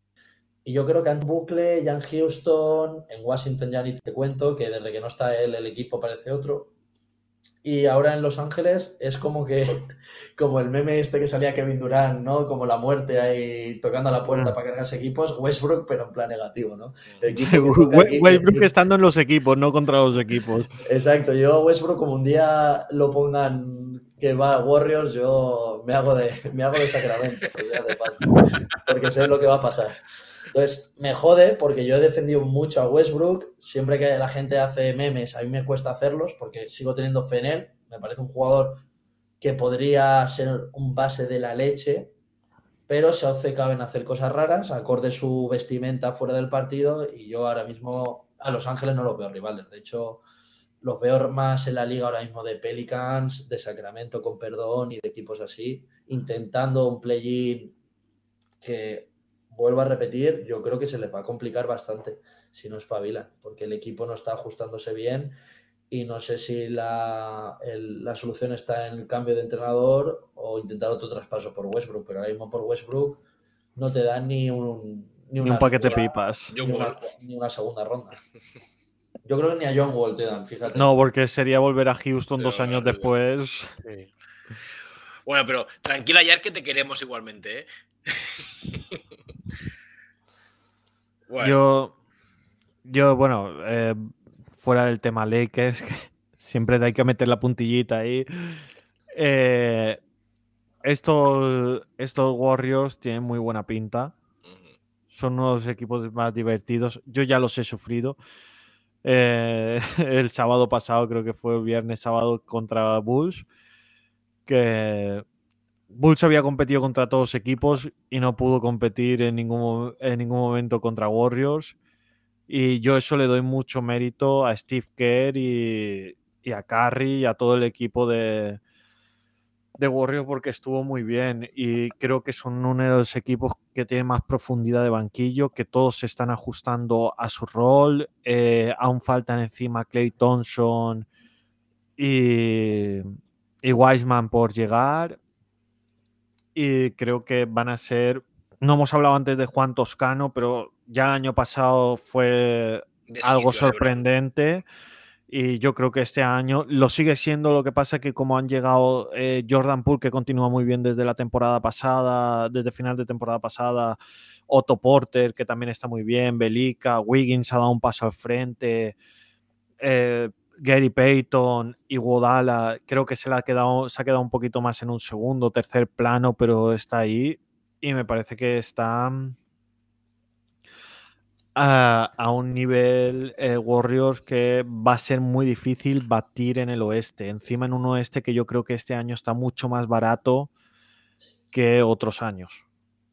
[SPEAKER 2] Y yo creo que en Bucle, ya en Houston, en Washington ya ni te cuento, que desde que no está él, el equipo parece otro. Y ahora en Los Ángeles es como que, como el meme este que salía Kevin Durant, ¿no? Como la muerte ahí tocando a la puerta para cargarse equipos, Westbrook, pero en plan negativo, ¿no?
[SPEAKER 4] El equipo que aquí, Westbrook que... estando en los equipos, no contra los equipos.
[SPEAKER 2] Exacto, yo Westbrook como un día lo pongan que va a Warriors, yo me hago de, me hago de Sacramento, o sea, de falta, porque sé lo que va a pasar. Entonces, me jode porque yo he defendido mucho a Westbrook. Siempre que la gente hace memes, a mí me cuesta hacerlos porque sigo teniendo fe en él. Me parece un jugador que podría ser un base de la leche, pero se obceca en hacer cosas raras, acorde su vestimenta fuera del partido, y yo ahora mismo a Los Ángeles no los veo rivales. De hecho, los veo más en la liga ahora mismo de Pelicans, de Sacramento con perdón y de equipos así, intentando un play-in que... Vuelvo a repetir, yo creo que se les va a complicar bastante si no espabilan, porque el equipo no está ajustándose bien y no sé si la, el, la solución está en el cambio de entrenador o intentar otro traspaso por Westbrook, pero ahora mismo por Westbrook no te dan ni un, ni una,
[SPEAKER 4] ni un paquete
[SPEAKER 2] una,
[SPEAKER 4] de pipas.
[SPEAKER 2] Ni una, ni una segunda ronda. Yo creo que ni a John Wall te dan, fíjate.
[SPEAKER 4] No, porque sería volver a Houston dos años después.
[SPEAKER 1] Sí. Bueno, pero tranquila, Yar, que te queremos igualmente, ¿eh?
[SPEAKER 4] Bueno. Yo, yo, bueno, eh, fuera del tema Lakers, que siempre hay que meter la puntillita ahí. Eh, estos, estos Warriors tienen muy buena pinta. Uh-huh. Son uno de los equipos más divertidos. Yo ya los he sufrido. Eh, el sábado pasado, creo que fue el viernes sábado contra Bulls, que Bulls había competido contra todos los equipos y no pudo competir en ningún, en ningún momento contra Warriors. Y yo eso le doy mucho mérito a Steve Kerr y, y a Curry y a todo el equipo de, de Warriors porque estuvo muy bien. Y creo que son uno de los equipos que tiene más profundidad de banquillo, que todos se están ajustando a su rol. Eh, aún faltan encima Klay Thompson y, y Wiseman por llegar. Y creo que van a ser... No hemos hablado antes de Juan Toscano, pero ya el año pasado fue algo sorprendente Y yo creo que este año lo sigue siendo, lo que pasa que como han llegado eh, Jordan Poole, que continúa muy bien desde la temporada pasada, desde final de temporada pasada, Otto Porter, que también está muy bien, Belica, Wiggins ha dado un paso al frente, eh, Gary Payton, Iguodala, creo que se, le ha quedado, se ha quedado un poquito más en un segundo, tercer plano, pero está ahí y me parece que está a, a un nivel eh, Warriors que va a ser muy difícil batir en el oeste. Encima en un oeste que yo creo que este año está mucho más barato que otros años.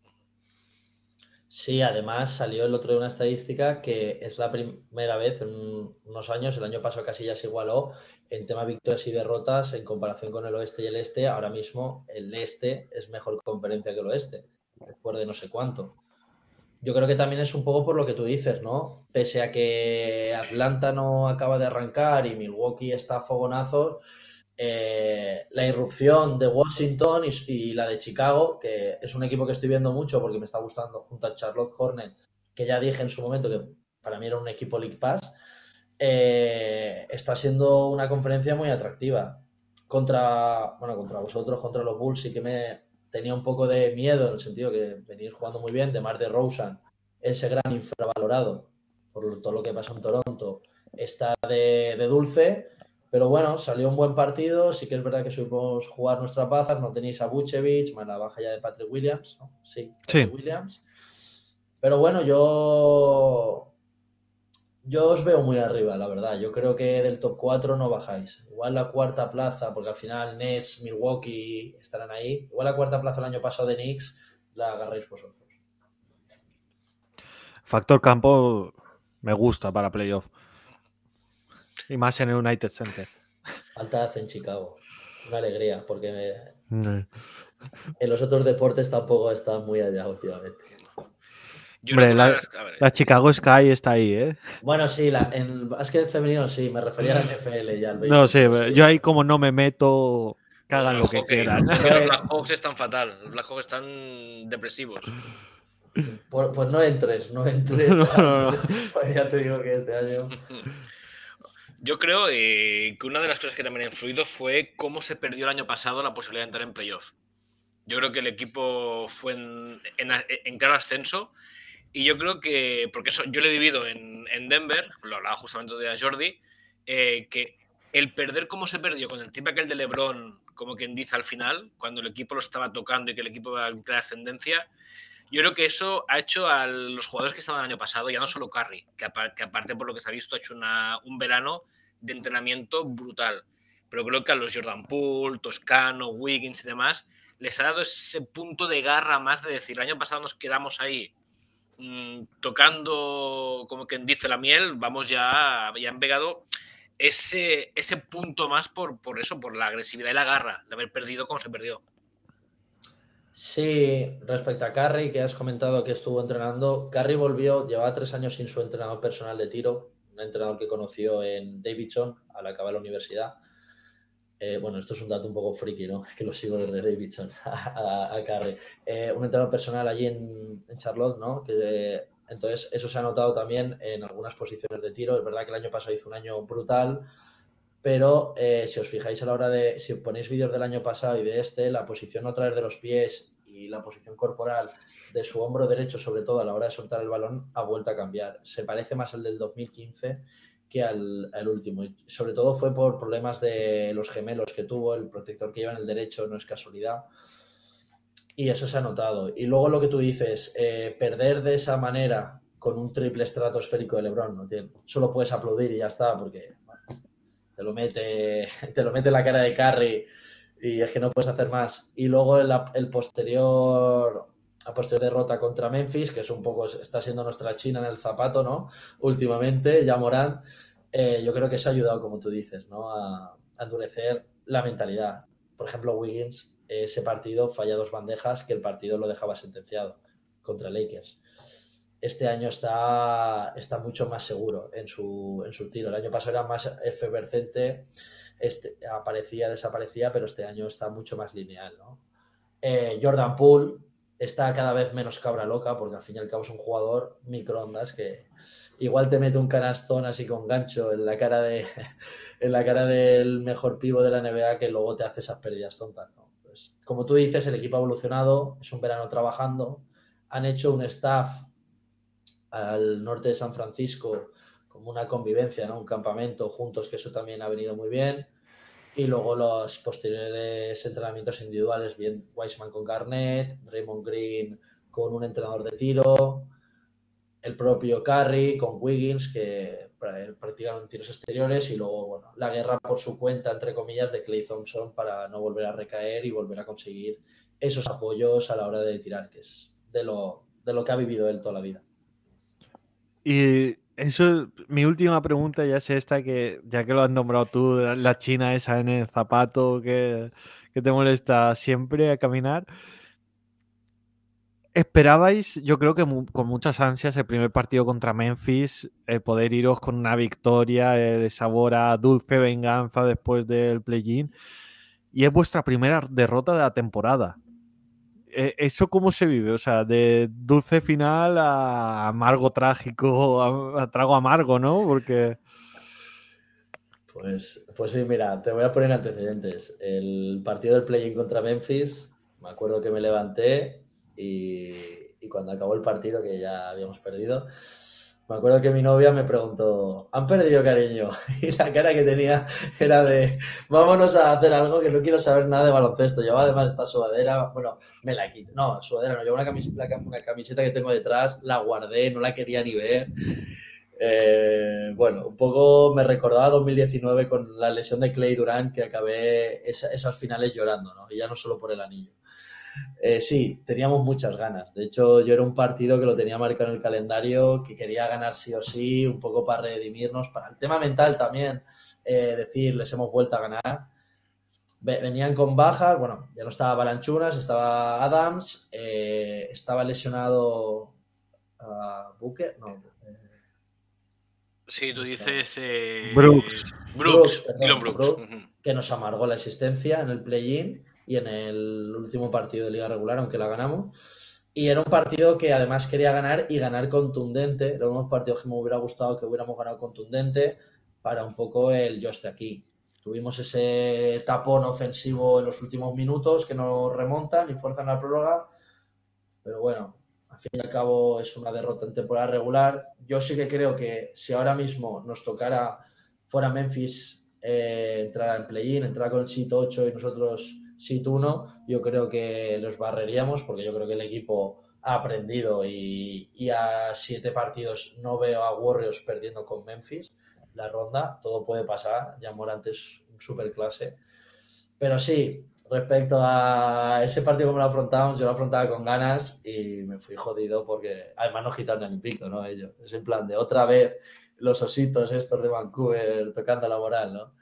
[SPEAKER 2] Sí, además salió el otro día una estadística que es la primera vez en unos años, el año pasado casi ya se igualó, en tema victorias y derrotas en comparación con el oeste y el este. Ahora mismo el este es mejor conferencia que el oeste, después de no sé cuánto. Yo creo que también es un poco por lo que tú dices, ¿no? Pese a que Atlanta no acaba de arrancar y Milwaukee está a fogonazos, eh, la irrupción de Washington y, y la de Chicago, que es un equipo que estoy viendo mucho porque me está gustando, junto a Charlotte Hornets, que ya dije en su momento que para mí era un equipo League Pass, eh, está siendo una conferencia muy atractiva. Contra, bueno, contra vosotros, contra los Bulls, sí que me tenía un poco de miedo en el sentido que venís jugando muy bien. DeMar DeRozan, ese gran infravalorado por todo lo que pasó en Toronto, está de, de dulce, pero bueno, salió un buen partido. Sí que es verdad que supimos jugar nuestras bazas. No tenéis a Vucevic, más la baja ya de Patrick Williams, ¿no? Sí, Patrick
[SPEAKER 4] Sí.
[SPEAKER 2] Williams. Pero bueno, yo yo os veo muy arriba, la verdad. Yo creo que del top cuatro no bajáis. Igual la cuarta plaza, porque al final Nets, Milwaukee estarán ahí. Igual la cuarta plaza el año pasado de Knicks la agarréis vosotros.
[SPEAKER 4] Factor campo me gusta para playoff. Y más en el United Center.
[SPEAKER 2] Falta hace en Chicago. Una alegría, porque
[SPEAKER 4] Mm.
[SPEAKER 2] en los otros deportes tampoco están muy allá últimamente.
[SPEAKER 1] Yo creo
[SPEAKER 4] Hombre,
[SPEAKER 1] que una de
[SPEAKER 4] la,
[SPEAKER 1] las- a ver,
[SPEAKER 4] la Chicago Sky está ahí, ¿eh?
[SPEAKER 2] Bueno, sí, la, en el básquet femenino sí, me refería a la N F L ya al
[SPEAKER 4] No
[SPEAKER 2] béisbol,
[SPEAKER 4] sé,
[SPEAKER 2] pero sí.
[SPEAKER 4] yo ahí como no me meto, que
[SPEAKER 1] bueno,
[SPEAKER 4] hagan
[SPEAKER 1] el
[SPEAKER 4] lo que
[SPEAKER 1] hockey,
[SPEAKER 4] quieran.
[SPEAKER 1] el hockey,
[SPEAKER 2] No,
[SPEAKER 1] los
[SPEAKER 2] eh,
[SPEAKER 1] Blackhawks están fatal. Los Blackhawks están depresivos.
[SPEAKER 2] Pues, pues no entres, no
[SPEAKER 4] No,
[SPEAKER 2] entres.
[SPEAKER 4] no, no.
[SPEAKER 2] Pues ya te digo que este año.
[SPEAKER 1] Yo creo eh, que una de las cosas que también ha influido fue cómo se perdió el año pasado la posibilidad de entrar en playoff. Yo creo que el equipo fue en, en, en claro ascenso y yo creo que, porque eso yo lo he vivido en, en Denver, lo hablaba justamente de Jordi, eh, que el perder como se perdió con el tipo aquel de LeBron, como quien dice al final, cuando el equipo lo estaba tocando y que el equipo iba a entrar ascendencia, yo creo que eso ha hecho a los jugadores que estaban el año pasado, ya no solo Curry, que, aparte, que aparte por lo que se ha visto ha hecho una, un verano de entrenamiento brutal, pero creo que a los Jordan Poole, Toscano, Wiggins y demás, les ha dado ese punto de garra más de decir, el año pasado nos quedamos ahí mmm, tocando, como quien dice, la miel, vamos ya, ya han pegado ese, ese punto más por, por eso, por la agresividad y la garra de haber perdido como se perdió.
[SPEAKER 2] Sí, respecto a Curry, que has comentado que estuvo entrenando, Curry volvió, llevaba tres años sin su entrenador personal de tiro, un entrenador que conoció en Davidson al acabar la universidad. Eh, bueno, esto es un dato un poco friki, ¿no? Es que lo sigo desde Davidson a, a, a Curry. Eh, un entrenador personal allí en, en Charlotte, ¿no? Que, eh, entonces, eso se ha notado también en algunas posiciones de tiro. Es verdad que el año pasado hizo un año brutal, pero eh, si os fijáis a la hora de, si ponéis vídeos del año pasado y de este, la posición otra vez de los pies y la posición corporal de su hombro derecho, sobre todo a la hora de soltar el balón, ha vuelto a cambiar. Se parece más al del dos mil quince que al, al último. Y sobre todo fue por problemas de los gemelos que tuvo, el protector que lleva en el derecho no es casualidad. Y eso se ha notado. Y luego lo que tú dices, eh, perder de esa manera con un triple estratosférico de LeBron, ¿no? Solo puedes aplaudir y ya está, porque te lo mete, te lo mete en la cara de Curry y es que no puedes hacer más. Y luego el, el posterior, la posterior derrota contra Memphis, que es un poco, está siendo nuestra China en el zapato, ¿no? Últimamente, ya Morant, eh, yo creo que eso ha ayudado, como tú dices, ¿no? A, a endurecer la mentalidad. Por ejemplo, Wiggins, ese partido falla dos bandejas que el partido lo dejaba sentenciado contra Lakers. Este año está, está mucho más seguro en su, en su tiro. El año pasado era más efervescente, este, aparecía, desaparecía, pero este año está mucho más lineal, ¿no? Eh, Jordan Poole está cada vez menos cabra loca, porque al fin y al cabo es un jugador microondas que igual te mete un canastón así con gancho en la cara de en la cara del mejor pivo de la N B A que luego te hace esas pérdidas tontas, ¿no? Pues, como tú dices, el equipo ha evolucionado, es un verano trabajando, han hecho un staff al norte de San Francisco como una convivencia, ¿no? Un campamento juntos, que eso también ha venido muy bien. Y luego los posteriores entrenamientos individuales, bien Wiseman con Garnett, Draymond Green con un entrenador de tiro, el propio Curry con Wiggins, que practicaron tiros exteriores, y luego, bueno, la guerra por su cuenta, entre comillas, de Klay Thompson para no volver a recaer y volver a conseguir esos apoyos a la hora de tirar, que es de lo, de lo que ha vivido él toda la vida.
[SPEAKER 4] Y eso, mi última pregunta ya es esta, que ya que lo has nombrado tú, la china esa en el zapato que, que te molesta siempre a caminar. ¿Esperabais, yo creo que mu con muchas ansias, el primer partido contra Memphis, el poder iros con una victoria eh, de sabor a dulce venganza después del play-in? Y es vuestra primera derrota de la temporada. ¿Eso cómo se vive? O sea, de dulce final a amargo trágico, a, a trago amargo, ¿no? Porque...
[SPEAKER 2] Pues, pues sí, mira, te voy a poner antecedentes. El partido del play-in contra Memphis, me acuerdo que me levanté y, y cuando acabó el partido, que ya habíamos perdido, me acuerdo que mi novia me preguntó, ¿han perdido, cariño? Y la cara que tenía era de, vámonos a hacer algo, que no quiero saber nada de baloncesto. Llevaba además esta sudadera, bueno, me la quité. No, sudadera no, llevo una camiseta, una camiseta que tengo detrás, la guardé, no la quería ni ver. Eh, bueno, un poco me recordaba dos mil diecinueve con la lesión de Klay Durant, que acabé esa, esas finales llorando, ¿no? Y ya no solo por el anillo. Eh, sí, teníamos muchas ganas. De hecho, yo era un partido que lo tenía marcado en el calendario, que quería ganar sí o sí, un poco para redimirnos, para el tema mental también, eh, decir, les hemos vuelto a ganar. Venían con bajas, bueno, ya no estaba Balanchunas, estaba Adams, eh, estaba lesionado uh, Booker, no,
[SPEAKER 1] Sí, tú dices eh,
[SPEAKER 4] Brooks.
[SPEAKER 1] Brooks,
[SPEAKER 2] Brooks, perdón,
[SPEAKER 1] Dillon Brooks.
[SPEAKER 2] Brooks,
[SPEAKER 1] Uh-huh.
[SPEAKER 2] que nos amargó la existencia en el play-in y en el último partido de liga regular, aunque la ganamos. Y era un partido que además quería ganar y ganar contundente. Era unos partidos que me hubiera gustado que hubiéramos ganado contundente para un poco el yo esté aquí. Tuvimos ese tapón ofensivo en los últimos minutos que nos remontan y fuerzan la prórroga. Pero bueno, al fin y al cabo es una derrota en temporada regular. Yo sí que creo que si ahora mismo nos tocara fuera Memphis eh, entrar en play-in, entrar con el sit ocho y nosotros sit uno, yo creo que los barreríamos, porque yo creo que el equipo ha aprendido y, y a siete partidos no veo a Warriors perdiendo con Memphis la ronda. Todo puede pasar, ya Morant es un super clase. Pero sí, respecto a ese partido como lo afrontamos, yo lo afrontaba con ganas y me fui jodido porque además no quitaron el invicto, ¿no? Ellos. Es en plan de otra vez los ositos estos de Vancouver tocando la moral, ¿no?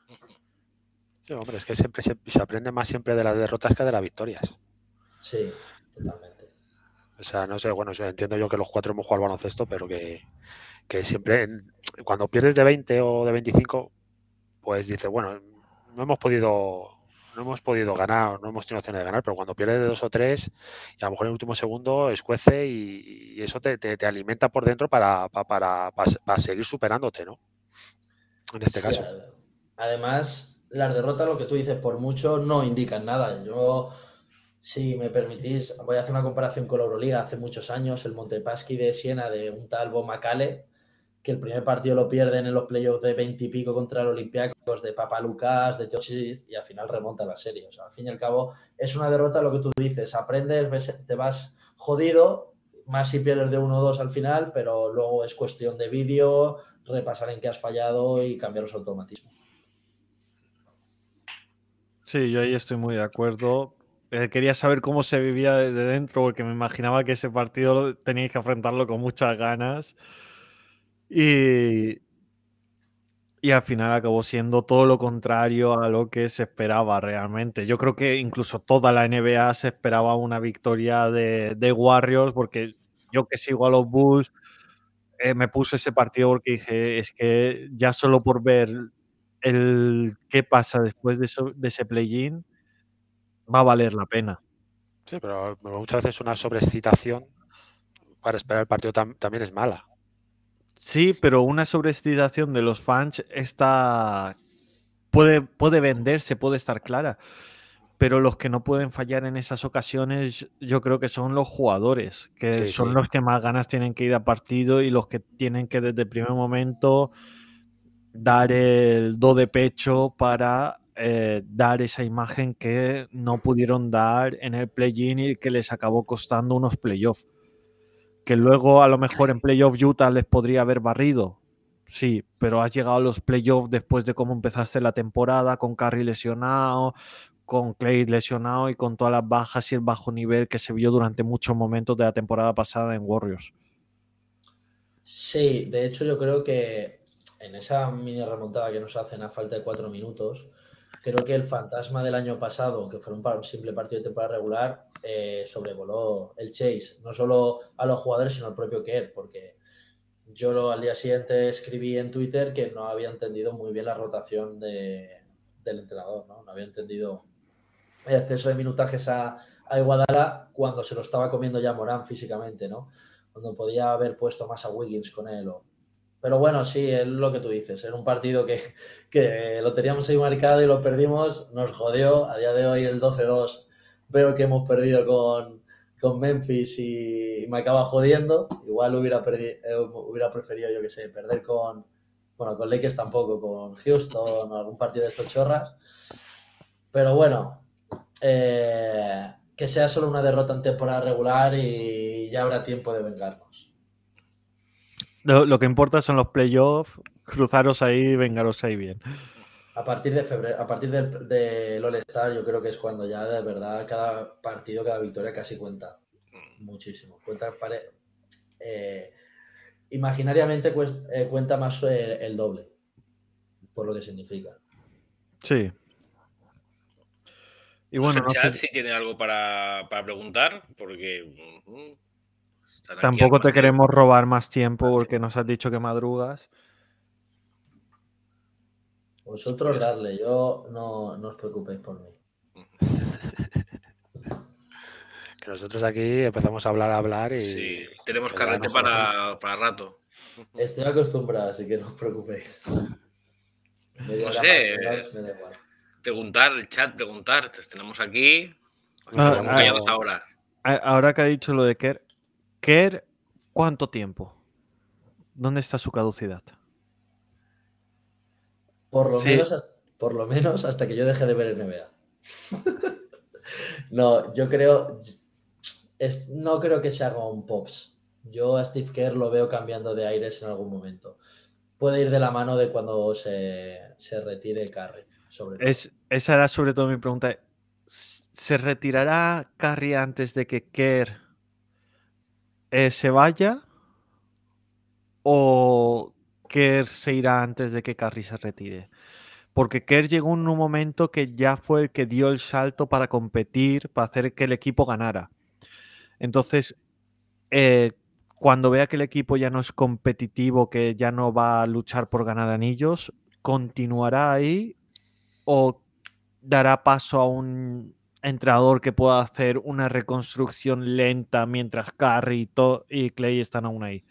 [SPEAKER 3] Sí, hombre, es que siempre se, se aprende más siempre de las derrotas que de las victorias.
[SPEAKER 2] Sí, totalmente.
[SPEAKER 3] O sea, no sé, bueno, o sea, entiendo yo que los cuatro hemos jugado al baloncesto, pero que, que siempre, cuando pierdes de veinte o de veinticinco, pues dices, bueno, no hemos podido no hemos podido ganar, no hemos tenido opciones de ganar, pero cuando pierdes de dos o tres y a lo mejor en el último segundo escuece y, y eso te, te, te alimenta por dentro para, para, para, para seguir superándote, ¿no? En este
[SPEAKER 2] sí,
[SPEAKER 3] caso.
[SPEAKER 2] Además, las derrotas, lo que tú dices, por mucho no indican nada. Yo, si me permitís, voy a hacer una comparación con la Euroliga. Hace muchos años, el Montepaschi de Siena de un tal Bo Macale, que el primer partido lo pierden en los playoffs de veinte y pico contra el Olympiacos de Papa Lucas, de Teosis, y al final remonta la serie. O sea, al fin y al cabo, es una derrota lo que tú dices. Aprendes, ves, te vas jodido, más si pierdes de uno o dos al final, pero luego es cuestión de vídeo, repasar en qué has fallado y cambiar los automatismos.
[SPEAKER 4] Sí, yo ahí estoy muy de acuerdo. Eh, quería saber cómo se vivía desde dentro, porque me imaginaba que ese partido teníais que afrontarlo con muchas ganas. Y, y al final acabó siendo todo lo contrario a lo que se esperaba realmente. Yo creo que incluso toda la N B A se esperaba una victoria de, de Warriors, porque yo que sigo a los Bulls, eh, me puse ese partido porque dije, es que ya solo por ver el qué pasa después de, eso, de ese play-in va a valer la pena.
[SPEAKER 3] Sí, pero muchas veces una sobreexcitación para esperar el partido tam también es mala.
[SPEAKER 4] Sí, pero una sobreestimación de los fans está puede, puede venderse, puede estar clara. Pero los que no pueden fallar en esas ocasiones, yo creo que son los jugadores, que
[SPEAKER 3] Sí,
[SPEAKER 4] son
[SPEAKER 3] sí.
[SPEAKER 4] los que más ganas tienen que ir a partido y los que tienen que desde el primer momento dar el do de pecho para eh, dar esa imagen que no pudieron dar en el play-in y que les acabó costando unos playoffs. Que luego a lo mejor en playoff Utah les podría haber barrido. Sí, pero has llegado a los playoffs después de cómo empezaste la temporada, con Curry lesionado, con Clay lesionado y con todas las bajas y el bajo nivel que se vio durante muchos momentos de la temporada pasada en Warriors.
[SPEAKER 2] Sí, de hecho yo creo que en esa mini remontada que nos hacen a falta de cuatro minutos, creo que el fantasma del año pasado, que fue un, un simple partido de temporada regular, eh, sobrevoló el Chase, no solo a los jugadores, sino al propio Kerr, porque yo lo, al día siguiente escribí en Twitter que no había entendido muy bien la rotación de, del entrenador, ¿no? No había entendido el exceso de minutajes a, a Iguodala cuando se lo estaba comiendo ya Morán físicamente, ¿no? Cuando podía haber puesto más a Wiggins con él. O... Pero bueno, sí, es lo que tú dices. Era un partido que, que lo teníamos ahí marcado y lo perdimos, nos jodió. A día de hoy el doce dos veo que hemos perdido con, con Memphis y, y me acaba jodiendo. Igual hubiera, perdi, eh, hubiera preferido, yo que sé, perder con, bueno, con Lakers tampoco, con Houston o algún partido de estos chorras. Pero bueno, eh, que sea solo una derrota en temporada regular y ya habrá tiempo de vengarnos.
[SPEAKER 4] Lo, lo que importa son los playoffs, cruzaros ahí, vengaros ahí bien.
[SPEAKER 2] A partir de febrero, a partir del de All-Star, yo creo que es cuando ya de verdad cada partido, cada victoria casi cuenta muchísimo. Cuenta, pare, eh, imaginariamente cuesta, eh, cuenta más el, el doble, por lo que significa.
[SPEAKER 4] Sí. Y
[SPEAKER 1] no
[SPEAKER 4] bueno,
[SPEAKER 1] sé,
[SPEAKER 4] no
[SPEAKER 1] chat,
[SPEAKER 4] sé,
[SPEAKER 1] si tiene algo para, para preguntar, porque uh,
[SPEAKER 4] tampoco te queremos robar más tiempo
[SPEAKER 1] más
[SPEAKER 4] porque
[SPEAKER 1] tiempo.
[SPEAKER 4] nos has dicho que madrugas.
[SPEAKER 2] Vosotros darle, yo no, no os preocupéis por mí.
[SPEAKER 3] Que nosotros aquí empezamos a hablar, a hablar y...
[SPEAKER 1] Sí, tenemos
[SPEAKER 3] ya
[SPEAKER 1] carrete
[SPEAKER 3] nos conocemos.
[SPEAKER 1] para, para rato.
[SPEAKER 2] Estoy acostumbrado, así que no os preocupéis. Media
[SPEAKER 1] No
[SPEAKER 2] hora
[SPEAKER 1] sé,
[SPEAKER 2] más menos, me da igual.
[SPEAKER 1] preguntar, el chat, preguntar. Te tenemos aquí.
[SPEAKER 3] Ah,
[SPEAKER 1] Estamos
[SPEAKER 3] ah,
[SPEAKER 1] callados ahora.
[SPEAKER 4] Ahora que ha dicho lo de Kerr, Kerr, ¿cuánto tiempo? ¿Dónde está su caducidad?
[SPEAKER 2] Por lo,
[SPEAKER 4] Sí.
[SPEAKER 2] menos, hasta, por lo menos hasta que yo deje de ver N B A. No, yo creo... Es, no creo que se haga un Pops. Yo a Steve Kerr lo veo cambiando de aires en algún momento. Puede ir de la mano de cuando se, se retire Curry, sobre todo.
[SPEAKER 4] Es, esa era sobre todo mi pregunta. ¿Se retirará Curry antes de que Kerr eh, se vaya? ¿O Kerr se irá antes de que Curry se retire? Porque Kerr llegó en un momento que ya fue el que dio el salto para competir, para hacer que el equipo ganara. Entonces, eh, cuando vea que el equipo ya no es competitivo, que ya no va a luchar por ganar anillos, ¿continuará ahí o dará paso a un entrenador que pueda hacer una reconstrucción lenta mientras Curry y, y Clay están aún ahí?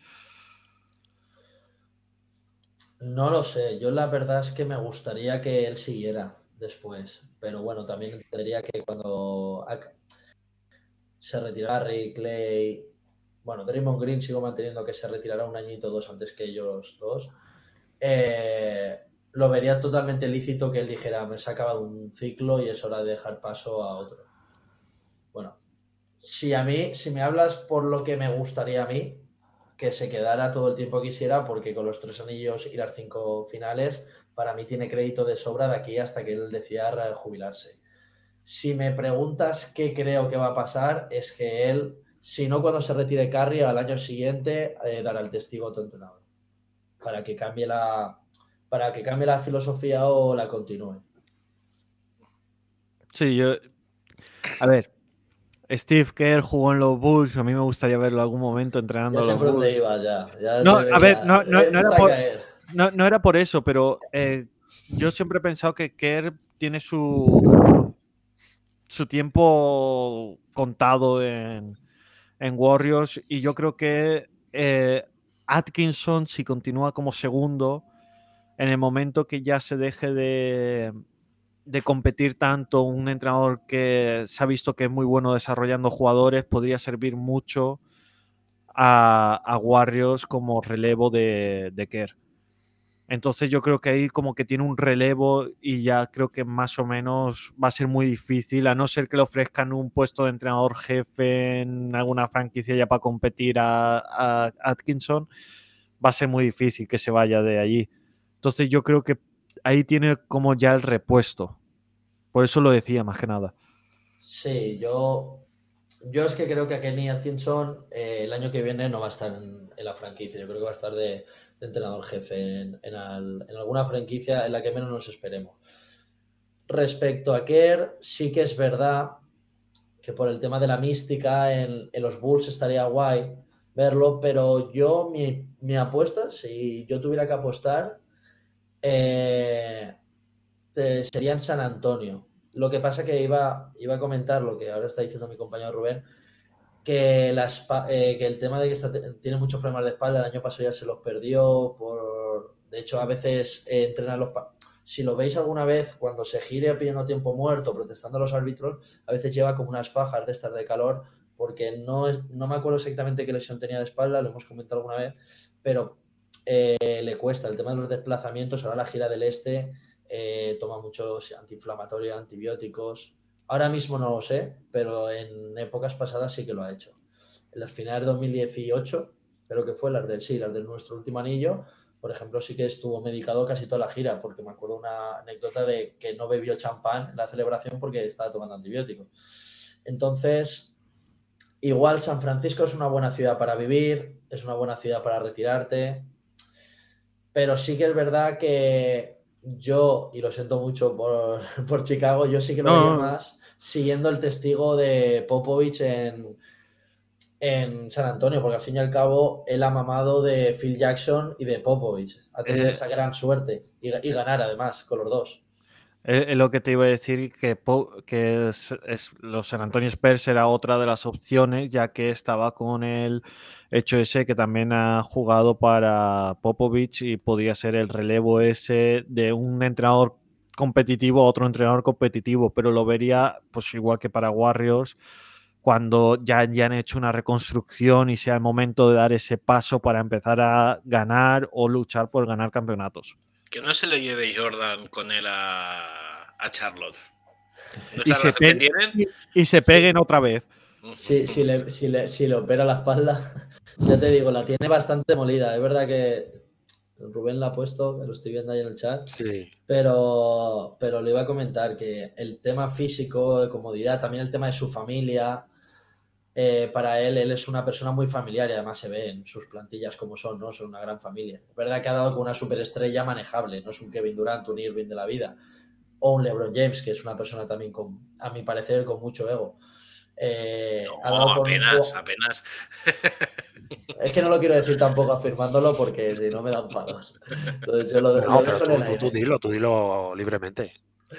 [SPEAKER 2] No lo sé, yo la verdad es que me gustaría que él siguiera después, pero bueno, también entendería que cuando se retirara Curry, Clay, bueno, Draymond Green sigo manteniendo que se retirará un añito o dos antes que ellos dos, eh, lo vería totalmente lícito que él dijera, me se ha acabado un ciclo y es hora de dejar paso a otro. Bueno, si a mí, si me hablas por lo que me gustaría a mí, que se quedara todo el tiempo que quisiera, porque con los tres anillos y las cinco finales, para mí tiene crédito de sobra de aquí hasta que él decida jubilarse. Si me preguntas qué creo que va a pasar, es que él, si no cuando se retire Curry, al año siguiente eh, dará el testigo a otro entrenador, para que cambie la, para que cambie la filosofía o la continúe.
[SPEAKER 4] Sí, yo... A ver, Steve Kerr jugó en los Bulls, a mí me gustaría verlo en algún momento entrenando
[SPEAKER 2] Ya
[SPEAKER 4] a
[SPEAKER 2] sé
[SPEAKER 4] los
[SPEAKER 2] por dónde
[SPEAKER 4] Bulls.
[SPEAKER 2] iba ya. ya
[SPEAKER 4] No,
[SPEAKER 2] veía,
[SPEAKER 4] a ver, no, no, no, era por,
[SPEAKER 2] caer.
[SPEAKER 4] no, no era por eso, pero eh, yo siempre he pensado que Kerr tiene su su tiempo contado en, en Warriors y yo creo que eh, Atkinson, si continúa como segundo, en el momento que ya se deje de, de competir tanto, un entrenador que se ha visto que es muy bueno desarrollando jugadores, podría servir mucho a, a Warriors como relevo de, de Kerr. Entonces yo creo que ahí como que tiene un relevo y ya creo que más o menos va a ser muy difícil, a no ser que le ofrezcan un puesto de entrenador jefe en alguna franquicia ya para competir a, a Atkinson, va a ser muy difícil que se vaya de allí. Entonces yo creo que ahí tiene como ya el repuesto. Por eso lo decía más que nada.
[SPEAKER 2] Sí, yo, yo es que creo que a Kenny Atkinson eh, el año que viene no va a estar en, en la franquicia. Yo creo que va a estar de, de entrenador jefe en, en, al, en alguna franquicia en la que menos nos esperemos. Respecto a Kerr, sí que es verdad que por el tema de la mística en, en los Bulls estaría guay verlo, pero yo mi, mi apuesta, si yo tuviera que apostar, eh, te- sería en San Antonio. Lo que pasa que iba, iba a comentar lo que ahora está diciendo mi compañero Rubén, que, la espa- eh, que el tema de que está- tiene muchos problemas de espalda, el año pasado ya se los perdió, por de hecho a veces eh, entrena los... pa- si lo veis alguna vez, cuando se gire pidiendo tiempo muerto, protestando a los árbitros, a veces lleva como unas fajas de estas de calor, porque no, es, no me acuerdo exactamente qué lesión tenía de espalda, lo hemos comentado alguna vez, pero eh, le cuesta el tema de los desplazamientos, ahora la gira del este, eh, toma muchos antiinflamatorios, antibióticos. Ahora mismo no lo sé, pero en épocas pasadas sí que lo ha hecho. En las finales de dos mil dieciocho, creo que fue las del sí, las de nuestro último anillo, por ejemplo, sí que estuvo medicado casi toda la gira, porque me acuerdo una anécdota de que no bebió champán en la celebración porque estaba tomando antibióticos. Entonces, igual San Francisco es una buena ciudad para vivir, es una buena ciudad para retirarte, pero sí que es verdad que yo, y lo siento mucho por, por Chicago, yo sí que lo vería
[SPEAKER 4] No,
[SPEAKER 2] más siguiendo el testigo de Popovich en, en San Antonio, porque al fin y al cabo él ha mamado de Phil Jackson y de Popovich. Ha tenido
[SPEAKER 4] eh,
[SPEAKER 2] esa gran suerte y, y ganar además con los dos.
[SPEAKER 4] es, es lo que te iba a decir, que, Po- que es, es- los San Antonio Spurs era otra de las opciones, ya que estaba con el hecho ese que también ha jugado para Popovich y podía ser el relevo ese de un entrenador competitivo a otro entrenador competitivo, pero lo vería pues igual que para Warriors, cuando ya, ya han hecho una reconstrucción y sea el momento de dar ese paso para empezar a ganar o luchar por ganar campeonatos.
[SPEAKER 1] Que no se lo lleve Jordan con él a, a Charlotte. ¿No es
[SPEAKER 4] Y
[SPEAKER 1] la
[SPEAKER 4] se,
[SPEAKER 1] relación que
[SPEAKER 4] pe-
[SPEAKER 1] tienen?
[SPEAKER 4] y se
[SPEAKER 2] Sí,
[SPEAKER 4] peguen otra vez.
[SPEAKER 2] sí, si, le, si, le, si le opera la espalda, ya te digo, la tiene bastante molida. Es verdad que Rubén la ha puesto, que lo estoy viendo ahí en el chat.
[SPEAKER 3] Sí.
[SPEAKER 2] Pero, pero le iba a comentar que el tema físico, de comodidad, también el tema de su familia, eh, para él, él es una persona muy familiar y además se ve en sus plantillas como son, ¿no? Son una gran familia. Es verdad que ha dado con una superestrella manejable, no es un Kevin Durant, un Irving de la vida, o un LeBron James, que es una persona también, con, a mi parecer, con mucho ego. Eh, ha dado
[SPEAKER 1] No,
[SPEAKER 2] con un
[SPEAKER 1] apenas,
[SPEAKER 2] juego...
[SPEAKER 1] apenas.
[SPEAKER 2] Es que no lo quiero decir tampoco afirmándolo porque si no me dan palos. Entonces yo lo,
[SPEAKER 3] No,
[SPEAKER 2] lo
[SPEAKER 3] pero
[SPEAKER 2] dejo en el
[SPEAKER 3] tú, tú, tú
[SPEAKER 2] aire.
[SPEAKER 3] dilo, tú dilo libremente.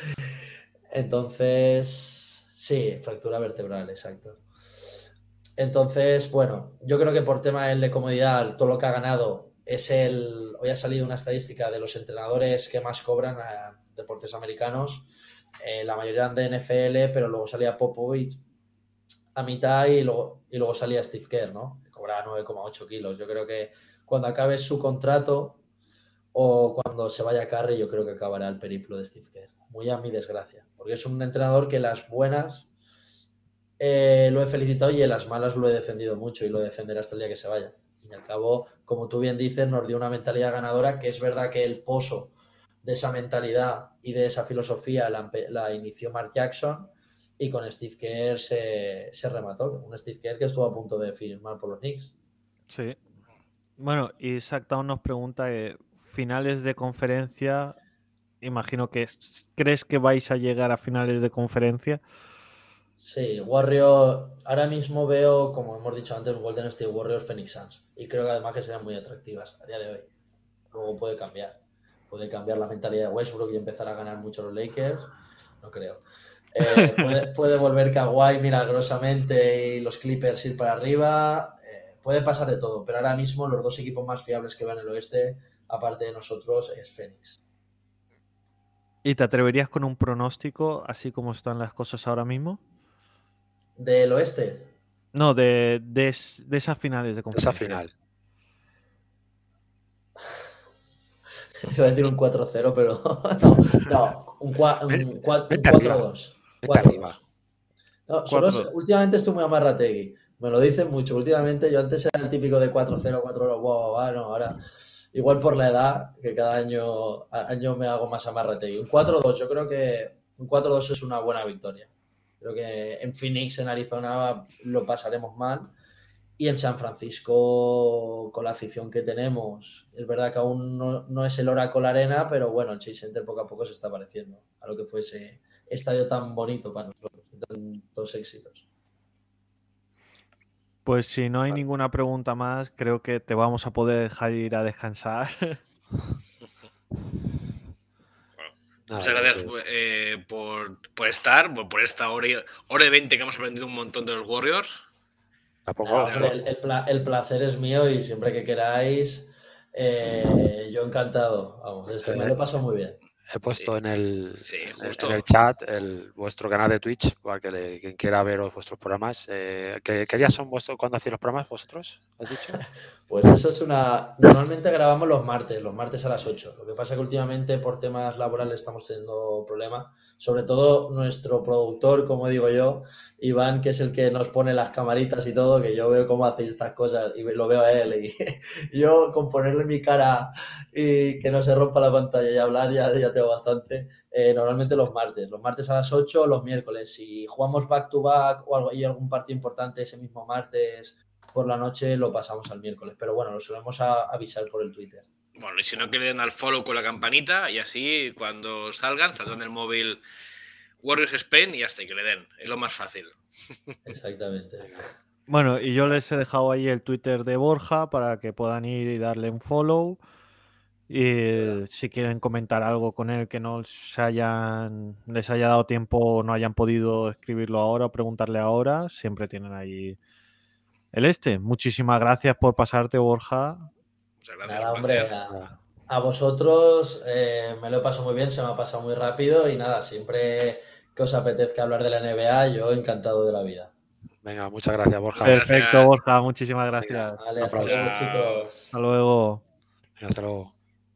[SPEAKER 2] Entonces, sí, fractura vertebral, exacto. Entonces, bueno, yo creo que por tema de comodidad, todo lo que ha ganado es el. Hoy ha salido una estadística de los entrenadores que más cobran a deportes americanos. Eh, la mayoría eran de N F L, pero luego salía Popovich a mitad y luego, y luego salía Steve Kerr, ¿no? Que cobraba nueve coma ocho kilos. Yo creo que cuando acabe su contrato o cuando se vaya a Curry, yo creo que acabará el periplo de Steve Kerr. Muy a mi desgracia. Porque es un entrenador que las buenas eh, lo he felicitado y en las malas lo he defendido mucho y lo defenderé hasta el día que se vaya. Y al cabo, como tú bien dices, nos dio una mentalidad ganadora, que es verdad que el pozo de esa mentalidad y de esa filosofía la, la inició Mark Jackson y con Steve Kerr se, se remató. Un Steve Kerr que estuvo a punto de firmar por los Knicks.
[SPEAKER 4] Sí. Bueno, y Sacktown nos pregunta, eh, finales de conferencia, imagino que es- ¿crees que vais a llegar a finales de conferencia?
[SPEAKER 2] Sí, Warrior, ahora mismo veo, como hemos dicho antes, Golden State Warriors, Phoenix Suns. Y creo que además que serán muy atractivas a día de hoy. Luego puede cambiar. Puede cambiar la mentalidad de Westbrook y empezar a ganar mucho los Lakers. No creo. Eh, puede, puede volver Kawhi milagrosamente y los Clippers ir para arriba. Eh, puede pasar de todo, pero ahora mismo los dos equipos más fiables que van en el oeste, aparte de nosotros, es Phoenix.
[SPEAKER 4] ¿Y te atreverías con un pronóstico, así como están las cosas ahora mismo?
[SPEAKER 2] ¿Del oeste?
[SPEAKER 4] No, de, de, es- de esas finales de
[SPEAKER 3] Esa
[SPEAKER 4] conferencia.
[SPEAKER 3] final.
[SPEAKER 2] Iba a decir un cuatro cero, pero no, no, un, cua- un, cua- un
[SPEAKER 3] Vente arriba.
[SPEAKER 2] cuatro dos.
[SPEAKER 3] Vente arriba.
[SPEAKER 2] No, solo es-
[SPEAKER 4] Cuatro.
[SPEAKER 2] últimamente estoy muy amarrategui. Me lo dicen mucho. Últimamente yo antes era el típico de cuatro cero, cuatro uno, wow, wow, no, ahora igual por la edad, que cada año, a- año me hago más amarrategui. Un cuatro dos, yo creo que un cuatro dos es una buena victoria. Creo que en Phoenix, en Arizona, lo pasaremos mal. Y en San Francisco, con la afición que tenemos, es verdad que aún no, no es el Oracle Arena, pero bueno, el Chase Center poco a poco se está pareciendo a lo que fue ese estadio tan bonito para nosotros, de tantos éxitos.
[SPEAKER 4] Pues si no hay
[SPEAKER 3] Vale.
[SPEAKER 4] ninguna pregunta más, creo que te vamos a poder dejar ir a descansar.
[SPEAKER 3] Nada,
[SPEAKER 1] Muchas
[SPEAKER 3] yo
[SPEAKER 1] gracias
[SPEAKER 3] que-
[SPEAKER 1] eh, por, por estar, por, por esta hora y, hora y veinte que hemos aprendido un montón de los Warriors.
[SPEAKER 3] Tampoco.
[SPEAKER 2] Nada, hombre, el, el pla- el placer es mío y siempre que queráis, eh, yo encantado. Vamos, este, me lo paso muy bien.
[SPEAKER 3] He puesto en el,
[SPEAKER 1] Sí,
[SPEAKER 3] en el-
[SPEAKER 1] justo.
[SPEAKER 3] en el chat el, vuestro canal de Twitch para que le- quien quiera veros vuestros programas. Eh, ¿qué, qué días son vuestros cuando hacéis los programas vosotros? ¿Has dicho?
[SPEAKER 2] Pues eso es una... Normalmente grabamos los martes, los martes a las ocho. Lo que pasa es que últimamente por temas laborales estamos teniendo problemas. Sobre todo nuestro productor, como digo yo, Iván, que es el que nos pone las camaritas y todo, que yo veo cómo hacéis estas cosas y lo veo a él. Y yo con ponerle mi cara y que no se rompa la pantalla y hablar ya, ya tengo bastante. Eh, normalmente los martes, los martes a las ocho, los miércoles. Si jugamos back to back o algo, y algún partido importante ese mismo martes por la noche, lo pasamos al miércoles. Pero bueno, lo solemos a, avisar por el Twitter.
[SPEAKER 1] Bueno, y si no, que le den al follow con la campanita y así cuando salgan, saldrán el móvil Warriors Spain y hasta que le den. Es lo más fácil.
[SPEAKER 2] Exactamente.
[SPEAKER 4] Bueno, y yo les he dejado ahí el Twitter de Borja para que puedan ir y darle un follow. Y si quieren comentar algo con él que no se hayan, les haya dado tiempo o no hayan podido escribirlo ahora o preguntarle ahora, siempre tienen ahí el este. Muchísimas gracias por pasarte, Borja.
[SPEAKER 1] Muchas gracias,
[SPEAKER 2] Nada,
[SPEAKER 1] un
[SPEAKER 2] hombre,
[SPEAKER 1] placer.
[SPEAKER 2] a, a vosotros eh, me lo he pasado muy bien, se me ha pasado muy rápido y nada, siempre que os apetezca hablar de la N B A, yo encantado de la vida.
[SPEAKER 3] Venga, muchas gracias, Borja.
[SPEAKER 1] Gracias.
[SPEAKER 4] Perfecto, Borja, muchísimas gracias.
[SPEAKER 3] Venga,
[SPEAKER 2] Vale,
[SPEAKER 3] un
[SPEAKER 2] hasta
[SPEAKER 3] aplauso.
[SPEAKER 2] luego,
[SPEAKER 1] Chao.
[SPEAKER 2] chicos.
[SPEAKER 4] Hasta luego.
[SPEAKER 3] Venga, hasta luego.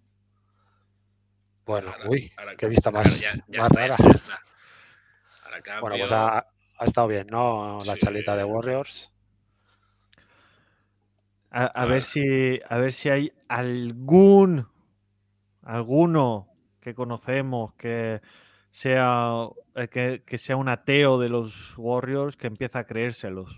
[SPEAKER 3] Bueno,
[SPEAKER 1] Ahora-
[SPEAKER 3] uy,
[SPEAKER 1] ahora-
[SPEAKER 3] qué vista
[SPEAKER 1] ahora
[SPEAKER 3] más,
[SPEAKER 1] ya, ya
[SPEAKER 3] más
[SPEAKER 1] está, ya
[SPEAKER 3] rara.
[SPEAKER 1] está, ya está. Ahora cambio.
[SPEAKER 3] Bueno, pues ha, ha estado bien, ¿no? La
[SPEAKER 1] Sí.
[SPEAKER 3] charlita de Warriors.
[SPEAKER 4] A, a
[SPEAKER 1] Claro.
[SPEAKER 4] ver si, a ver si hay algún, alguno que conocemos que sea, eh, que, que sea un ateo de los Warriors que empieza a creérselos.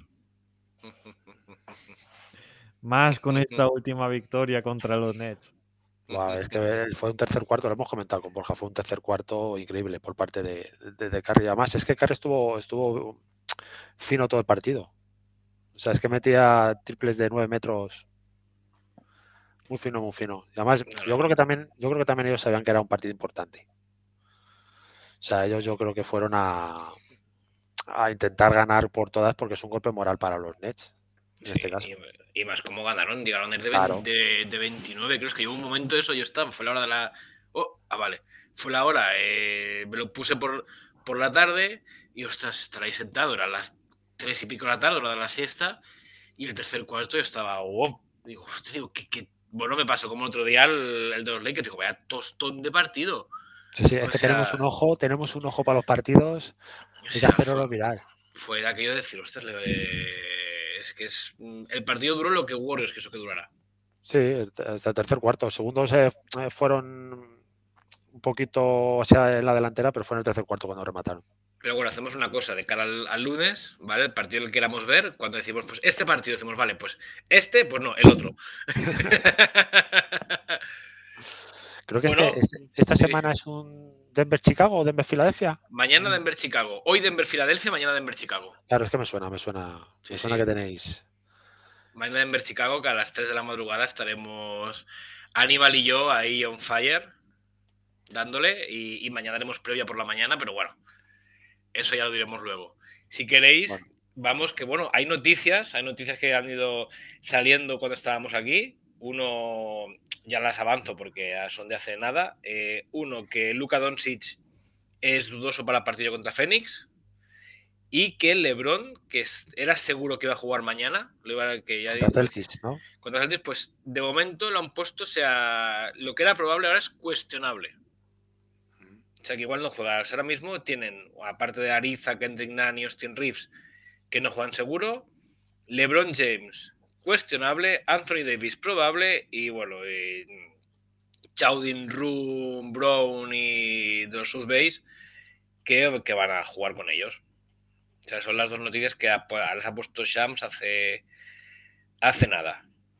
[SPEAKER 4] Más con esta última victoria contra los Nets.
[SPEAKER 3] Buah, es que fue un tercer cuarto, lo hemos comentado con Borja, fue un tercer cuarto increíble por parte de, de, de Curry. Además, es que Curry estuvo, estuvo fino todo el partido. O sea, es que metía triples de nueve metros. Muy fino, muy fino. Y además, yo creo que también, yo creo que también ellos sabían que era un partido importante. O sea, ellos yo creo que fueron a, a intentar ganar por todas porque es un golpe moral para los Nets. En
[SPEAKER 1] Sí,
[SPEAKER 3] este caso.
[SPEAKER 1] y, y más como ganaron, llegaron de,
[SPEAKER 3] Claro.
[SPEAKER 1] de, de veintinueve, creo que llegó un momento eso, yo estaba, fue la hora de la... Oh, ah, vale, fue la hora, eh, me lo puse por, por la tarde y ostras, estar ahí sentado, eran las tres y pico de la tarde, hora de la siesta, y el tercer cuarto yo estaba, oh, digo, hostia, digo, ¿qué, qué? Bueno, me pasó como el otro día el, el de los Lakers, digo, vaya tostón de partido.
[SPEAKER 3] Sí, sí, es
[SPEAKER 1] O
[SPEAKER 3] que
[SPEAKER 1] sea,
[SPEAKER 3] tenemos un ojo, tenemos un ojo para los partidos,
[SPEAKER 1] o
[SPEAKER 3] hay
[SPEAKER 1] sea,
[SPEAKER 3] que hacerlo
[SPEAKER 1] fue,
[SPEAKER 3] olvidar.
[SPEAKER 1] fue de aquello de decir, ostras, le- es que es el partido duró lo que Warriors quiso que durara.
[SPEAKER 3] Sí, hasta el tercer cuarto. Segundos eh, fueron un poquito, o sea, en la delantera, pero fue en el tercer cuarto cuando remataron.
[SPEAKER 1] Pero bueno, hacemos una cosa de cara al, al lunes, ¿vale? El partido que queramos ver, cuando decimos, pues este partido, decimos, vale, pues este, pues no, el otro.
[SPEAKER 3] Creo que
[SPEAKER 1] Bueno,
[SPEAKER 3] este, este- esta
[SPEAKER 1] sí.
[SPEAKER 3] semana es un Denver-Chicago o Denver-Filadelfia.
[SPEAKER 1] Mañana Denver-Chicago. Hoy Denver-Filadelfia, mañana Denver-Chicago.
[SPEAKER 3] Claro, es que me suena, me suena,
[SPEAKER 1] Sí,
[SPEAKER 3] me suena
[SPEAKER 1] sí.
[SPEAKER 3] que tenéis.
[SPEAKER 1] Mañana Denver-Chicago, que a las tres de la madrugada estaremos Aníbal y yo ahí on fire, dándole, y, y mañana haremos previa por la mañana, pero bueno. eso ya lo diremos luego. Si queréis,
[SPEAKER 3] Bueno.
[SPEAKER 1] vamos, que bueno, hay noticias, hay noticias que han ido saliendo cuando estábamos aquí. Uno, ya las avanzo porque son de hace nada. Eh, uno, que Luka Doncic es dudoso para el partido contra Phoenix. Y que LeBron, que era seguro que iba a jugar mañana, que ya
[SPEAKER 3] contra Celtics, ¿no?
[SPEAKER 1] Contra Celtics, pues de momento lo han puesto, o sea, lo que era probable ahora es cuestionable. O sea, que igual no juega. Ahora mismo tienen, aparte de Ariza, Kendrick Nunn y Austin Reeves, que no juegan seguro, LeBron James, cuestionable, Anthony Davis, probable, y bueno, eh, Chaudin, Room, Brown y de los Southbase, que, que van a jugar con ellos. O sea, son las dos noticias que ha, les ha puesto Shams hace, hace nada.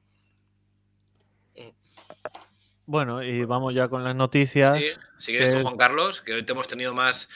[SPEAKER 4] Bueno, y vamos ya con las noticias.
[SPEAKER 1] Sí, si quieres
[SPEAKER 4] que...
[SPEAKER 1] tú, Juan Carlos, que hoy te hemos tenido más...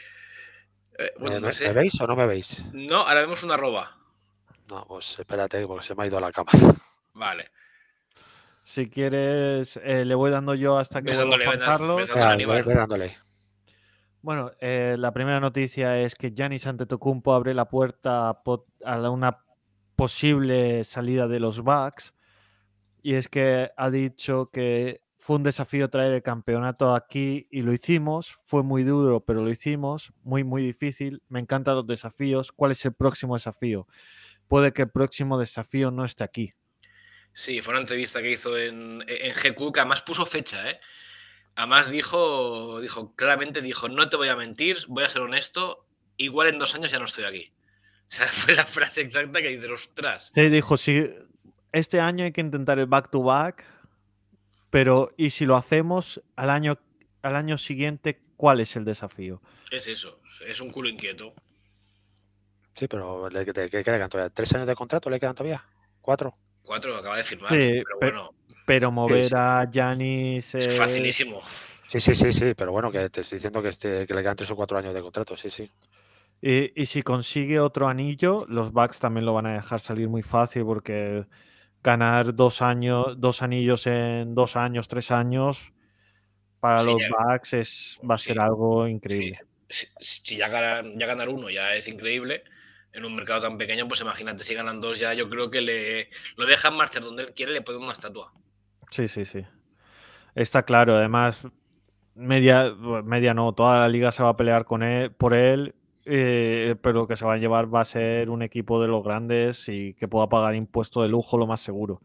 [SPEAKER 3] Eh, bueno, ¿Me, no sé. ¿Me veis o no me veis?
[SPEAKER 1] No, ahora vemos una arroba.
[SPEAKER 3] No, pues espérate, porque se me ha ido a la cama.
[SPEAKER 1] Vale.
[SPEAKER 4] Si quieres, eh, le voy dando yo hasta que vuelva Juan Carlos.
[SPEAKER 1] Ves dándole,
[SPEAKER 3] voy, voy dándole.
[SPEAKER 4] Bueno, eh, la primera noticia es que Giannis Antetokounmpo abre la puerta a una posible salida de los Bucks, y es que ha dicho que fue un desafío traer el campeonato aquí y lo hicimos, fue muy duro pero lo hicimos, muy muy difícil, me encantan los desafíos. ¿Cuál es el próximo desafío? Puede que el próximo desafío no esté aquí.
[SPEAKER 1] Sí, fue una entrevista que hizo en, en G Q, que además puso fecha, ¿eh? Además dijo, dijo, claramente dijo, no te voy a mentir, voy a ser honesto, igual en dos años ya no estoy aquí. O sea, fue la frase exacta que dice, ostras.
[SPEAKER 4] Sí, dijo, sí, este año hay que intentar el back-to-back, pero ¿y si lo hacemos al año, al año siguiente, cuál es el desafío?
[SPEAKER 1] Es eso, es un culo inquieto.
[SPEAKER 3] Sí, pero ¿qué le quedan todavía? ¿Tres años de contrato le quedan todavía? ¿Cuatro?
[SPEAKER 1] Cuatro, acaba de firmar,
[SPEAKER 4] sí,
[SPEAKER 1] pero
[SPEAKER 4] pe
[SPEAKER 1] bueno...
[SPEAKER 4] Pero mover sí, sí. a Giannis...
[SPEAKER 1] Es
[SPEAKER 4] eh...
[SPEAKER 1] facilísimo.
[SPEAKER 3] Sí, sí, sí, sí, pero bueno, que te estoy diciendo que, este, que le quedan tres o cuatro años de contrato, sí, sí.
[SPEAKER 4] Y, y si consigue otro anillo, los Bucks también lo van a dejar salir muy fácil, porque ganar dos años, dos anillos en dos años, tres años, para sí, los ya, Bucks es, va a sí, ser algo increíble.
[SPEAKER 1] Sí, si, si ya, ganar, ya ganar uno ya es increíble, en un mercado tan pequeño, pues imagínate si ganan dos ya, yo creo que le lo dejan marchar donde él quiere, le ponen una estatua.
[SPEAKER 4] Sí, sí, sí. Está claro, además, media, media no, toda la liga se va a pelear con él, por él, eh, pero lo que se va a llevar va a ser un equipo de los grandes y que pueda pagar impuesto de lujo, lo más seguro.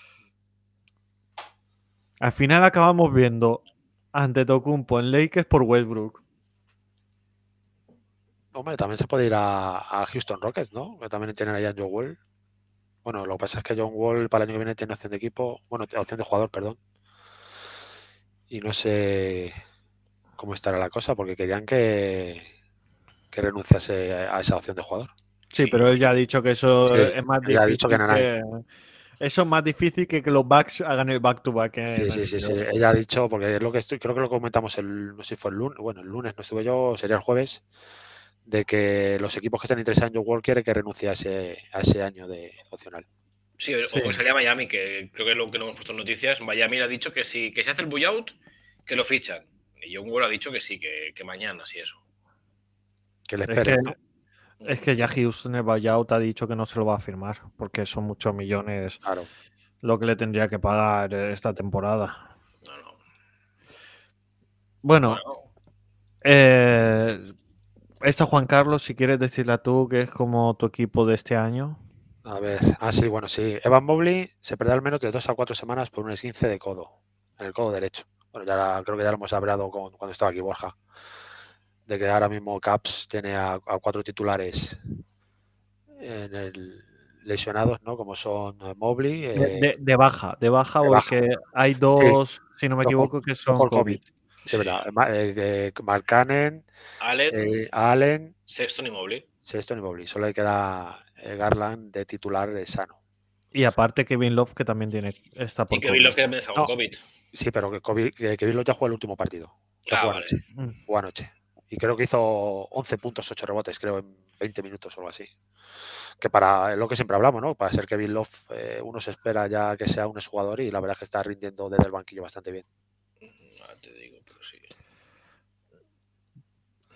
[SPEAKER 4] Al final acabamos viendo Antetokounmpo en Lakers por Westbrook.
[SPEAKER 3] Hombre, también se puede ir a, a Houston Rockets, ¿no? Que también tienen ahí a John Wall. Bueno, lo que pasa es que John Wall para el año que viene tiene opción de equipo, bueno, opción de jugador, perdón. Y no sé cómo estará la cosa, porque querían que, que renunciase a esa opción de jugador.
[SPEAKER 4] Sí, sí, pero él ya ha dicho que eso sí, es más difícil.
[SPEAKER 3] Ha dicho que, no
[SPEAKER 4] que... Eso es más difícil que que los Bucks hagan el back-to-back.
[SPEAKER 3] -back sí, sí, sí, sí. Ella ha dicho, porque es lo que estoy, creo que lo comentamos el, no sé si fue el lunes, bueno, el lunes no estuve yo, sería el jueves, de que los equipos que están interesados en John Wall quieren que renuncie a ese, a ese año de opcional.
[SPEAKER 1] Sí, o sí. Sería Miami, que creo que es lo que no hemos puesto en noticias. Miami ha dicho que sí, que se hace el buyout, que lo fichan. Y John Wall ha dicho que sí, que, que mañana, sí, eso.
[SPEAKER 3] Que le esperen,
[SPEAKER 4] es que,
[SPEAKER 3] ¿no?
[SPEAKER 4] Es que ya Houston el buyout ha dicho que no se lo va a firmar, porque son muchos millones
[SPEAKER 3] claro.
[SPEAKER 4] lo que le tendría que pagar esta temporada.
[SPEAKER 1] No, no.
[SPEAKER 4] Bueno, bueno. Eh, esta Juan Carlos, si quieres decirla tú, que es como tu equipo de este año.
[SPEAKER 3] A ver, ah, sí, bueno, sí. Evan Mobley se perderá al menos de dos a cuatro semanas por un esguince de codo, en el codo derecho. Bueno, ya la, creo que ya lo hemos hablado con, cuando estaba aquí Borja, de que ahora mismo Caps tiene a, a cuatro titulares en el, lesionados, ¿no? Como son Mobley.
[SPEAKER 4] Eh, de, de, de baja, de baja, de porque baja. Hay dos, sí, si no me equivoco, que son
[SPEAKER 3] por
[SPEAKER 4] COVID.
[SPEAKER 3] COVID. Sí, verdad. Eh, Mark Cannon,
[SPEAKER 1] Allen,
[SPEAKER 3] eh, Allen,
[SPEAKER 1] Sexton y Mobley.
[SPEAKER 3] Sexton y Mobley. Solo le queda Garland de titular sano.
[SPEAKER 4] Y aparte Kevin Love, que también tiene está por
[SPEAKER 1] Y Kevin Love que también está con no. COVID.
[SPEAKER 3] Sí, pero que, COVID, que Kevin Love ya jugó el último partido.
[SPEAKER 1] Ah, vale.
[SPEAKER 3] anoche. Jugó anoche. Y creo que hizo once puntos, ocho rebotes, creo, en veinte minutos o algo así. Que para lo que siempre hablamos, ¿no? Para ser Kevin Love, eh, uno se espera ya que sea un exjugador y la verdad es que está rindiendo desde el banquillo bastante bien.
[SPEAKER 1] No te digo, pero sí.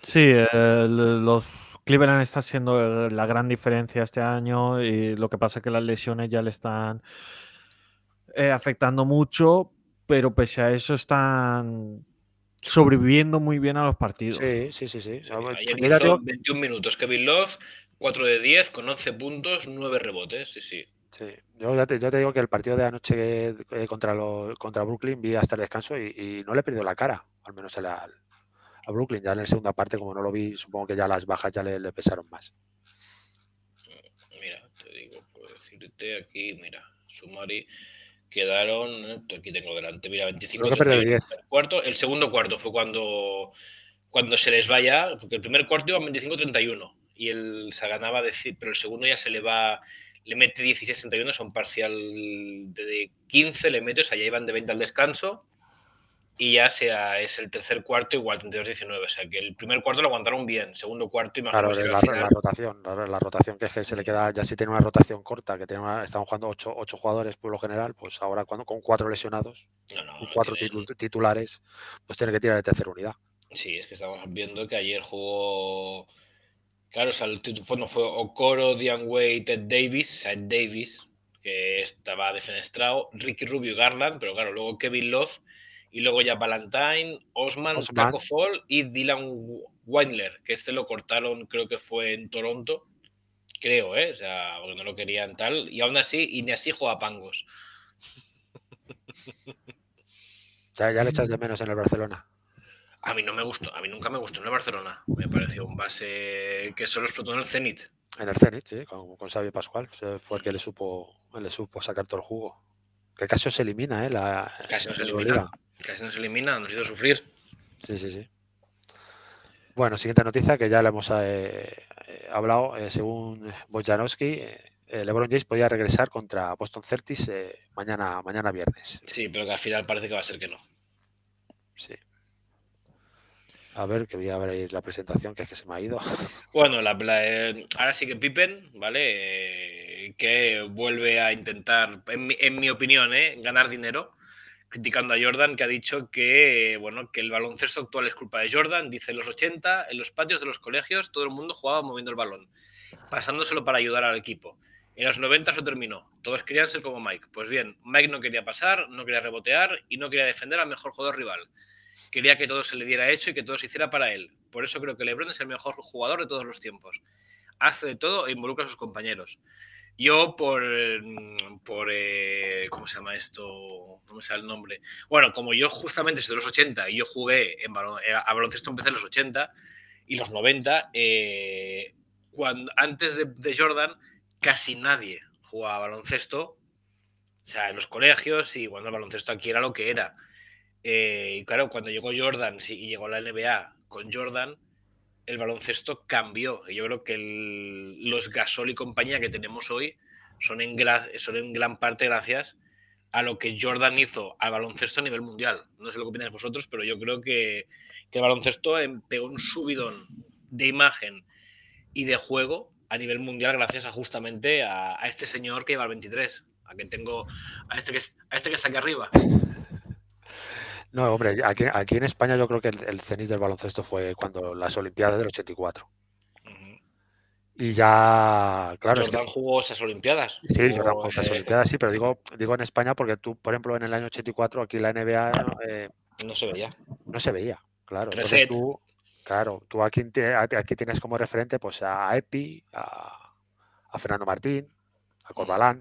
[SPEAKER 4] Sí, eh, los Cleveland está siendo la gran diferencia este año y lo que pasa es que las lesiones ya le están eh, afectando mucho, pero pese a eso están sobreviviendo muy bien a los partidos.
[SPEAKER 3] Sí, sí, sí, sí.
[SPEAKER 1] Sí, ayer
[SPEAKER 3] Yo ya
[SPEAKER 1] hizo
[SPEAKER 3] digo-
[SPEAKER 1] veintiún minutos Kevin Love, cuatro de diez con once puntos, nueve rebotes. Sí, sí.
[SPEAKER 3] Sí, yo ya te, yo te digo que el partido de anoche eh, contra, lo- contra Brooklyn vi hasta el descanso y, y no le he perdido la cara, al menos a, la- a Brooklyn. Ya en la segunda parte, como no lo vi, supongo que ya las bajas ya le, le pesaron más.
[SPEAKER 1] Mira, te digo, puedo decirte aquí, mira, Sumari quedaron, eh, aquí tengo delante, mira, veinticinco
[SPEAKER 3] Creo que perdió de
[SPEAKER 1] treinta y uno
[SPEAKER 3] diez.
[SPEAKER 1] el cuarto, el segundo cuarto fue cuando, cuando se les vaya, porque el primer cuarto iba veinticinco treinta y uno y él se ganaba, decir, pero el segundo ya se le va, le mete dieciséis treinta y uno, son parcial de quince, le mete, o sea, ya iban de veinte al descanso. Y ya sea, es el tercer cuarto igual, treinta y dos diecinueve. O sea, que el primer cuarto lo aguantaron bien. Segundo cuarto, imagino
[SPEAKER 3] Claro,
[SPEAKER 1] que
[SPEAKER 3] la,
[SPEAKER 1] al final...
[SPEAKER 3] la rotación, la, la rotación que es que se le queda, ya si tiene una rotación corta, que tiene una, están jugando ocho, ocho jugadores por lo general, pues ahora cuando con cuatro lesionados,
[SPEAKER 1] No, no,
[SPEAKER 3] con
[SPEAKER 1] no
[SPEAKER 3] cuatro
[SPEAKER 1] tienen...
[SPEAKER 3] titu- titulares, pues tiene que tirar de tercera unidad.
[SPEAKER 1] Sí, es que estamos viendo que ayer jugó... Claro, o sea, el fondo fue Okoro, Diane Wade, Ted Davis, Ted Davis, que estaba defenestrado, Ricky Rubio y Garland, pero claro, luego Kevin Love, y luego ya Valentine, Osman,
[SPEAKER 3] Osman.
[SPEAKER 1] Taco Fall y Dylan Windler, que este lo cortaron, creo que fue en Toronto, creo, ¿eh? O sea, porque no lo querían tal, y aún así, y ni así juega Pangos.
[SPEAKER 3] Ya, ya le echas de menos en el Barcelona.
[SPEAKER 1] A mí no me gustó, a mí nunca me gustó en el Barcelona. Me pareció un base que solo explotó en el Zenit.
[SPEAKER 3] En el Zenit, sí, con, con Xavi Pascual. Fue el que le supo, le supo sacar todo el jugo. Que casi se elimina, ¿eh? La,
[SPEAKER 1] casi nos
[SPEAKER 3] la
[SPEAKER 1] elimina.
[SPEAKER 3] Liga.
[SPEAKER 1] Casi nos elimina, nos hizo sufrir.
[SPEAKER 3] Sí, sí, sí. Bueno, siguiente noticia que ya le hemos eh, eh, hablado. Eh, según Wojnarowski, eh, LeBron James podía regresar contra Boston Celtics eh, mañana, mañana viernes.
[SPEAKER 1] Sí, pero que al final parece que va a ser que no.
[SPEAKER 3] Sí. A ver, que voy a ver ahí la presentación, que es que se me ha ido.
[SPEAKER 1] Bueno, la, la, eh, ahora sí que Pippen, ¿vale? Eh, que vuelve a intentar, en mi, en mi opinión, ¿eh? ganar dinero, criticando a Jordan, que ha dicho que, bueno, que el baloncesto actual es culpa de Jordan. Dice, en los ochenta, en los patios de los colegios, todo el mundo jugaba moviendo el balón, pasándoselo para ayudar al equipo. En los noventa se terminó. Todos querían ser como Mike. Pues bien, Mike no quería pasar, no quería rebotear y no quería defender al mejor jugador rival. Quería que todo se le diera hecho y que todo se hiciera para él. Por eso creo que LeBron es el mejor jugador de todos los tiempos. Hace de todo e involucra a sus compañeros. Yo por, por eh, ¿cómo se llama esto? No me sale el nombre. Bueno, como yo justamente soy de los ochenta y yo jugué en balon, a baloncesto, empecé en los ochenta y los noventa, eh, cuando, antes de, de Jordan casi nadie jugaba baloncesto, o sea, en los colegios, y bueno, el baloncesto aquí era lo que era. Eh, y claro, cuando llegó Jordan, sí, y llegó la N B A con Jordan, el baloncesto cambió. Y yo creo que el, los Gasol y compañía que tenemos hoy son en, son en gran parte gracias a lo que Jordan hizo al baloncesto a nivel mundial. No sé lo que opináis vosotros, pero yo creo que, que el baloncesto pegó un subidón de imagen y de juego a nivel mundial gracias a justamente a, a este señor que lleva el veintitrés, a que tengo a este que, a este que está aquí arriba.
[SPEAKER 3] No, hombre, aquí, aquí en España yo creo que el, el cenit del baloncesto fue cuando las Olimpiadas del ochenta y cuatro. Uh-huh. Y ya, claro.
[SPEAKER 1] Jordan
[SPEAKER 3] es que,
[SPEAKER 1] jugó esas Olimpiadas.
[SPEAKER 3] Sí, jugó, Jordan jugó esas eh... Olimpiadas, sí, pero digo, digo en España porque tú, por ejemplo, en el año ochenta y cuatro, aquí la N B A eh,
[SPEAKER 1] no se veía.
[SPEAKER 3] No se veía, claro. Reset. Entonces tú, claro, tú aquí, aquí tienes como referente pues a Epi, a, a Fernando Martín, a Corbalán.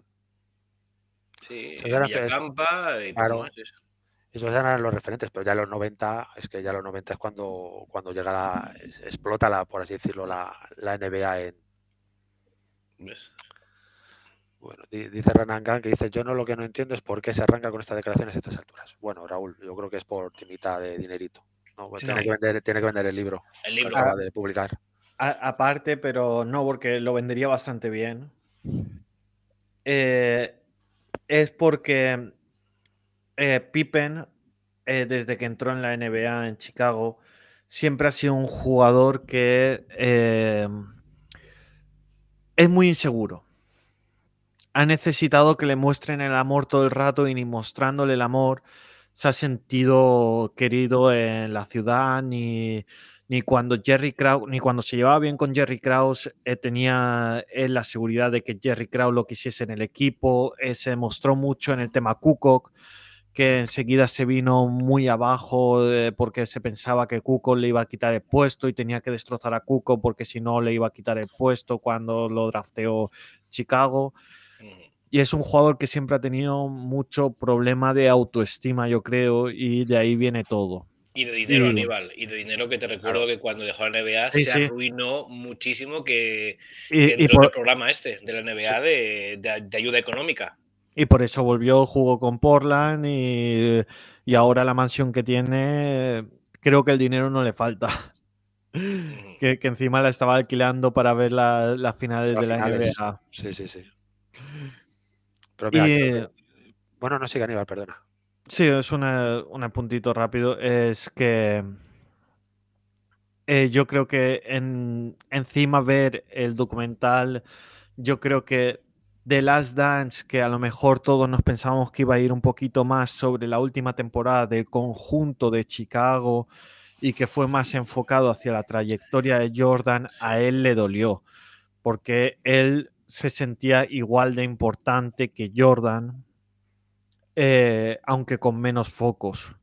[SPEAKER 1] Sí, Villacampa y
[SPEAKER 3] claro,
[SPEAKER 1] más,
[SPEAKER 3] esos eran los referentes, pero ya en los noventa, es que ya en los noventa es cuando, cuando llega la, explota la, por así decirlo, la, la N B A en...
[SPEAKER 1] ¿Ves?
[SPEAKER 3] Bueno, dice Renan Gang que dice, yo no lo que no entiendo es por qué se arranca con estas declaraciones a estas alturas. Bueno, Raúl, yo creo que es por timita de dinerito. No, pues sí, tiene, no. Que vender, tiene que vender el libro.
[SPEAKER 1] El libro.
[SPEAKER 3] Que acaba de publicar.
[SPEAKER 4] A, aparte, pero no, porque lo vendería bastante bien. Eh, es porque eh, Pippen, eh, desde que entró en la N B A en Chicago, siempre ha sido un jugador que eh, es muy inseguro. Ha necesitado que le muestren el amor todo el rato y ni mostrándole el amor se ha sentido querido en la ciudad, ni, ni cuando Jerry Krause, ni cuando se llevaba bien con Jerry Krause, eh, tenía él la seguridad de que Jerry Krause lo quisiese en el equipo. Eh, se mostró mucho en el tema Kukoc, que enseguida se vino muy abajo eh, porque se pensaba que Kukoc le iba a quitar el puesto y tenía que destrozar a Kukoc porque si no le iba a quitar el puesto cuando lo drafteó Chicago. Y es un jugador que siempre ha tenido mucho problema de autoestima, yo creo, y de ahí viene todo.
[SPEAKER 1] Y de dinero,
[SPEAKER 4] Y-
[SPEAKER 1] Aníbal. Y de dinero que te recuerdo que cuando dejó la N B A
[SPEAKER 4] Sí,
[SPEAKER 1] se
[SPEAKER 4] sí.
[SPEAKER 1] arruinó muchísimo que,
[SPEAKER 4] Y-
[SPEAKER 1] que
[SPEAKER 4] y
[SPEAKER 1] entró en
[SPEAKER 4] por-
[SPEAKER 1] el programa este de la N B A de, de- de ayuda económica.
[SPEAKER 4] Y por eso volvió, jugó con Portland y, y ahora la mansión que tiene, creo que el dinero no le falta.
[SPEAKER 1] Ujú.
[SPEAKER 4] que, que encima la estaba alquilando para ver la- las finales
[SPEAKER 3] Las
[SPEAKER 4] de la
[SPEAKER 3] finales.
[SPEAKER 4] N B A.
[SPEAKER 3] Sí, sí, sí. Pero mira,
[SPEAKER 4] Y
[SPEAKER 3] creo que- bueno, no sigue Aníbal, perdona.
[SPEAKER 4] sí, es una- un puntito rápido. Es que eh, yo creo que en, encima ver el documental, yo creo que The Last Dance, que a lo mejor todos nos pensábamos que iba a ir un poquito más sobre la última temporada del conjunto de Chicago y que fue más enfocado hacia la trayectoria de Jordan, a él le dolió, porque él se sentía igual de importante que Jordan, eh, aunque con menos focos.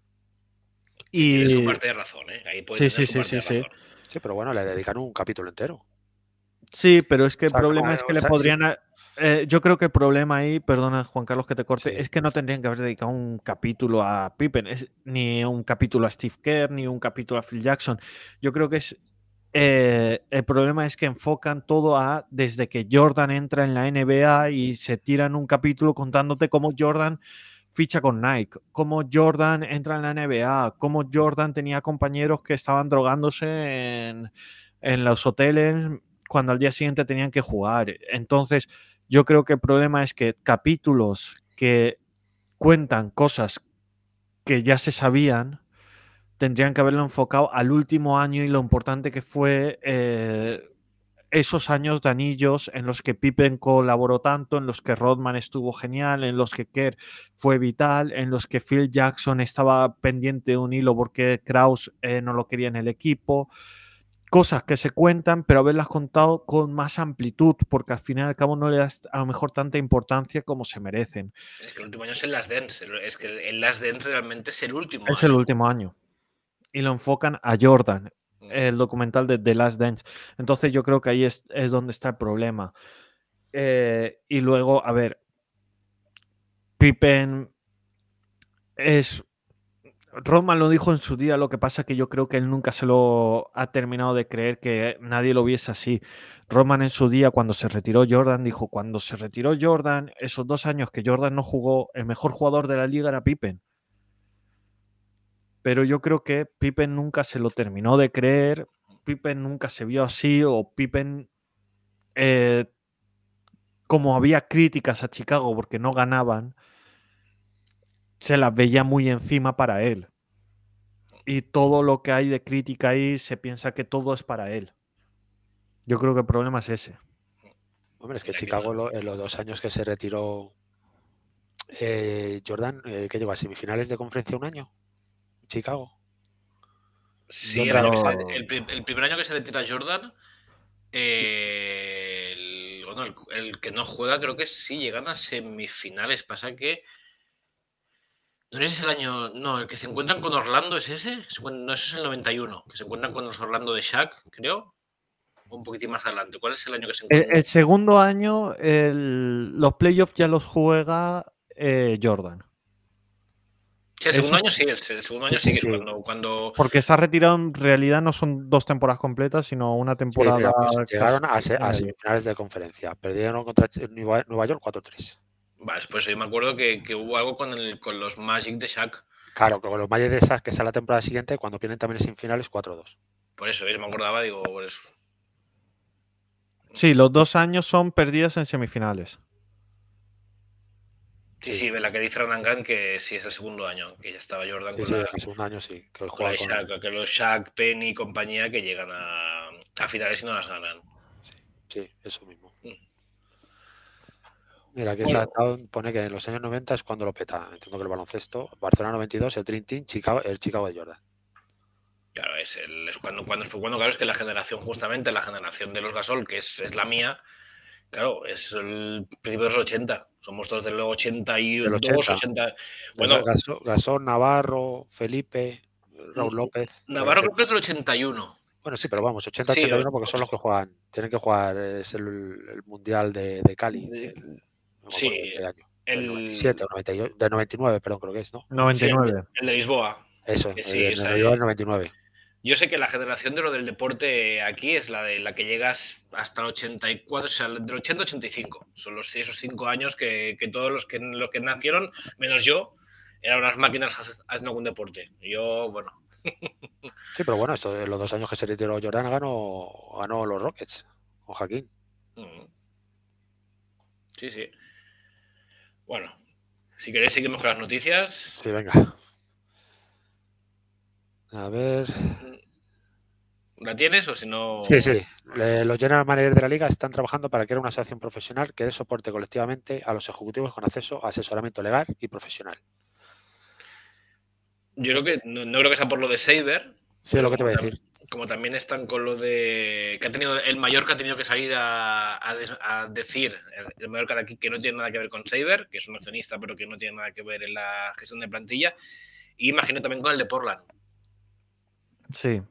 [SPEAKER 1] Sí, tiene su
[SPEAKER 4] Y
[SPEAKER 1] parte de razón, ¿eh? Ahí puede
[SPEAKER 4] sí,
[SPEAKER 1] tener
[SPEAKER 4] sí,
[SPEAKER 1] su
[SPEAKER 4] sí,
[SPEAKER 1] parte
[SPEAKER 4] sí,
[SPEAKER 1] de
[SPEAKER 4] sí.
[SPEAKER 1] razón.
[SPEAKER 3] Sí, pero bueno, le dedicaron un capítulo entero.
[SPEAKER 4] Sí, pero es que
[SPEAKER 3] O
[SPEAKER 4] el
[SPEAKER 3] sea,
[SPEAKER 4] problema
[SPEAKER 3] ah,
[SPEAKER 4] es que
[SPEAKER 3] o
[SPEAKER 4] le
[SPEAKER 3] sea, sí,
[SPEAKER 4] podrían... a- eh, yo creo que el problema ahí, perdona Juan Carlos que te corte,
[SPEAKER 3] sí.
[SPEAKER 4] es que no tendrían que haber dedicado un capítulo a Pippen, es- ni un capítulo a Steve Kerr, ni un capítulo a Phil Jackson. Yo creo que es... eh, el problema es que enfocan todo a desde que Jordan entra en la N B A y se tiran un capítulo contándote cómo Jordan ficha con Nike, cómo Jordan entra en la N B A, cómo Jordan tenía compañeros que estaban drogándose en, en los hoteles cuando al día siguiente tenían que jugar. Entonces, yo creo que el problema es que capítulos que cuentan cosas que ya se sabían, tendrían que haberlo enfocado al último año y lo importante que fue eh, esos años de anillos en los que Pippen colaboró tanto, en los que Rodman estuvo genial, en los que Kerr fue vital, en los que Phil Jackson estaba pendiente de un hilo porque Krause eh, no lo quería en el equipo. Cosas que se cuentan, pero haberlas contado con más amplitud, porque al final y al cabo no le das a lo mejor tanta importancia como se merecen.
[SPEAKER 1] Es que el último año es el Last Dance. Es que el Last Dance realmente es el último
[SPEAKER 4] Es
[SPEAKER 1] año.
[SPEAKER 4] el último año. Y lo enfocan a Jordan,
[SPEAKER 1] Mm.
[SPEAKER 4] el documental de The Last Dance. Entonces yo creo que ahí es, es donde está el problema. Eh, y luego, a ver, Pippen es... Rodman lo dijo en su día, lo que pasa es que yo creo que él nunca se lo ha terminado de creer que nadie lo viese así. Rodman en su día, cuando se retiró Jordan, dijo, cuando se retiró Jordan, esos dos años que Jordan no jugó, el mejor jugador de la liga era Pippen. Pero yo creo que Pippen nunca se lo terminó de creer, Pippen nunca se vio así, o Pippen, eh, como había críticas a Chicago porque no ganaban, se las veía muy encima para él. Y todo lo que hay de crítica ahí se piensa que todo es para él. Yo creo que el problema es ese.
[SPEAKER 3] Hombre, es que
[SPEAKER 1] Mira,
[SPEAKER 3] Chicago,
[SPEAKER 1] que
[SPEAKER 3] lo- en los dos años que se retiró eh, Jordan, eh, ¿qué llegó a semifinales de conferencia un año? Chicago.
[SPEAKER 1] Sí, el,
[SPEAKER 3] Jordan
[SPEAKER 1] año que se-
[SPEAKER 4] Pero-
[SPEAKER 1] el pri- el primer año que se retira Jordan, eh, el, bueno, el, el que no juega creo que sí llegan a semifinales. Pasa que no es el año, no, el que se encuentran con Orlando es ese, Se encuentran- no, ese es el noventa y uno, que se encuentran con los Orlando de Shaq, creo, o un poquitín más adelante. ¿Cuál es el año que se
[SPEAKER 4] El,
[SPEAKER 1] encuentran?
[SPEAKER 4] el segundo año, el- los playoffs ya los juega eh, Jordan.
[SPEAKER 1] Sí, el segundo
[SPEAKER 4] Eso-
[SPEAKER 1] año sí, el, el segundo año
[SPEAKER 3] Sí,
[SPEAKER 1] sí,
[SPEAKER 3] sí,
[SPEAKER 1] que es
[SPEAKER 3] sí.
[SPEAKER 1] cuando, cuando
[SPEAKER 4] Porque se ha retirado, en realidad no son dos temporadas completas, sino una
[SPEAKER 3] Sí,
[SPEAKER 4] temporada.
[SPEAKER 3] mira, pues
[SPEAKER 4] casi
[SPEAKER 3] llegaron a, se-
[SPEAKER 4] y
[SPEAKER 3] a
[SPEAKER 4] medio.
[SPEAKER 3] semifinales de conferencia. Perdieron contra Ch- Nueva, Nueva York cuatro tres.
[SPEAKER 1] Vale, pues yo me acuerdo que, que hubo algo con, el, con los Magic de Shaq.
[SPEAKER 3] Claro, con los Magic de esas que es la temporada siguiente, cuando pierden también en semifinales cuatro dos.
[SPEAKER 1] Por eso, ¿ves? Me acordaba, digo, por eso.
[SPEAKER 4] Sí, los dos años son perdidas en semifinales.
[SPEAKER 1] Sí, sí, la que dice Ranangan que sí es el segundo año, que ya estaba Jordan
[SPEAKER 3] Sí,
[SPEAKER 1] con,
[SPEAKER 3] sí,
[SPEAKER 1] la,
[SPEAKER 3] el segundo año sí. Que
[SPEAKER 1] con la
[SPEAKER 3] juega
[SPEAKER 1] de
[SPEAKER 3] con-
[SPEAKER 1] Shaq, que los Shaq, Penny y compañía que llegan a, a finales y no las ganan.
[SPEAKER 3] Sí, eso mismo.
[SPEAKER 1] Mm.
[SPEAKER 3] Mira, que
[SPEAKER 1] Bueno.
[SPEAKER 3] esa town pone que en los años noventa es cuando lo peta. Entiendo que el baloncesto, Barcelona noventa y dos, el Dream Team, Chicago, el Chicago de Jordan.
[SPEAKER 1] Claro, es, el, es cuando, cuando, cuando, claro, es que la generación, justamente la generación de los Gasol, que es, es la mía, claro, es el principio de los ochenta. Somos todos del ochenta y dos, ochenta. Bueno,
[SPEAKER 3] Gasol, Gasol, Navarro, Felipe, Raúl López.
[SPEAKER 1] Navarro creo que es del ochenta y uno.
[SPEAKER 3] Bueno, sí, pero vamos, ochenta ochenta y uno porque son los que juegan. Tienen que jugar, es el, el Mundial de, de Cali. El, no
[SPEAKER 1] sí.
[SPEAKER 3] De qué año.
[SPEAKER 1] El
[SPEAKER 3] noventa y siete o noventa y ocho, de noventa y nueve, perdón, creo que es, ¿no?
[SPEAKER 4] noventa y nueve.
[SPEAKER 1] Sí, el de Lisboa.
[SPEAKER 3] Eso,
[SPEAKER 1] que
[SPEAKER 3] el,
[SPEAKER 1] sí,
[SPEAKER 3] el,
[SPEAKER 1] esa
[SPEAKER 3] el, el noventa y nueve.
[SPEAKER 1] Yo sé que la generación de lo del deporte aquí es la de la que llegas hasta el ochenta y cuatro, o sea, del ochenta al ochenta y cinco. Son los, esos cinco años que, que todos los que, los que nacieron, menos yo, eran unas máquinas haciendo algún deporte. Yo, bueno.
[SPEAKER 3] Sí, pero bueno, esto, los dos años que se retiró Jordan ganó, ganó los Rockets con Joaquín.
[SPEAKER 1] Sí, sí. Bueno, si queréis seguimos con las noticias.
[SPEAKER 3] Sí, venga. A ver.
[SPEAKER 1] ¿La tienes o si no...?
[SPEAKER 3] Sí, sí. Los general managers de la liga están trabajando para crear una asociación profesional que dé soporte colectivamente a los ejecutivos con acceso a asesoramiento legal y profesional.
[SPEAKER 1] Yo creo que no, no creo que sea por lo de Saber.
[SPEAKER 3] Sí, es lo que te voy a decir.
[SPEAKER 1] Como también están con lo de... que ha tenido el mayor que ha tenido que salir a, a, des, a decir, el, el mayor que de aquí, que no tiene nada que ver con Saber, que es un accionista, pero que no tiene nada que ver en la gestión de plantilla. Y imagino también con el de Portland.
[SPEAKER 4] Sí.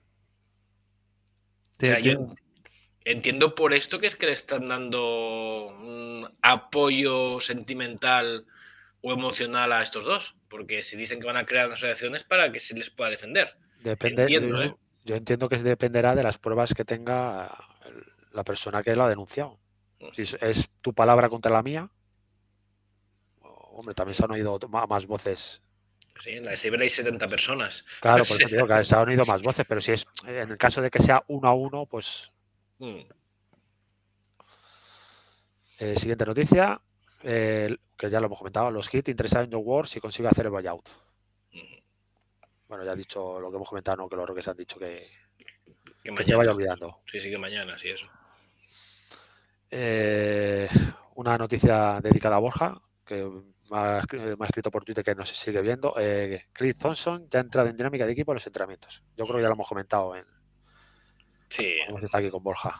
[SPEAKER 1] O sea, yo entiendo por esto que es que le están dando un apoyo sentimental o emocional a estos dos, porque si dicen que van a crear asociaciones para que se les pueda defender.
[SPEAKER 3] Depende,
[SPEAKER 1] entiendo,
[SPEAKER 3] yo,
[SPEAKER 1] ¿eh?
[SPEAKER 3] yo entiendo que dependerá de las pruebas que tenga la persona que lo ha denunciado. Si es tu palabra contra la mía, hombre, también se han oído más voces.
[SPEAKER 1] Sí, en la de Saber hay setenta personas.
[SPEAKER 3] Claro, por eso digo que se han oído más voces, pero si es en el caso de que sea uno a uno, pues... Mm. Eh, siguiente noticia, eh, que ya lo hemos comentado, los Heat interesados en John Wall si consigue hacer el buyout. Mm. Bueno, ya he dicho lo que hemos comentado, ¿no? Que los Rockets han dicho que,
[SPEAKER 1] que,
[SPEAKER 3] que te vaya olvidando.
[SPEAKER 1] Sí, sí, que mañana, sí, eso.
[SPEAKER 3] Eh, una noticia dedicada a Borja, que me ha, me ha escrito por Twitter que no se sigue viendo. Eh, Chris Thompson ya ha entrado en dinámica de equipo en los entrenamientos. Yo creo que ya lo hemos comentado en...
[SPEAKER 1] Sí.
[SPEAKER 3] Hemos estado aquí con Borja.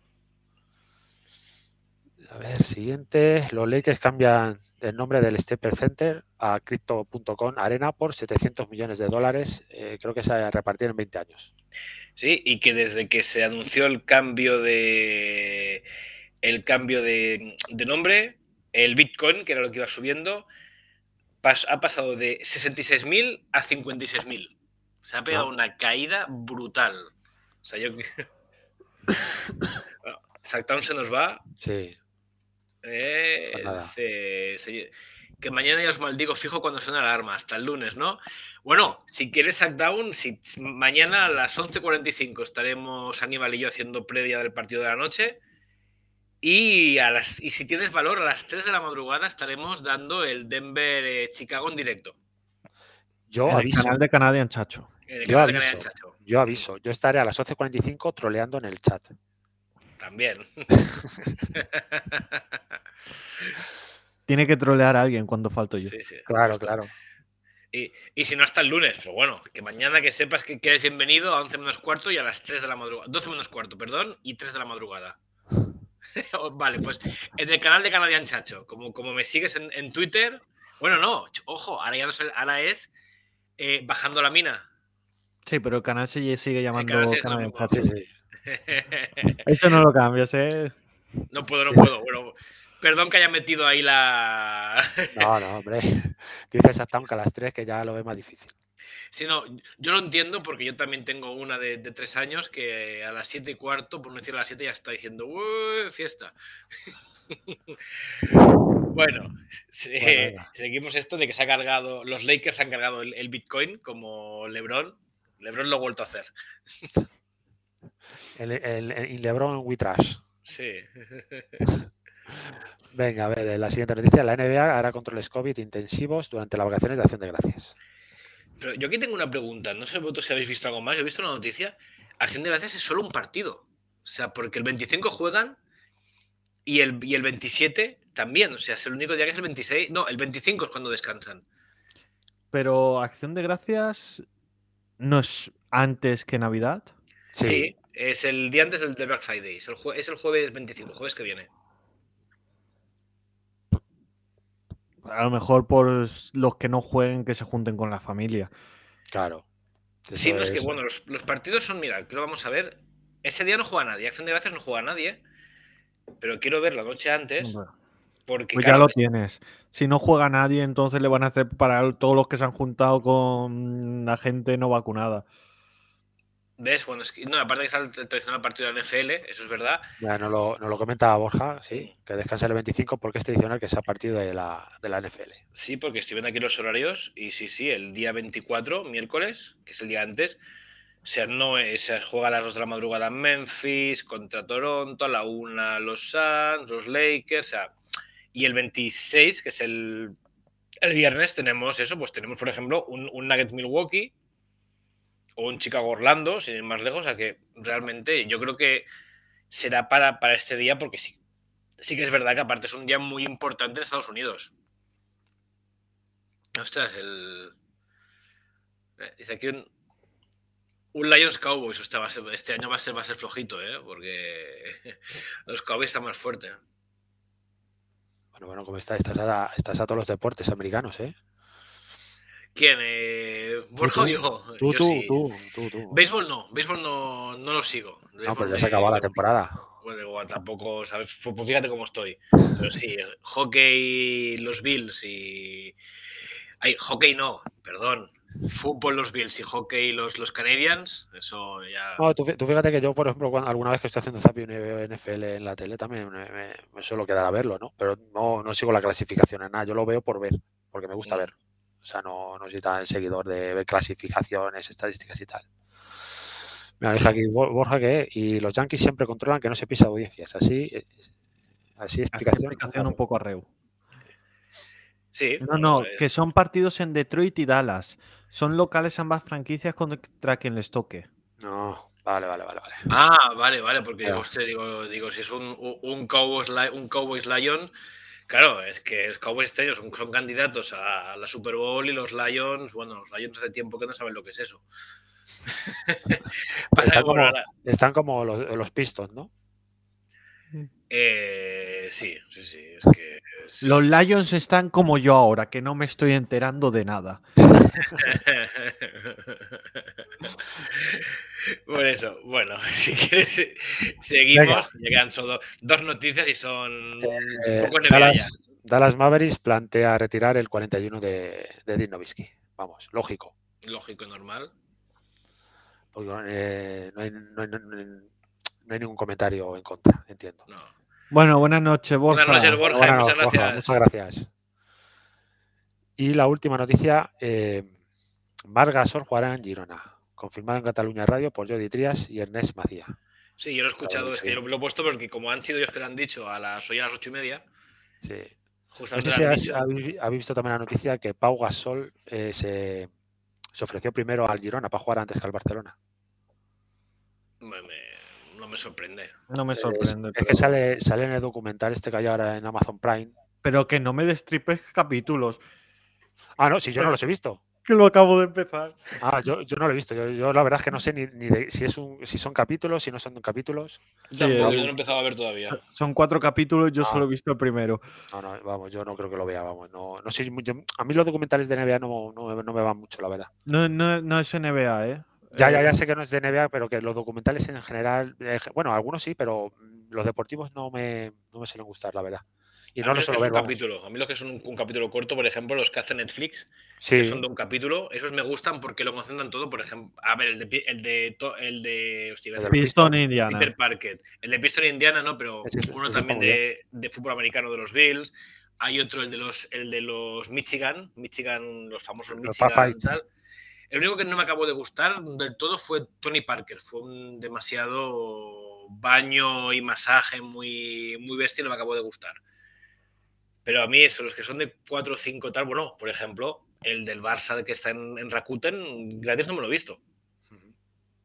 [SPEAKER 3] A ver, siguiente. Los Lakers cambian el nombre del Staples Center a Crypto punto com Arena por setecientos millones de dólares. Eh, creo que se ha repartido en veinte años.
[SPEAKER 1] Sí, y que desde que se anunció el cambio de el cambio de, de nombre, el Bitcoin, que era lo que iba subiendo, pas, ha pasado de sesenta y seis mil a cincuenta y seis mil. Se ha pegado ¿no? una caída brutal. O sea, yo... bueno, Sacktown se nos va.
[SPEAKER 3] Sí.
[SPEAKER 1] Eh, se, se, que mañana ya os maldigo fijo cuando suena la alarma, hasta el lunes, ¿no? Bueno, si quieres Sackdown, si, mañana a las once cuarenta y cinco estaremos Aníbal y yo haciendo previa del partido de la noche. Y, a las, y si tienes valor, a las tres de la madrugada estaremos dando el Denver-Chicago en directo.
[SPEAKER 3] Yo
[SPEAKER 4] en
[SPEAKER 3] aviso.
[SPEAKER 4] el canal de Canadian Chacho.
[SPEAKER 1] El
[SPEAKER 3] Yo,
[SPEAKER 1] canal
[SPEAKER 3] aviso
[SPEAKER 1] de Canadian Chacho.
[SPEAKER 3] yo aviso. Yo estaré a las once cuarenta y cinco troleando en el chat.
[SPEAKER 1] También.
[SPEAKER 4] Tiene que trolear a alguien cuando falto yo.
[SPEAKER 1] Sí, sí.
[SPEAKER 3] Claro, claro.
[SPEAKER 1] Y, y si no hasta el lunes, pero bueno, que mañana que sepas que, que eres bienvenido a once menos cuarto y a las tres de la madrugada. doce menos cuarto, perdón, y tres de la madrugada. Vale, pues en el canal de Canadian Chacho, como, como me sigues en, en Twitter, bueno, no, ojo, ahora ya no sé, ahora es eh, bajando la mina.
[SPEAKER 4] Sí, pero el canal se sigue llamando
[SPEAKER 1] canal sigue
[SPEAKER 4] Canadian
[SPEAKER 1] llamando,
[SPEAKER 4] Chacho.
[SPEAKER 3] Sí, sí.
[SPEAKER 4] Eso no lo cambias, ¿eh?
[SPEAKER 1] No puedo, no puedo. Bueno, perdón que haya metido ahí la...
[SPEAKER 3] No, no, hombre. Dices hasta aunque a las tres que ya lo ve más difícil.
[SPEAKER 1] Sí, no, yo lo entiendo porque yo también tengo una de, de tres años que a las siete y cuarto, por no decir a las siete, ya está diciendo ¡uy, fiesta! Bueno, sí, bueno, seguimos esto de que se ha cargado, los Lakers han cargado el, el Bitcoin como LeBron. LeBron lo ha vuelto a hacer.
[SPEAKER 3] El, el, el LeBron We Trash.
[SPEAKER 1] Sí.
[SPEAKER 3] Venga, a ver, la siguiente noticia. La N B A hará controles COVID intensivos durante las vacaciones de Acción de Gracias.
[SPEAKER 1] Pero yo aquí tengo una pregunta. No sé vosotros si habéis visto algo más. Yo he visto una noticia. Acción de Gracias es solo un partido. O sea, porque el veinticinco juegan y el, y el veintisiete también. O sea, es el único día que es el veintiséis. No, el veinticinco es cuando descansan.
[SPEAKER 4] Pero Acción de Gracias no es antes que Navidad.
[SPEAKER 1] Sí, sí es el día antes del Black Friday. Es el, jue es el jueves veinticinco, jueves que viene.
[SPEAKER 4] A lo mejor por los que no jueguen, que se junten con la familia.
[SPEAKER 3] Claro.
[SPEAKER 1] Sí, no, es, es que bueno, los, los partidos son, mira, que lo vamos a ver. Ese día no juega nadie, Acción de Gracias no juega nadie, pero quiero ver la noche antes. Porque,
[SPEAKER 4] pues
[SPEAKER 1] claro,
[SPEAKER 4] ya lo tienes. Si no juega nadie, entonces le van a hacer para todos los que se han juntado con la gente no vacunada.
[SPEAKER 1] ¿Ves? Bueno, es que, no, aparte que es el tradicional partido de la N F L, eso es verdad.
[SPEAKER 3] Ya, nos lo, nos lo comenta Borja, sí, que descansa el veinticinco porque es tradicional que sea partido de la, de la N F L.
[SPEAKER 1] Sí, porque estoy viendo aquí los horarios y sí, sí, el día veinticuatro, miércoles, que es el día antes, o sea, no, se juega a las dos de la madrugada en Memphis, contra Toronto, a la una los Suns, los Lakers, o sea, y el veintiséis, que es el, el viernes, tenemos eso, pues tenemos, por ejemplo, un, un Nugget Milwaukee o un Chicago Orlando, sin ir más lejos, o sea que realmente yo creo que será para, para este día, porque sí, sí que es verdad que aparte es un día muy importante en Estados Unidos. Ostras, el... Dice aquí un, un Lions Cowboys. Ostras, va a ser, este año va a ser, va a ser flojito, ¿eh? Porque los Cowboys están más fuertes.
[SPEAKER 3] Bueno, bueno, como está, estás a, estás a todos los deportes americanos, ¿eh?
[SPEAKER 1] ¿Quién? Eh, ¿Borja o yo?
[SPEAKER 3] Tú,
[SPEAKER 1] yo
[SPEAKER 3] tú,
[SPEAKER 1] sí.
[SPEAKER 3] tú, tú, tú.
[SPEAKER 1] Béisbol no, béisbol no, no lo sigo. Béisbol
[SPEAKER 3] no, pero ya se acabó la temporada.
[SPEAKER 1] Bueno, tampoco, ¿sabes? Pues fíjate cómo estoy. Pero sí, hockey, los Bills y... Ay, hockey no, perdón. Fútbol los Bills y hockey los, los Canadiens, eso ya...
[SPEAKER 3] No, tú, tú fíjate que yo, por ejemplo, cuando, alguna vez que estoy haciendo zapping y veo N F L en la tele, también me, me, me suelo quedar a verlo, ¿no? Pero no, no sigo la clasificación en nada, yo lo veo por ver, porque me gusta mm. verlo. O sea, no, no soy tan seguidor de ver clasificaciones, estadísticas y tal. Me deja aquí Borja que y los Yankees siempre controlan que no se pisa audiencias. Así, así explicación,
[SPEAKER 4] así explicación un poco arreo.
[SPEAKER 1] Sí.
[SPEAKER 4] No, no, que son partidos en Detroit y Dallas. Son locales ambas franquicias contra quien les toque.
[SPEAKER 3] No, vale, vale, vale. vale.
[SPEAKER 1] Ah, vale, vale, porque digo, usted, digo, digo, si es un, un, Cowboys, un Cowboys Lion, claro, es que los Cowboys ellos son, son candidatos a la Super Bowl y los Lions, bueno, los Lions hace tiempo que no saben lo que es eso.
[SPEAKER 3] están, como, están como los, los Pistons, ¿no?
[SPEAKER 1] Eh, sí, sí, sí. Es que es...
[SPEAKER 4] Los Lions están como yo ahora, que no me estoy enterando de nada.
[SPEAKER 1] Por eso, bueno, si quieres, seguimos. Llegan solo dos noticias y son
[SPEAKER 3] eh, un poco Dallas, Dallas Mavericks plantea retirar el cuarenta y uno de, de Dirk Nowitzki. Vamos, lógico.
[SPEAKER 1] Lógico y normal.
[SPEAKER 3] Porque, eh, no, hay, no, hay, no, no hay ningún comentario en contra, entiendo.
[SPEAKER 1] No.
[SPEAKER 4] Bueno, buenas noches, Borja.
[SPEAKER 1] Buenas noches, Borja.
[SPEAKER 3] Buenas
[SPEAKER 1] muchas
[SPEAKER 3] noches,
[SPEAKER 1] gracias.
[SPEAKER 3] Borja, muchas gracias. Y la última noticia, eh, Marc Gasol jugará en Girona, confirmado en Cataluña Radio por Jordi Trias y Ernest Macía.
[SPEAKER 1] Sí, yo lo he escuchado, es que yo lo he puesto porque como han sido ellos que lo han dicho a las, hoy a las ocho y media.
[SPEAKER 3] Sí.
[SPEAKER 1] Justamente
[SPEAKER 3] no sé si has, habéis, habéis visto también la noticia que Pau Gasol eh, se, se ofreció primero al Girona para jugar antes que al Barcelona.
[SPEAKER 1] Me, me, no me sorprende.
[SPEAKER 4] No me sorprende.
[SPEAKER 3] Es, pero... es que sale, sale en el documental este que hay ahora en Amazon Prime.
[SPEAKER 4] Pero que no me destripes capítulos.
[SPEAKER 3] Ah, no, si yo no los he visto.
[SPEAKER 4] Que lo acabo de empezar.
[SPEAKER 3] Ah, yo, yo no lo he visto. Yo, yo la verdad es que no sé ni, ni de, si, es un, si son capítulos, si no son capítulos.
[SPEAKER 1] Sí, yo no he empezado a ver todavía.
[SPEAKER 4] Son, son cuatro capítulos, yo ah. solo he visto el primero.
[SPEAKER 3] No, no, vamos, yo no creo que lo vea, vamos. No, no sé, yo, a mí los documentales de N B A no, no, no me van mucho, la verdad.
[SPEAKER 4] No, no, no es N B A, ¿eh?
[SPEAKER 3] Ya, ya, ya sé que no es de N B A, pero que los documentales en general, eh, bueno, algunos sí, pero los deportivos no me, no me suelen gustar, la verdad. Y no lo suelo ver,
[SPEAKER 1] un capítulo. A mí los que son un, un capítulo corto, por ejemplo, los que hace Netflix,
[SPEAKER 3] sí.
[SPEAKER 1] que son de un capítulo, esos me gustan porque lo concentran todo. Por ejemplo, a ver, el de el de el de hostia,
[SPEAKER 4] el Piston Indiana.
[SPEAKER 1] Peter Parker. El de Piston Indiana, no, pero es, uno es también de, de fútbol americano de los Bills. Hay otro, el de los, el de los Michigan, Michigan, los famosos Michigan y tal. El único que no me acabó de gustar del todo fue Tony Parker. Fue un demasiado baño y masaje muy, muy bestia y no me acabó de gustar. Pero a mí eso, los que son de cuatro o cinco tal, bueno, por ejemplo, el del Barça que está en, en Rakuten, gratis no me lo he visto.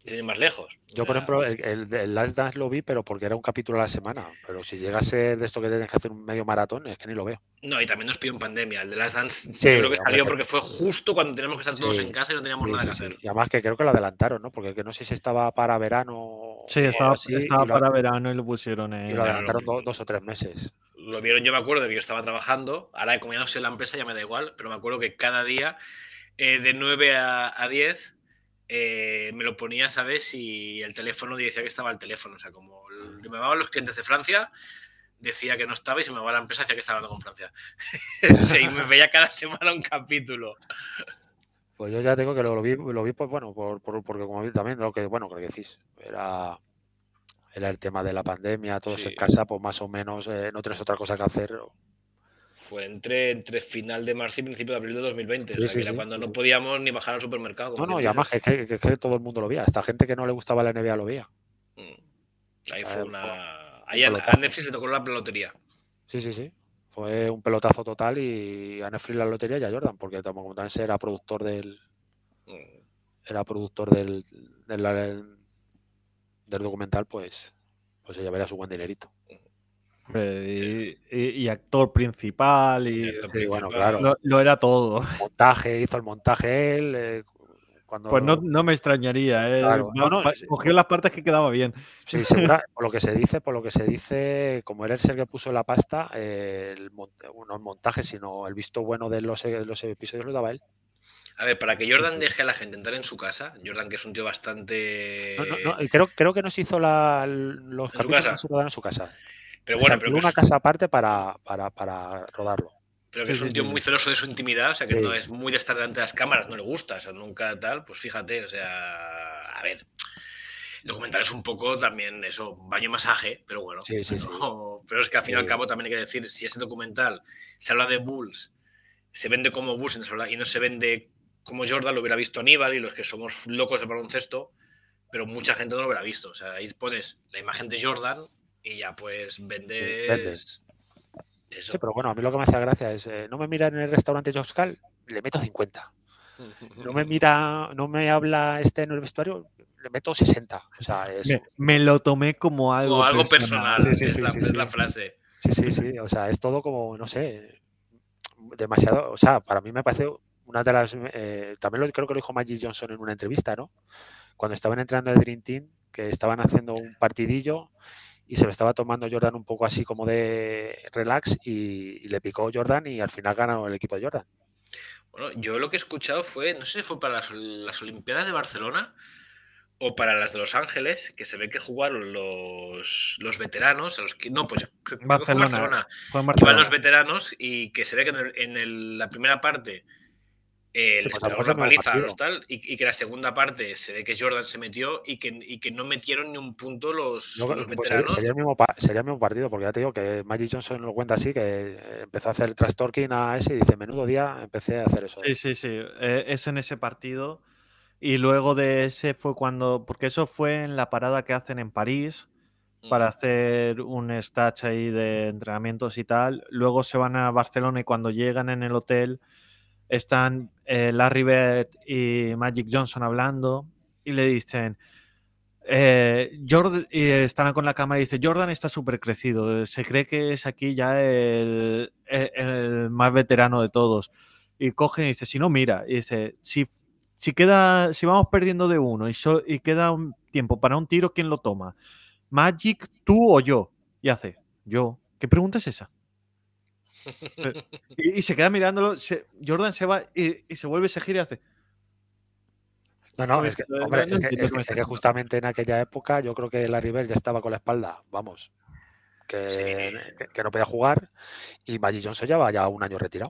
[SPEAKER 1] Tiene más lejos.
[SPEAKER 3] Yo, por ejemplo, el, el, el Last Dance lo vi, pero porque era un capítulo a la semana. Pero si llegase de esto que tienes que hacer un medio maratón, es que ni lo veo.
[SPEAKER 1] No, y también nos pidió en pandemia. El de Last Dance,
[SPEAKER 3] sí,
[SPEAKER 1] yo creo que salió
[SPEAKER 3] hombre,
[SPEAKER 1] porque fue justo cuando teníamos que estar todos
[SPEAKER 3] sí,
[SPEAKER 1] en casa y no teníamos
[SPEAKER 3] sí,
[SPEAKER 1] nada
[SPEAKER 3] sí,
[SPEAKER 1] que
[SPEAKER 3] sí.
[SPEAKER 1] hacer.
[SPEAKER 3] Y además que creo que lo adelantaron, ¿no? Porque que no sé si estaba para verano
[SPEAKER 4] sí,
[SPEAKER 3] o
[SPEAKER 4] estaba,
[SPEAKER 3] así.
[SPEAKER 4] estaba
[SPEAKER 3] y lo,
[SPEAKER 4] para verano y lo pusieron en...
[SPEAKER 3] y lo adelantaron do, dos o tres meses.
[SPEAKER 1] Lo vieron, yo me acuerdo de que yo estaba trabajando. Ahora, como ya no sé la empresa, ya me da igual. Pero me acuerdo que cada día, eh, de nueve a diez, eh, me lo ponía, ¿sabes? Y el teléfono decía que estaba el teléfono. O sea, como me llamaban los clientes de Francia, decía que no estaba, y se me va la empresa, decía que estaba hablando con Francia. Sí, y me veía cada semana un capítulo.
[SPEAKER 3] Pues yo ya tengo que lo, lo vi, lo vi pues bueno, por, por, porque como vi también lo que, bueno, que decís, era, era el tema de la pandemia, todos
[SPEAKER 1] Sí.
[SPEAKER 3] en casa, pues más o menos eh, no tienes otra cosa que hacer.
[SPEAKER 1] Fue entre, entre final de marzo y principio de abril de dos mil veinte.
[SPEAKER 3] Sí,
[SPEAKER 1] o sea,
[SPEAKER 3] sí,
[SPEAKER 1] que era
[SPEAKER 3] sí,
[SPEAKER 1] cuando
[SPEAKER 3] sí,
[SPEAKER 1] no
[SPEAKER 3] sí.
[SPEAKER 1] podíamos ni bajar al supermercado.
[SPEAKER 3] No,
[SPEAKER 1] como
[SPEAKER 3] no,
[SPEAKER 1] quien
[SPEAKER 3] y además
[SPEAKER 1] dice.
[SPEAKER 3] que, que, que todo el mundo lo veía. Hasta gente que no le gustaba la N B A lo veía.
[SPEAKER 1] Mm. Ahí
[SPEAKER 3] O sea,
[SPEAKER 1] fue
[SPEAKER 3] fue
[SPEAKER 1] una.
[SPEAKER 3] un
[SPEAKER 1] Ahí a, a
[SPEAKER 3] pelotazo.
[SPEAKER 1] Netflix le tocó la lotería.
[SPEAKER 3] Sí, sí, sí. Fue un pelotazo total y a Netflix la lotería y a Jordan, porque como como también era productor del
[SPEAKER 1] Mm.
[SPEAKER 3] era productor del, del, del- del documental, pues pues ella verá su buen dinerito.
[SPEAKER 4] Y, y- y actor principal y
[SPEAKER 1] El actor
[SPEAKER 3] Sí, bueno,
[SPEAKER 1] principal.
[SPEAKER 3] claro.
[SPEAKER 4] lo, lo era todo.
[SPEAKER 3] Montaje, hizo el montaje él, eh, cuando
[SPEAKER 4] Pues no, no me extrañaría, ¿eh?
[SPEAKER 3] claro.
[SPEAKER 4] Va-
[SPEAKER 3] No, no,
[SPEAKER 4] va-
[SPEAKER 3] sí,
[SPEAKER 4] cogió las partes que quedaba bien.
[SPEAKER 3] sí, segura, por lo que se dice, por lo que se dice, como era el ser que puso la pasta, eh, el mon- no el montaje, sino el visto bueno de los, de los episodios lo daba él.
[SPEAKER 1] A ver, para que Jordan deje a la gente entrar en su casa, Jordan, que es un tío
[SPEAKER 3] No,
[SPEAKER 1] bastante.
[SPEAKER 3] no, no, y creo, creo que nos hizo la, los
[SPEAKER 1] ¿En su
[SPEAKER 3] capítulos
[SPEAKER 1] casa?
[SPEAKER 3] no se rodaron en su casa.
[SPEAKER 1] Pero
[SPEAKER 3] Se
[SPEAKER 1] bueno, pero
[SPEAKER 3] alquiló
[SPEAKER 1] que
[SPEAKER 3] una
[SPEAKER 1] es,
[SPEAKER 3] casa aparte para, para, para rodarlo.
[SPEAKER 1] pero que
[SPEAKER 4] Sí,
[SPEAKER 1] es un
[SPEAKER 4] sí,
[SPEAKER 1] tío
[SPEAKER 4] sí,
[SPEAKER 1] muy
[SPEAKER 4] sí.
[SPEAKER 1] celoso de su intimidad, o sea, que
[SPEAKER 3] Sí.
[SPEAKER 1] no es muy de estar delante de las cámaras, no le gusta, o sea, nunca tal, pues fíjate, o sea, a ver. El documental es un poco también eso, baño y masaje, pero bueno.
[SPEAKER 3] Sí, sí, sí.
[SPEAKER 1] Pero, pero es que al fin y al
[SPEAKER 3] Sí.
[SPEAKER 1] cabo también hay que decir, si ese documental se habla de Bulls, se vende como Bulls y no se, habla- y no se vende como Jordan, lo hubiera visto Aníbal y los que somos locos de baloncesto, pero mucha gente no lo hubiera visto. O sea, ahí pones la imagen de Jordan y ya pues vendes.
[SPEAKER 3] vende.
[SPEAKER 1] Eso.
[SPEAKER 3] Sí, pero bueno, a mí lo que me hace gracia es, eh, no me mira en el restaurante Joscal, le meto cincuenta. No me mira, no me habla este en el vestuario, le meto sesenta. O sea, es,
[SPEAKER 4] Me, me lo tomé como algo,
[SPEAKER 1] Como algo
[SPEAKER 4] personal.
[SPEAKER 1] personal,
[SPEAKER 3] Sí, sí,
[SPEAKER 1] es,
[SPEAKER 3] sí,
[SPEAKER 1] la,
[SPEAKER 3] sí,
[SPEAKER 1] es
[SPEAKER 3] sí.
[SPEAKER 1] la frase.
[SPEAKER 3] sí, sí, sí. O sea, es todo como, no sé, demasiado. O sea, para mí me parece una de las. Eh, también lo, creo que lo dijo Magic Johnson en una entrevista, ¿no? Cuando estaban entrando el Dream Team, que estaban haciendo un partidillo y se lo estaba tomando Jordan un poco así como de relax y, y le picó Jordan y al final ganó el equipo de Jordan.
[SPEAKER 1] Bueno, yo lo que he escuchado fue, no sé si fue para las, las Olimpiadas de Barcelona o para las de Los Ángeles, que se ve que jugaron los, los veteranos, a los que, no, pues creo, creo que fue en
[SPEAKER 4] Barcelona,
[SPEAKER 1] Barcelona,
[SPEAKER 4] fue en
[SPEAKER 1] que iban
[SPEAKER 4] Barcelona.
[SPEAKER 1] los veteranos y que se ve que en, el- en el- la primera parte eh,
[SPEAKER 3] Sí,
[SPEAKER 1] les
[SPEAKER 3] pues a lo
[SPEAKER 1] pegaron
[SPEAKER 3] mejor es
[SPEAKER 1] una
[SPEAKER 3] el mismo
[SPEAKER 1] paliza a
[SPEAKER 3] partido.
[SPEAKER 1] los tal, y, y que la segunda parte se ve que Jordan se metió y que, y que no metieron ni un punto los,
[SPEAKER 3] Yo creo
[SPEAKER 1] los
[SPEAKER 3] que, pues, sería,
[SPEAKER 1] veteranos.
[SPEAKER 3] sería el mismo, pa- sería el mismo partido, porque ya te digo que Magic Johnson lo cuenta así, que eh, empezó a hacer el trash talking a ese y dice, menudo día empecé a hacer eso.
[SPEAKER 4] Sí, sí, sí. eh, es en ese partido. Y luego de ese fue cuando. Porque eso fue en la parada que hacen en París para hacer un stage ahí de entrenamientos y tal. Luego se van a Barcelona y cuando llegan en el hotel están eh, Larry Bird y Magic Johnson hablando y le dicen. Eh, Jordan, y están con la cámara y dice: Jordan está súper crecido. Se cree que es aquí ya el, el- el más veterano de todos. Y coge y dice: Si no, mira. Y dice: Si, si queda, si vamos perdiendo de uno y, so- y queda un tiempo para un tiro, ¿quién lo toma? ¿Magic, tú o yo? Y hace: Yo. ¿Qué pregunta es esa? Y, y se queda mirándolo. se- Jordan se va y, y se vuelve, se gira y hace.
[SPEAKER 3] No, no,
[SPEAKER 4] "No,
[SPEAKER 3] es que,
[SPEAKER 4] no-
[SPEAKER 3] hombre,
[SPEAKER 4] no
[SPEAKER 3] es que,
[SPEAKER 4] entiendo
[SPEAKER 3] es
[SPEAKER 4] qué
[SPEAKER 3] que-
[SPEAKER 4] me
[SPEAKER 3] es
[SPEAKER 4] está
[SPEAKER 3] que
[SPEAKER 4] contando".
[SPEAKER 3] justamente en aquella época yo creo que Larry Bird ya estaba con la espalda, vamos, que,
[SPEAKER 1] Sí.
[SPEAKER 3] que, que no podía jugar y Magic Johnson lleva ya un año retirado.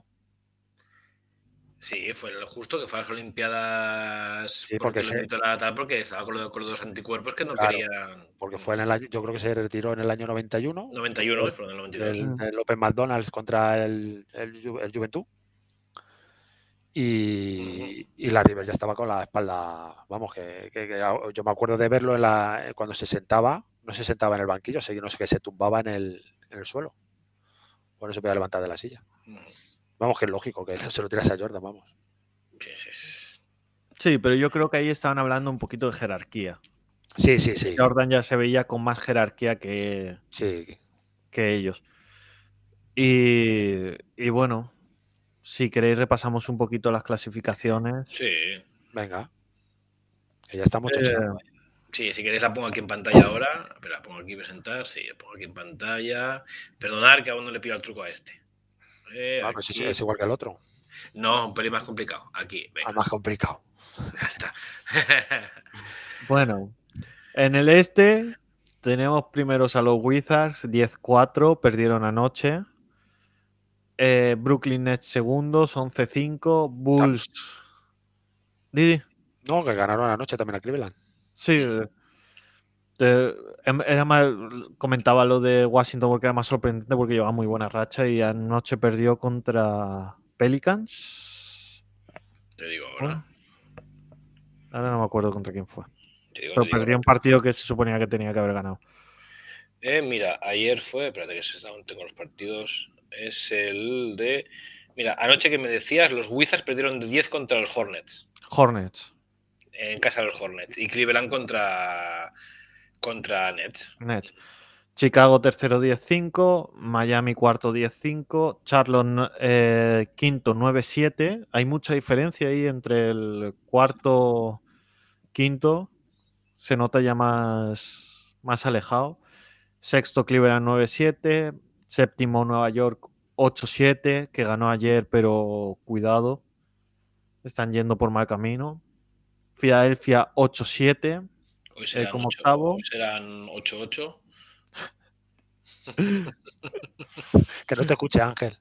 [SPEAKER 1] Sí, fue lo justo que fue a las Olimpiadas
[SPEAKER 3] Sí,
[SPEAKER 1] porque
[SPEAKER 3] porque,
[SPEAKER 1] lo
[SPEAKER 3] se,
[SPEAKER 1] invitó a la tal, porque estaba con, lo- con los anticuerpos que no
[SPEAKER 3] claro,
[SPEAKER 1] querían.
[SPEAKER 3] porque fue en el año, yo creo que se retiró en el año noventa y uno
[SPEAKER 1] noventa y uno, y fueron en el noventa y dos.
[SPEAKER 3] del,
[SPEAKER 4] Mm.
[SPEAKER 3] del Open McDonald's contra el, el, Ju- el Juventud. Y, y Larry Bird ya estaba con la espalda, vamos, que, que- que yo me acuerdo de verlo en la, cuando se sentaba, no se sentaba en el banquillo, sé que no sé qué, se tumbaba en el, en el suelo. O no se podía levantar de la silla.
[SPEAKER 1] Ujú.
[SPEAKER 3] Vamos, que es lógico, que se lo tiras a Jordan, vamos.
[SPEAKER 1] Sí, sí, sí.
[SPEAKER 4] Sí, pero yo creo que ahí estaban hablando un poquito de jerarquía.
[SPEAKER 3] Sí, sí, sí.
[SPEAKER 4] Jordan ya se veía con más jerarquía que,
[SPEAKER 3] Sí.
[SPEAKER 4] que ellos. Y, y bueno, si queréis repasamos un poquito las clasificaciones.
[SPEAKER 1] Sí.
[SPEAKER 3] Venga. Que ya estamos
[SPEAKER 4] Eh,
[SPEAKER 3] chocheando.
[SPEAKER 1] Sí, si queréis la pongo aquí en pantalla ahora. Pero la pongo aquí presentar. Sí, la pongo aquí en pantalla. Perdonad que aún no le pido el truco a este. Eh,
[SPEAKER 3] Ah, pues es,
[SPEAKER 1] aquí.
[SPEAKER 3] es igual que el otro.
[SPEAKER 1] No, un pelín más complicado. Aquí, venga.
[SPEAKER 3] Ah, más complicado.
[SPEAKER 1] Ya está.
[SPEAKER 4] bueno, en el este tenemos primeros a los Wizards, diez cuatro, perdieron anoche. Eh, Brooklyn Nets segundos, once cinco. Bulls. Didi.
[SPEAKER 3] No, que ganaron anoche también a Cleveland.
[SPEAKER 4] Sí. eh, em- era más, comentaba lo de Washington porque era más sorprendente porque llevaba muy buena racha y anoche perdió contra Pelicans.
[SPEAKER 1] Te digo ahora.
[SPEAKER 4] Ahora no me acuerdo contra quién fue.
[SPEAKER 1] Te digo,
[SPEAKER 4] Pero
[SPEAKER 1] te digo
[SPEAKER 4] perdió un
[SPEAKER 1] rápido.
[SPEAKER 4] partido que se suponía que tenía que haber ganado.
[SPEAKER 1] Eh, mira, ayer fue, espérate que se aún tengo los partidos, es el de... Mira, anoche que me decías, los Wizards perdieron de diez contra los Hornets,
[SPEAKER 4] Hornets.
[SPEAKER 1] en casa de los Hornets, y Cleveland contra, contra Nets.
[SPEAKER 4] Nets. Chicago tercero diez cinco, Miami cuarto diez cinco, Charlotte eh, quinto nueve siete. Hay mucha diferencia ahí entre el cuarto quinto, se nota ya más, más alejado. Sexto Cleveland nueve siete, séptimo Nueva York ocho siete, que ganó ayer, pero cuidado, están yendo por mal camino. Filadelfia ocho siete,
[SPEAKER 1] Hoy
[SPEAKER 4] eh,
[SPEAKER 1] serán
[SPEAKER 4] como
[SPEAKER 1] ocho,
[SPEAKER 4] octavo.
[SPEAKER 1] hoy serán ocho ocho.
[SPEAKER 3] Que no te escuche, Ángel.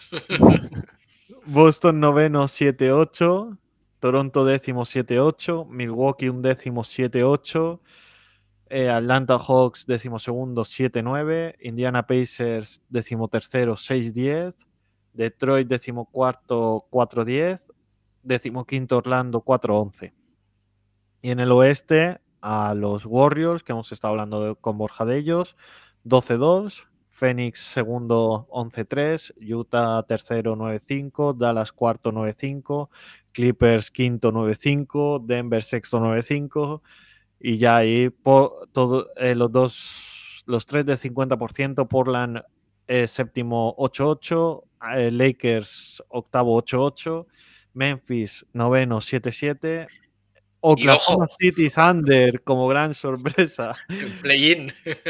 [SPEAKER 4] Boston noveno siete ocho, Toronto décimo siete ocho, Milwaukee un décimo siete ocho, eh, Atlanta Hawks décimo segundo siete nueve, Indiana Pacers décimo tercero seis diez, Detroit décimo cuarto cuatro diez, décimo quinto Orlando cuatro once. Y en el oeste a los Warriors, que hemos estado hablando de, con Borja de ellos, doce dos, Phoenix segundo once tres, Utah tercero nueve cinco, Dallas cuarto nueve cinco, Clippers quinto nueve cinco, Denver sexto nueve cinco, y ya ahí por, todo, eh, los dos, los tres de cincuenta por ciento, Portland eh, séptimo ocho ocho, eh, Lakers octavo ocho ocho, Memphis noveno siete siete, Oklahoma
[SPEAKER 1] ojo.
[SPEAKER 4] City Thunder como gran sorpresa.
[SPEAKER 1] Play-in.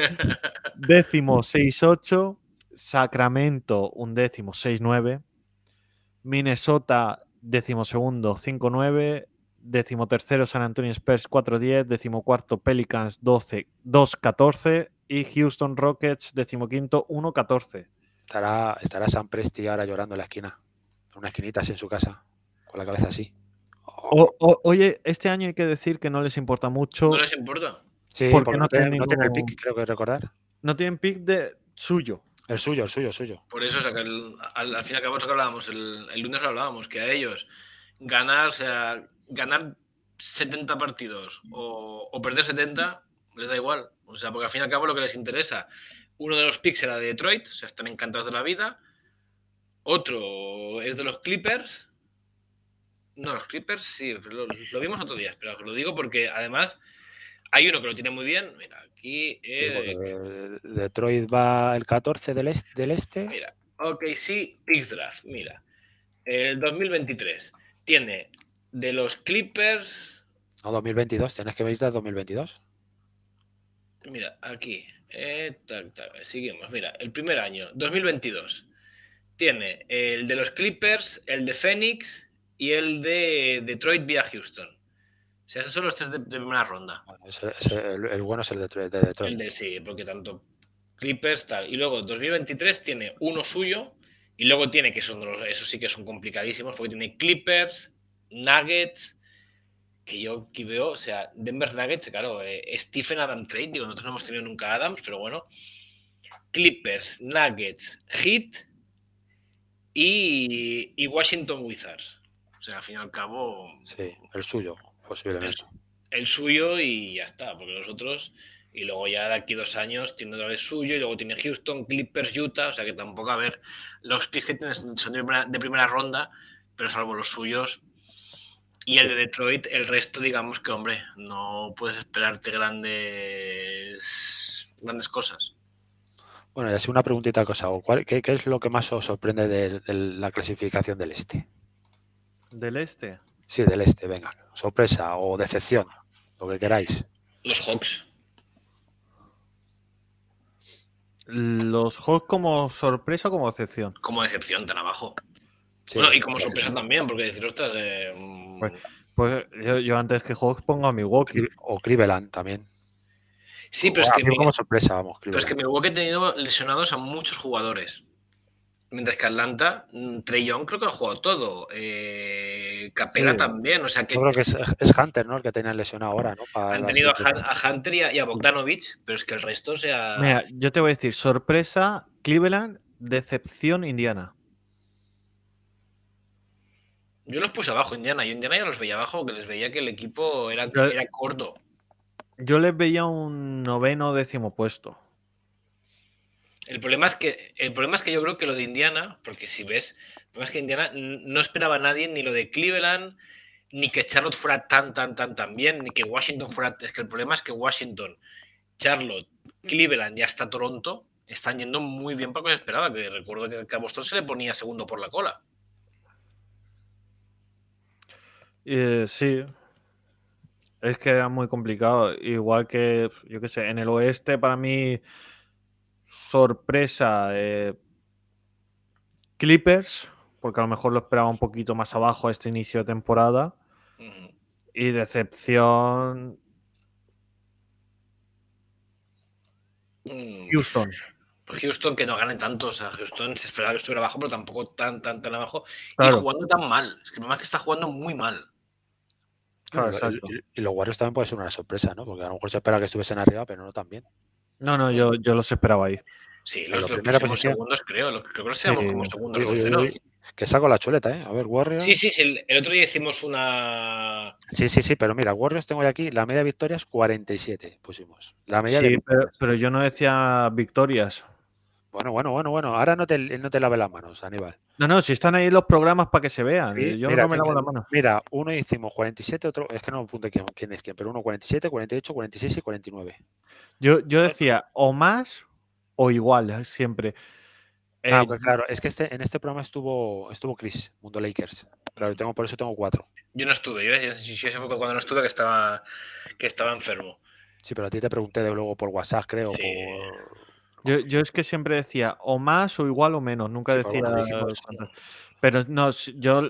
[SPEAKER 4] Décimo seis ocho. Sacramento un décimo seis nueve. Minnesota décimo segundo cinco nueve. Décimo tercero San Antonio Spurs cuatro diez. Décimo cuarto Pelicans doce dos catorce. Y Houston Rockets décimo quinto uno catorce.
[SPEAKER 3] Estará, estará Sam Presti ahora llorando en la esquina. En una esquinita así en su casa. Con la cabeza así.
[SPEAKER 4] O, o, oye, este año hay que decir que no les importa mucho.
[SPEAKER 1] ¿No les importa?
[SPEAKER 3] Sí,
[SPEAKER 4] porque,
[SPEAKER 3] porque
[SPEAKER 4] no,
[SPEAKER 3] no, tiene,
[SPEAKER 4] tienen
[SPEAKER 3] no tiene el
[SPEAKER 4] ningún-
[SPEAKER 3] pick, creo que recordar.
[SPEAKER 4] no tienen pick de suyo.
[SPEAKER 3] El suyo, el suyo, el suyo.
[SPEAKER 1] Por eso, o sea, que el- al, al fin y al cabo, eso que hablábamos, el, el lunes lo hablábamos, que a ellos ganar, o sea, ganar setenta partidos o, o perder setenta, les da igual. O sea, porque al fin y al cabo lo que les interesa, uno de los picks era de Detroit, o sea, están encantados de la vida. Otro es de los Clippers. No, los Clippers sí, lo, lo vimos otro día, pero lo digo porque además hay uno que lo tiene muy bien. Mira, aquí. Eh,
[SPEAKER 3] Sí, Detroit va el catorce del este. Del este.
[SPEAKER 1] Mira, ok, sí, Picks Draft. Mira, el dos mil veintitrés tiene de los Clippers.
[SPEAKER 3] No, dos mil veintidós, tienes que venir al dos mil veintidós.
[SPEAKER 1] Mira, aquí. Eh, tac, tac, seguimos. Mira, el primer año, dos mil veintidós, tiene el de los Clippers, el de Phoenix y el de Detroit vía Houston. O sea, esos son los tres de, de primera ronda.
[SPEAKER 3] Bueno, ese, ese, el, el bueno es el de, de Detroit.
[SPEAKER 1] El de sí, porque tanto Clippers tal. Y luego dos mil veintitrés tiene uno suyo y luego tiene, que son los, esos sí que son complicadísimos, porque tiene Clippers, Nuggets, que yo aquí veo, o sea, Denver Nuggets, claro, eh, Stephen Adam Trade, digo, nosotros no hemos tenido nunca Adams, pero bueno. Clippers, Nuggets, Heat y, y Washington Wizards. O sea, al fin y al cabo.
[SPEAKER 3] Sí, el suyo, posiblemente.
[SPEAKER 1] El, el suyo y ya está, porque los otros. Y luego ya de aquí dos años tiene otra vez suyo, y luego tiene Houston, Clippers, Utah, o sea que tampoco, a ver, los picks que tienes son de primera, de primera ronda, pero salvo los suyos, Y el
[SPEAKER 3] Sí.
[SPEAKER 1] de Detroit, el resto, digamos que, hombre, no puedes esperarte grandes, grandes cosas.
[SPEAKER 3] Bueno, y así una preguntita que os hago. ¿Cuál- qué, qué es lo que más os sorprende de, de la clasificación del este?
[SPEAKER 4] Del este.
[SPEAKER 3] Sí, del este, venga. Sorpresa o decepción, lo que queráis.
[SPEAKER 1] Los Hawks.
[SPEAKER 4] Los Hawks como sorpresa o como excepción.
[SPEAKER 1] Como decepción tan abajo.
[SPEAKER 3] Sí,
[SPEAKER 1] Bueno, y como
[SPEAKER 3] pues,
[SPEAKER 1] sorpresa también, porque decir, ostras, eh,
[SPEAKER 4] Pues, pues yo, yo antes que Hawks pongo a Milwaukee.
[SPEAKER 3] o Cleveland también.
[SPEAKER 1] sí,
[SPEAKER 3] O-
[SPEAKER 1] pero es
[SPEAKER 3] a
[SPEAKER 1] que,
[SPEAKER 3] mí
[SPEAKER 1] mi-
[SPEAKER 3] como sorpresa, vamos,
[SPEAKER 1] pero es que
[SPEAKER 3] Cleveland.
[SPEAKER 1] Milwaukee ha tenido lesionados a muchos jugadores. Mientras que Atlanta, mm, Trey Young creo que lo ha jugado todo. Eh, Capela
[SPEAKER 4] Sí.
[SPEAKER 1] también. O sea que
[SPEAKER 3] Yo creo que es, es Hunter, ¿no? El que tenía lesionado ahora, ¿no? Para
[SPEAKER 1] han
[SPEAKER 3] la
[SPEAKER 1] tenido a,
[SPEAKER 3] siguiente.
[SPEAKER 1] Han- a Hunter y a, y a Bogdanovich, pero es que el resto, o sea.
[SPEAKER 4] Mira, yo te voy a decir, sorpresa, Cleveland, decepción, Indiana.
[SPEAKER 1] Yo los puse abajo, Indiana. Yo Indiana ya los veía abajo, que les veía que el equipo era,
[SPEAKER 4] Yo-
[SPEAKER 1] era corto.
[SPEAKER 4] Yo les veía un noveno décimo puesto.
[SPEAKER 1] El problema es que el problema es que yo creo que lo de Indiana, porque si ves, el problema es que Indiana n- no esperaba a nadie ni lo de Cleveland, ni que Charlotte fuera tan, tan, tan, tan bien, ni que Washington fuera. Es que el problema es que Washington, Charlotte, Cleveland y hasta Toronto están yendo muy bien para lo que se esperaba. Que recuerdo que, que a Boston se le ponía segundo por la cola.
[SPEAKER 4] Eh, sí. Es que era muy complicado. Igual que, yo qué sé, en el oeste para mí, sorpresa, eh, Clippers, porque a lo mejor lo esperaba un poquito más abajo a este inicio de temporada.
[SPEAKER 1] Ujú.
[SPEAKER 4] Y decepción,
[SPEAKER 1] Mm,
[SPEAKER 4] Houston.
[SPEAKER 1] Houston que no gane tanto, o sea, Houston se esperaba que estuviera abajo, pero tampoco tan, tan, tan abajo. Y
[SPEAKER 4] Claro,
[SPEAKER 1] jugando tan mal. Es que el problema es que está jugando muy mal.
[SPEAKER 4] claro,
[SPEAKER 3] Bueno, y-
[SPEAKER 4] exacto.
[SPEAKER 3] y, y los Warriors también puede ser una sorpresa, ¿no? Porque a lo mejor se espera que estuviesen arriba, pero no tan bien.
[SPEAKER 4] No, no, yo, yo los esperaba ahí.
[SPEAKER 1] Sí,
[SPEAKER 3] sea,
[SPEAKER 1] los,
[SPEAKER 3] la
[SPEAKER 1] los
[SPEAKER 3] primera
[SPEAKER 1] pusimos
[SPEAKER 3] posición.
[SPEAKER 1] segundos, creo. Lo- Creo que los
[SPEAKER 4] Sí.
[SPEAKER 1] teníamos como segundos
[SPEAKER 3] Uy,
[SPEAKER 1] o
[SPEAKER 3] uy, uy,
[SPEAKER 1] terceros.
[SPEAKER 3] uy, que saco la chuleta, ¿eh? A ver, Warriors.
[SPEAKER 1] Sí, sí, sí. El, el otro día hicimos una.
[SPEAKER 3] Sí, sí, sí, pero mira, Warriors tengo ya aquí, la media de victorias cuarenta y siete pusimos. La media de
[SPEAKER 4] Sí, pero,
[SPEAKER 3] victorias.
[SPEAKER 4] pero yo no decía victorias.
[SPEAKER 3] Bueno, bueno, bueno, bueno. Ahora no te, no te lave las manos, Aníbal.
[SPEAKER 4] No, no, si están ahí los programas para que se vean.
[SPEAKER 3] Sí,
[SPEAKER 4] Yo
[SPEAKER 3] mira,
[SPEAKER 4] no me
[SPEAKER 3] que-
[SPEAKER 4] lavo las manos.
[SPEAKER 3] mira, uno hicimos cuarenta y siete, otro, es que no me apunte quién, quién es quién, pero uno cuarenta y siete, cuarenta y ocho, cuarenta y seis y cuarenta y nueve.
[SPEAKER 4] Yo, yo decía o más o igual, eh, siempre.
[SPEAKER 3] Ah,
[SPEAKER 4] Eh,
[SPEAKER 3] pues claro, es que este, en este programa estuvo, estuvo Chris, Mundo Lakers. Claro, tengo, por eso tengo cuatro.
[SPEAKER 1] Yo no estuve. Yo, yo, yo- yo ese fue cuando no estuve que estaba, que estaba enfermo.
[SPEAKER 3] Sí, pero a ti te pregunté de luego por WhatsApp, creo,
[SPEAKER 1] Sí.
[SPEAKER 3] por...
[SPEAKER 4] yo, yo es que siempre decía o más o igual o menos. Nunca
[SPEAKER 3] Sí, pero
[SPEAKER 4] decía.
[SPEAKER 3] bueno, dijimos-
[SPEAKER 4] cuánto. Pero no, s- yo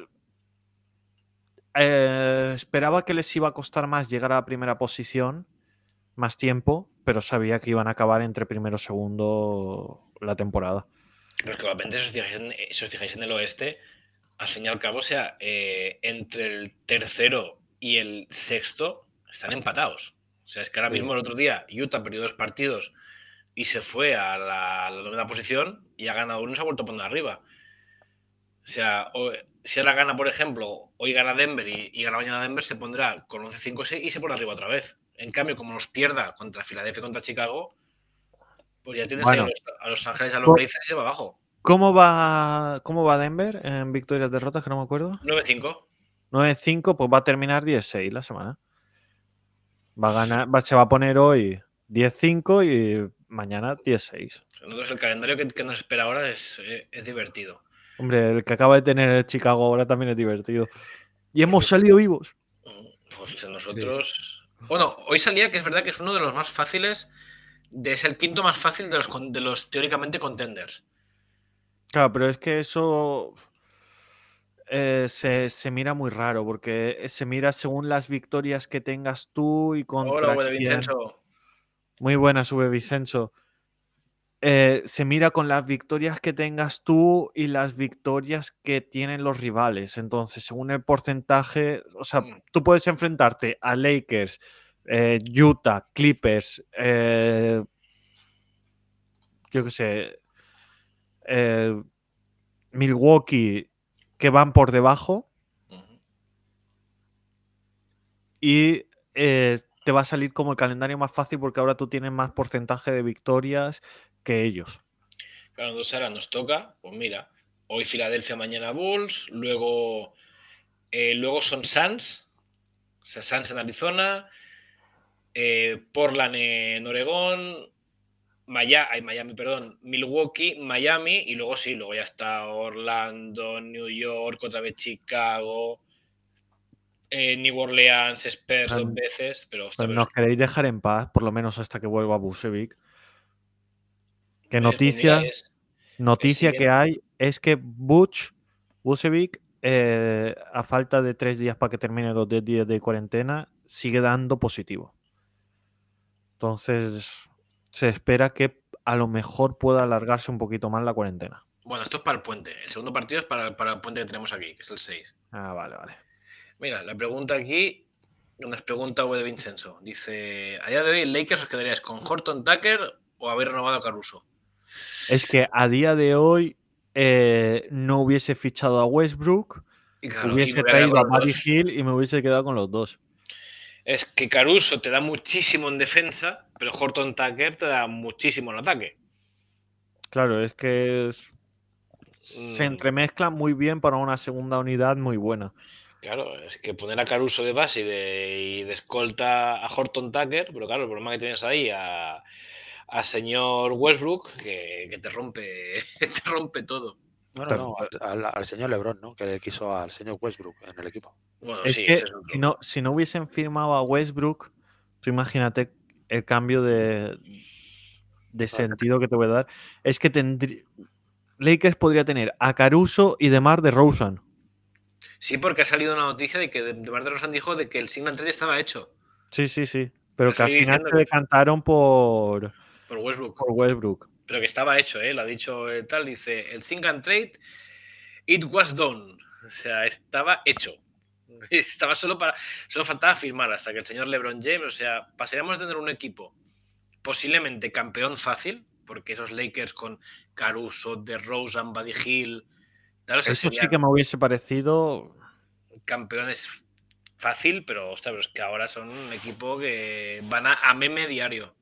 [SPEAKER 4] eh, esperaba que les iba a costar más llegar a la primera posición, más tiempo, pero sabía que iban a acabar entre primero y segundo la temporada.
[SPEAKER 1] Pero es que obviamente, si os fijáis en, si os fijáis en el oeste, al fin y al cabo, o sea, eh, entre el tercero y el sexto están empatados. O sea, es que ahora
[SPEAKER 3] Sí.
[SPEAKER 1] mismo el otro día Utah perdió dos partidos y se fue a la, a la novena posición y ha ganado uno y se ha vuelto a poner arriba. O sea, o- si ahora gana, por ejemplo, hoy gana Denver y, y gana mañana Denver, se pondrá con once cinco seis y se pone arriba otra vez. En cambio, como nos pierda contra Filadelfia y contra Chicago, pues ya tienes
[SPEAKER 4] Bueno.
[SPEAKER 1] ahí a los, a los Ángeles, a los
[SPEAKER 4] Co-
[SPEAKER 1] Blazers y se va abajo.
[SPEAKER 4] ¿Cómo va, ¿Cómo va Denver en victorias derrotas? Que no me acuerdo.
[SPEAKER 1] nueve cinco.
[SPEAKER 4] nueve cinco, pues va a terminar diez seis la semana. Va a ganar, va- se va a poner hoy diez cinco y mañana diez seis.
[SPEAKER 1] Nosotros el calendario que, que nos espera ahora es, eh, es divertido.
[SPEAKER 4] Hombre, el que acaba de tener el Chicago ahora también es divertido. Y hemos salido vivos.
[SPEAKER 1] Pues nosotros. Bueno, hoy salía que es verdad que es uno de los más fáciles. De, es el quinto más fácil de los, con- de los teóricamente contenders.
[SPEAKER 4] Claro, pero es que eso eh, se, se mira muy raro, porque se mira según las victorias que tengas tú y contra
[SPEAKER 1] Hola, buena
[SPEAKER 4] quién.
[SPEAKER 1] Vincenzo.
[SPEAKER 4] Muy buena, sube Vicenzo. Eh, se mira con las victorias que tengas tú y las victorias que tienen los rivales. Entonces, según el porcentaje, o sea,
[SPEAKER 1] Mm.
[SPEAKER 4] tú puedes enfrentarte a Lakers, eh, Utah, Clippers, eh, yo qué sé, eh, Milwaukee, que van por debajo
[SPEAKER 1] Ujú.
[SPEAKER 4] y eh, te va a salir como el calendario más fácil porque ahora tú tienes más porcentaje de victorias que ellos.
[SPEAKER 1] Claro, entonces ahora nos toca, pues mira, hoy Filadelfia, mañana Bulls, luego, eh, luego son Suns, sea, Suns en Arizona, eh, Portland en Oregón, Miami, Miami, perdón, Milwaukee, Miami, y luego sí, luego ya está Orlando, New York, otra vez Chicago, eh, New Orleans, Spurs
[SPEAKER 4] Pero-
[SPEAKER 1] dos veces, pero hostia,
[SPEAKER 4] Pues
[SPEAKER 1] pero
[SPEAKER 4] nos
[SPEAKER 1] es
[SPEAKER 4] queréis dejar en paz, por lo menos hasta que vuelva Busevic. Que
[SPEAKER 1] que me
[SPEAKER 4] noticia,
[SPEAKER 1] digáis, el
[SPEAKER 4] noticia que
[SPEAKER 1] siguiente-
[SPEAKER 4] hay es que Butch, Busevic, eh, a falta de tres días para que termine los diez días de cuarentena, sigue dando positivo. Entonces, se espera que a lo mejor pueda alargarse un poquito más la cuarentena.
[SPEAKER 1] Bueno, esto es para el puente. El segundo partido es para, para el puente que tenemos aquí, que es el seis.
[SPEAKER 4] Ah, vale, vale.
[SPEAKER 1] Mira, la pregunta aquí, nos pregunta V de Vincenzo. Dice, a día de hoy, ¿Lakers os quedaríais con Horton Tucker o haber renovado a Caruso?
[SPEAKER 4] Es que a día de hoy eh, no hubiese fichado a Westbrook,
[SPEAKER 1] Y claro, y
[SPEAKER 4] hubiese
[SPEAKER 1] me voy a quedar
[SPEAKER 4] traído a
[SPEAKER 1] con los
[SPEAKER 4] Buddy
[SPEAKER 1] dos.
[SPEAKER 4] Hill y me hubiese quedado con los dos.
[SPEAKER 1] Es que Caruso te da muchísimo en defensa, pero Horton Tucker te da muchísimo en ataque.
[SPEAKER 4] Claro, es que es- se
[SPEAKER 1] Mm,
[SPEAKER 4] entremezclan muy bien para una segunda unidad muy buena.
[SPEAKER 1] claro, es que poner a Caruso de base y de, y de escolta a Horton Tucker, pero claro, el problema que tienes ahí a, a señor Westbrook, que, que te rompe, te rompe todo.
[SPEAKER 3] No, no,
[SPEAKER 4] Ter-
[SPEAKER 3] no, al, al- al señor LeBron, ¿no? Que le quiso al señor Westbrook en el equipo.
[SPEAKER 1] Bueno,
[SPEAKER 4] Es
[SPEAKER 1] sí,
[SPEAKER 4] que
[SPEAKER 1] ese es otro.
[SPEAKER 4] si no, si no hubiesen firmado a Westbrook, tú imagínate el cambio de, de sentido que te voy a dar. Es que tendría. Lakers podría tener a Caruso y DeMar DeRozan.
[SPEAKER 1] Sí, porque ha salido una noticia de que DeMar DeRozan dijo de que el Sigma trade estaba hecho
[SPEAKER 4] Sí, sí, sí. Pero
[SPEAKER 1] Ha
[SPEAKER 4] que al
[SPEAKER 1] salido
[SPEAKER 4] final
[SPEAKER 1] diciendo
[SPEAKER 4] se
[SPEAKER 1] que-
[SPEAKER 4] decantaron por,
[SPEAKER 1] por Westbrook.
[SPEAKER 4] por Westbrook.
[SPEAKER 1] Pero que estaba hecho, ¿eh? Lo ha dicho eh, tal, dice, el Sing and Trade, it was done. O sea, estaba hecho. Estaba solo para. Solo faltaba firmar hasta que el señor LeBron James. O sea, pasaríamos de tener un equipo posiblemente campeón fácil, porque esos Lakers con Caruso, DeRozan, Buddy Hill, tal, o sea,
[SPEAKER 4] Eso sí
[SPEAKER 1] serían
[SPEAKER 4] que me hubiese parecido.
[SPEAKER 1] campeones fácil, pero, hostia, pero es que ahora son un equipo que van a, a meme diario.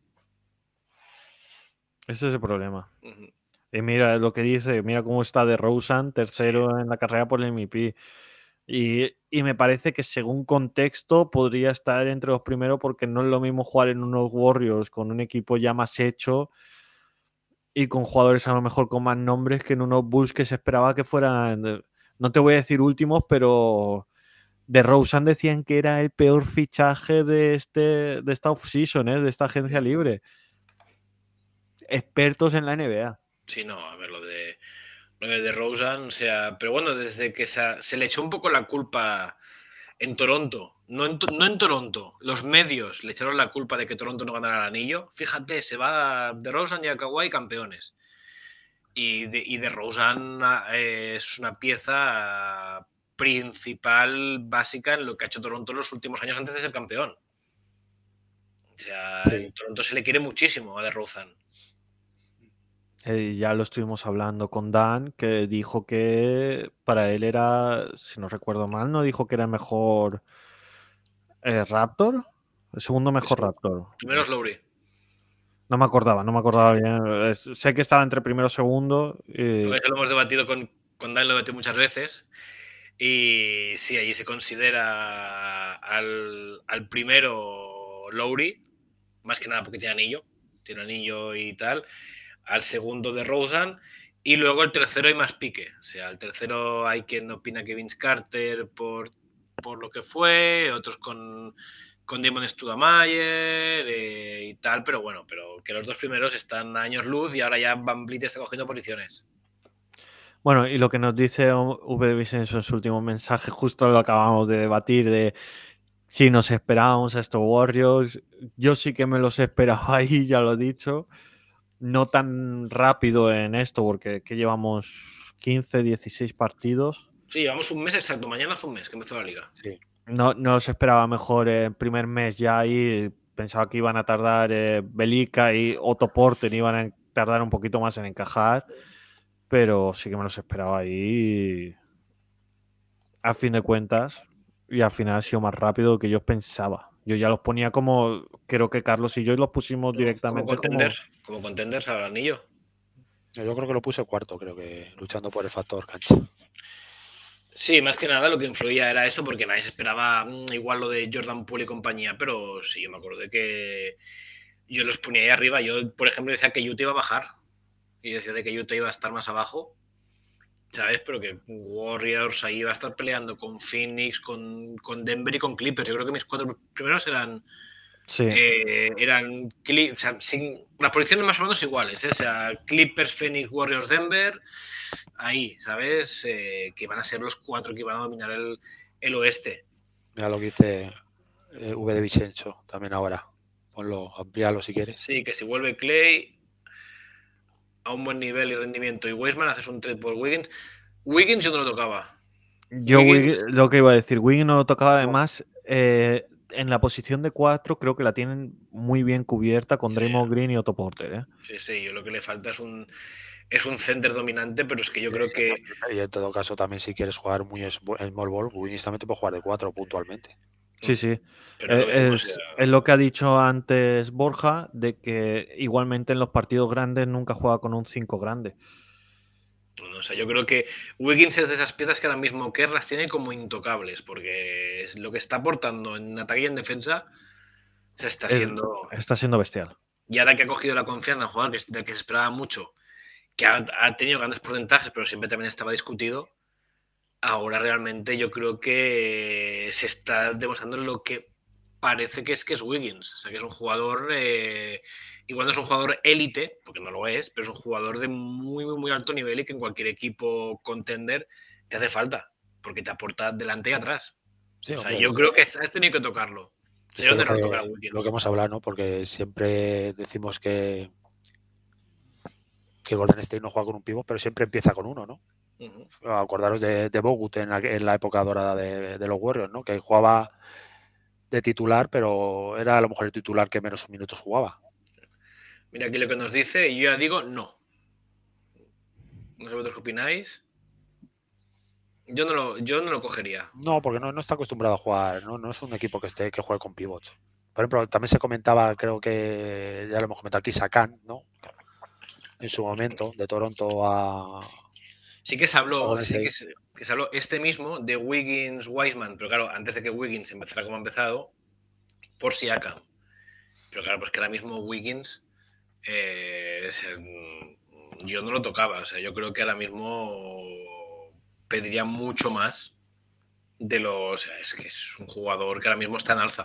[SPEAKER 4] Ese es el problema.
[SPEAKER 1] Ujú.
[SPEAKER 4] Y mira lo que dice, mira cómo está DeRozan, tercero en la carrera por el M V P. Y, y me parece que según contexto podría estar entre los primeros porque no es lo mismo jugar en unos Warriors con un equipo ya más hecho y con jugadores a lo mejor con más nombres que en unos Bulls que se esperaba que fueran, eh, no te voy a decir últimos, pero DeRozan decían que era el peor fichaje de, este, de esta offseason, ¿eh? De esta agencia libre. Expertos en la N B A.
[SPEAKER 1] Sí, no, a ver, lo de, lo de DeRozan, o sea, pero bueno, desde que se, se le echó un poco la culpa en Toronto, no en, no en Toronto, los medios le echaron la culpa de que Toronto no ganara el anillo. Fíjate, se va DeRozan y a Kawhi campeones. Y, de, y DeRozan eh, es una pieza principal, básica en lo que ha hecho Toronto en los últimos años antes de ser campeón. O sea,
[SPEAKER 3] Sí.
[SPEAKER 1] en Toronto se le quiere muchísimo a DeRozan.
[SPEAKER 4] Eh, ya lo estuvimos hablando con Dan, que dijo que para él era, si no recuerdo mal, no dijo que era mejor eh, Raptor, el segundo mejor
[SPEAKER 1] Sí.
[SPEAKER 4] Raptor.
[SPEAKER 1] Primero es Lowry.
[SPEAKER 4] No me acordaba, no me acordaba
[SPEAKER 1] Sí, sí.
[SPEAKER 4] bien. Es- sé que estaba entre primero y segundo. y-
[SPEAKER 1] Todo eso lo hemos debatido con, con Dan, lo debatí muchas veces. Y sí, allí se considera al, al primero Lowry, más que nada porque tiene anillo, tiene anillo y tal. Al segundo DeRozan. Y luego el tercero hay más pique. O sea, el tercero hay quien opina que Vince Carter por, por lo que fue, otros con, con Damon Studamayer eh, y tal, pero bueno, pero que los dos primeros están a años luz y ahora ya Van Vliet está cogiendo posiciones.
[SPEAKER 4] Bueno, y lo que nos dice V de Vicenzo en su último mensaje, justo lo acabamos de debatir, de si nos esperábamos a estos Warriors. Yo sí que me los esperaba ahí, ya lo he dicho. No tan rápido en esto, porque que llevamos quince, dieciséis partidos.
[SPEAKER 1] Sí, llevamos un mes exacto, mañana hace un mes que empezó la liga.
[SPEAKER 3] Sí.
[SPEAKER 4] No, no los esperaba mejor en primer mes ya ahí. Pensaba que iban a tardar eh, Belica y Otto Porter iban a tardar un poquito más en encajar, pero sí que me los esperaba ahí a fin de cuentas, y al final ha sido más rápido que yo pensaba. Yo ya los ponía como, creo que Carlos y yo los pusimos directamente
[SPEAKER 1] como
[SPEAKER 4] como...
[SPEAKER 1] contenders, como contenders al anillo.
[SPEAKER 3] Yo creo que lo puse cuarto, creo que luchando por el factor cancha.
[SPEAKER 1] Sí, más que nada lo que influía era eso, porque nadie se esperaba mm, igual lo de Jordan Poole y compañía, pero sí, yo me acuerdo de que yo los ponía ahí arriba. Yo, por ejemplo, decía que Utah iba a bajar y yo decía de que Utah iba a estar más abajo, ¿sabes? Pero que Warriors ahí iba a estar peleando con Phoenix, con, con Denver y con Clippers. Yo creo que mis cuatro primeros eran
[SPEAKER 4] Sí.
[SPEAKER 1] eh, eran Cli- o sea, sin, las posiciones más o menos iguales, ¿eh? O sea, Clippers, Phoenix, Warriors, Denver, ahí, ¿sabes? Eh, que van a ser los cuatro que van a dominar el, el oeste.
[SPEAKER 3] Mira lo que dice eh, V de Vicenzo también ahora. Ponlo, amplíalo si quieres.
[SPEAKER 1] Sí, que si vuelve Clay a un buen nivel y rendimiento y Wiseman, haces un trade por Wiggins. Wiggins yo no lo tocaba.
[SPEAKER 4] Yo
[SPEAKER 1] Wiggins,
[SPEAKER 4] Wig- lo que iba a decir, Wiggins no lo tocaba,
[SPEAKER 1] no.
[SPEAKER 4] además, eh, en la posición de cuatro creo que la tienen muy bien cubierta con
[SPEAKER 1] Sí.
[SPEAKER 4] Draymond Green y Otto Porter. ¿eh?
[SPEAKER 1] Sí, sí, yo lo que le falta es un es un center dominante, pero es que yo creo que
[SPEAKER 3] Y en todo caso, también si quieres jugar muy small ball, Wiggins también te puede jugar de cuatro puntualmente.
[SPEAKER 4] Sí, sí.
[SPEAKER 1] pero lo que
[SPEAKER 4] Eh,
[SPEAKER 1] decimos,
[SPEAKER 4] es,
[SPEAKER 1] ya-
[SPEAKER 4] es lo que ha dicho antes Borja, de que igualmente en los partidos grandes nunca juega con un cinco grande.
[SPEAKER 1] no, o sea, yo creo que Wiggins es de esas piezas que ahora mismo Kerr las tiene como intocables, porque es lo que está aportando en ataque y en defensa se está
[SPEAKER 4] Es-
[SPEAKER 1] siendo.
[SPEAKER 4] está siendo bestial.
[SPEAKER 1] Y ahora que ha cogido la confianza en un jugador que, del que se esperaba mucho, que ha, ha tenido grandes porcentajes, pero siempre también estaba discutido, ahora realmente yo creo que se está demostrando lo que parece que es que es Wiggins. O sea, que es un jugador, eh, igual no es un jugador élite, porque no lo es, pero es un jugador de muy, muy, muy alto nivel y que en cualquier equipo contender te hace falta, porque te aporta delante y atrás.
[SPEAKER 3] Sí,
[SPEAKER 1] O sea,
[SPEAKER 3] hombre,
[SPEAKER 1] yo creo que has tenido que tocarlo.
[SPEAKER 3] es
[SPEAKER 1] Sería
[SPEAKER 3] que
[SPEAKER 1] un
[SPEAKER 3] lo,
[SPEAKER 1] error
[SPEAKER 3] que,
[SPEAKER 1] tocar a Wiggins.
[SPEAKER 3] lo que hemos hablado, ¿no? Porque siempre decimos que, que Golden State no juega con un pivot, pero siempre empieza con uno, ¿no?
[SPEAKER 1] Uh-huh.
[SPEAKER 3] Acordaros de, de Bogut en la, en la época dorada de, de los Warriors, ¿no? Que jugaba de titular, pero era a lo mejor el titular que menos minutos jugaba.
[SPEAKER 1] Mira aquí lo que nos dice, y yo ya digo no. No sé vosotros qué opináis. Yo no lo, yo no lo cogería.
[SPEAKER 3] No, porque no, no está acostumbrado a jugar, ¿no? No es un equipo que esté que juegue con pivots. Por ejemplo, también se comentaba, creo que ya lo hemos comentado aquí, Sakan, ¿no? En su momento, de Toronto a.
[SPEAKER 1] Sí que se habló,
[SPEAKER 3] Golden
[SPEAKER 1] sí que
[SPEAKER 3] State.
[SPEAKER 1] se, que se habló este mismo de Wiggins Wiseman, pero claro, antes de que Wiggins empezara como ha empezado, por Siakam. Pero claro, pues que ahora mismo Wiggins eh, se- yo no lo tocaba. O sea, yo creo que ahora mismo pediría mucho más de los. O sea, es que es un jugador que ahora mismo está en alza.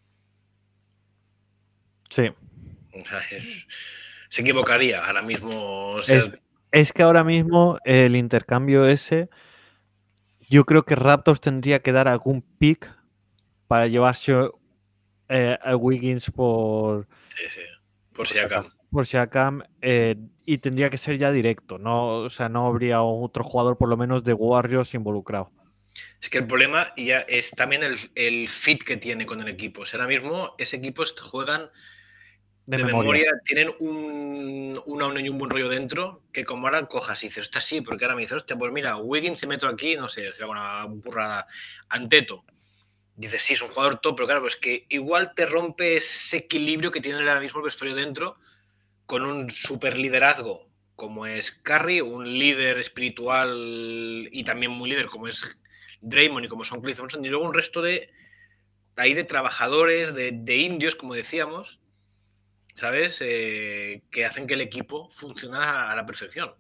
[SPEAKER 4] Sí.
[SPEAKER 1] O sea, es- se equivocaría ahora mismo. O sea,
[SPEAKER 4] Es, es que ahora mismo el intercambio ese, yo creo que Raptors tendría que dar algún pick para llevarse eh, a Wiggins por,
[SPEAKER 1] sí, sí, por
[SPEAKER 3] Por
[SPEAKER 1] Siakam.
[SPEAKER 3] Siakam.
[SPEAKER 4] por Siakam eh, y tendría que ser ya directo, no, o sea, no habría otro jugador por lo menos de Warriors involucrado.
[SPEAKER 1] Es que el problema ya es también el, el fit que tiene con el equipo. O sea, ahora mismo ese equipo juegan
[SPEAKER 4] De,
[SPEAKER 1] de,
[SPEAKER 4] memoria.
[SPEAKER 1] memoria, tienen un, una unión y un buen rollo dentro, que como ahora cojas y dices, hostia, sí, porque ahora me dices, hostia, pues mira, Wiggins se meto aquí, no sé, será una burrada, Anteto. Dices, sí, es un jugador top, pero claro, pues que igual te rompe ese equilibrio que tiene ahora mismo el vestuario dentro con un super liderazgo como es Curry, un líder espiritual y también muy líder como es Draymond y como son Clay Thompson, y luego un resto de ahí de trabajadores, de, de indios, como decíamos, ¿sabes? Eh, que hacen que el equipo funcione a la perfección.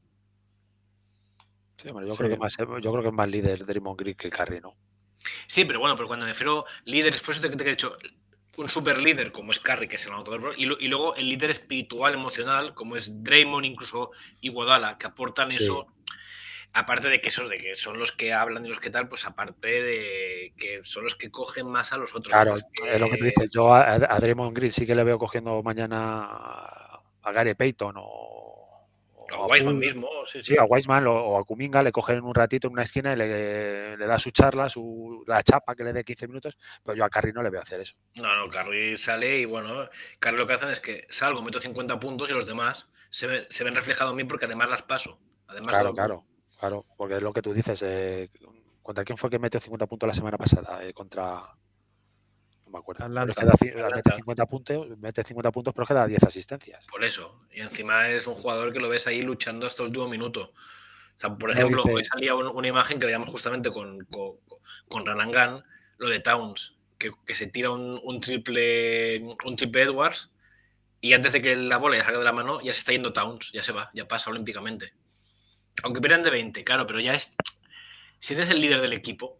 [SPEAKER 3] Sí, bueno, yo,
[SPEAKER 4] Sí.
[SPEAKER 3] creo que más, yo creo que es más líder Draymond Green que Curry, ¿no?
[SPEAKER 1] Sí, pero bueno, pero cuando me refiero líderes, por eso te, te he dicho, un super líder como es Curry, que es el anotador, y, lo, y luego el líder espiritual, emocional, como es Draymond, incluso Iguodala, que aportan
[SPEAKER 3] Sí.
[SPEAKER 1] eso, aparte de que esos de que son los que hablan y los que tal, pues aparte de que son los que cogen más a los otros.
[SPEAKER 3] Claro,
[SPEAKER 1] que...
[SPEAKER 3] es lo que tú dices. Yo a, a Draymond Green sí que le veo cogiendo mañana a Gary Payton o,
[SPEAKER 1] o a Wiseman
[SPEAKER 3] Poole.
[SPEAKER 1] mismo, sí,
[SPEAKER 3] Sí, a Wiseman o a Kuminga le cogen un ratito en una esquina y le, le da su charla, su, la chapa que le dé quince minutos, pero yo a Curry no le veo hacer eso.
[SPEAKER 1] No, no, Curry sale y bueno, Curry lo que hacen es que salgo, meto cincuenta puntos y los demás se, ve, se ven reflejados en mí porque además las paso. Además
[SPEAKER 3] claro,
[SPEAKER 1] de...
[SPEAKER 3] claro, claro, porque es lo que tú dices. Eh, ¿Contra quién fue que metió cincuenta puntos la semana pasada? Eh, contra... No me acuerdo. Pero es que da,
[SPEAKER 1] Atlanta.
[SPEAKER 3] mete, cincuenta puntos, mete cincuenta puntos, pero es que da diez asistencias.
[SPEAKER 1] Por eso. Y encima es un jugador que lo ves ahí luchando hasta el último minuto. sea, por
[SPEAKER 3] No
[SPEAKER 1] ejemplo,
[SPEAKER 3] dice-
[SPEAKER 1] hoy salía un- una imagen que veíamos justamente con, con, con Ranangan, lo de Towns, que, que se tira un, un triple un triple Edwards y antes de que la bola ya salga de la mano, ya se está yendo Towns, ya se va, ya pasa olímpicamente. Aunque pierdan de veinte, claro, pero ya es. Si eres el líder del equipo,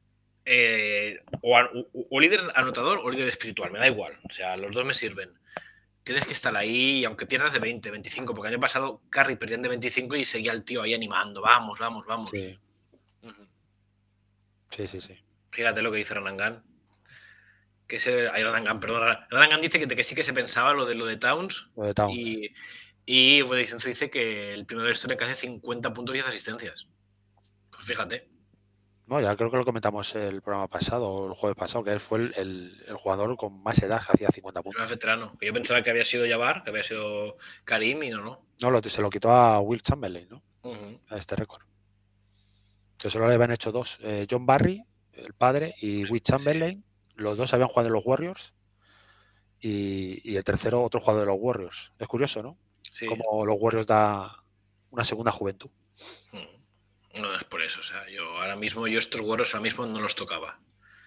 [SPEAKER 1] eh, o, o- o líder anotador o líder espiritual, me da igual. O sea, los dos me sirven. Tienes que estar ahí, aunque pierdas de veinte, veinticinco, porque el año pasado Curry perdían de veinticinco y seguía el tío ahí animando. Vamos, vamos, vamos.
[SPEAKER 3] Sí,
[SPEAKER 1] Ujú.
[SPEAKER 3] sí, sí, sí.
[SPEAKER 1] Fíjate lo que dice Ranangan. Que ese, ay, Ranangan, perdón. Ranangan dice que, que sí que se pensaba lo de lo de Towns.
[SPEAKER 3] Lo de Towns.
[SPEAKER 1] Y, y Vincenzo dice que el primero de la historia que hace cincuenta puntos y diez asistencias. Pues fíjate.
[SPEAKER 3] No, ya creo que lo comentamos el programa pasado, o el jueves pasado, que él fue el, el- el jugador con más edad que hacía cincuenta
[SPEAKER 1] Era
[SPEAKER 3] puntos.
[SPEAKER 1] veterano. Que yo pensaba que había sido Jabbar, que había sido Karim y no, no.
[SPEAKER 3] No, lo, se lo quitó a Will Chamberlain, ¿no?
[SPEAKER 1] Ujú.
[SPEAKER 3] A este récord. Que solo le habían hecho dos. eh, John Barry, el padre, y Will Chamberlain. Los dos habían jugado en los Warriors. Y, y el tercero, otro jugador de los Warriors. Es curioso, ¿no?
[SPEAKER 1] Sí.
[SPEAKER 3] Como los Warriors da una segunda juventud.
[SPEAKER 1] Mm. No es por eso. O sea, yo ahora mismo, yo estos Warriors ahora mismo no los tocaba.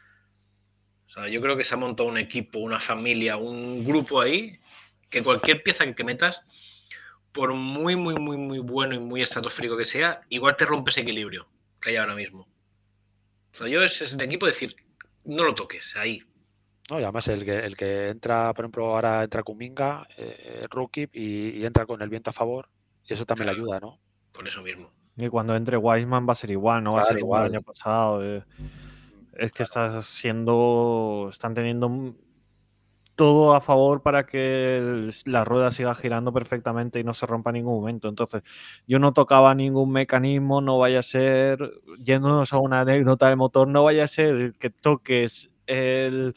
[SPEAKER 1] O sea, yo creo que se ha montado un equipo, una familia, un grupo ahí, que cualquier pieza que metas, por muy, muy, muy, muy bueno y muy estratosférico que sea, igual te rompe ese equilibrio que hay ahora mismo. O sea, yo ese es el equipo decir, no lo toques, ahí.
[SPEAKER 3] ¿No? Y además el que, el que entra, por ejemplo, ahora entra Kuminga, eh, rookie, y, y entra con el viento a favor. Y eso también
[SPEAKER 1] Claro.
[SPEAKER 3] le ayuda, ¿no?
[SPEAKER 1] Por eso mismo.
[SPEAKER 4] Y cuando entre Wiseman va a ser igual, no va a
[SPEAKER 3] Claro,
[SPEAKER 4] ser como el
[SPEAKER 3] igual.
[SPEAKER 4] año pasado. eh. Es que está siendo. Están teniendo m- todo a favor para que el- la rueda siga girando perfectamente y no se rompa en ningún momento. Entonces, yo no tocaba ningún mecanismo, no vaya a ser, yéndonos a una anécdota del motor, no vaya a ser que toques el.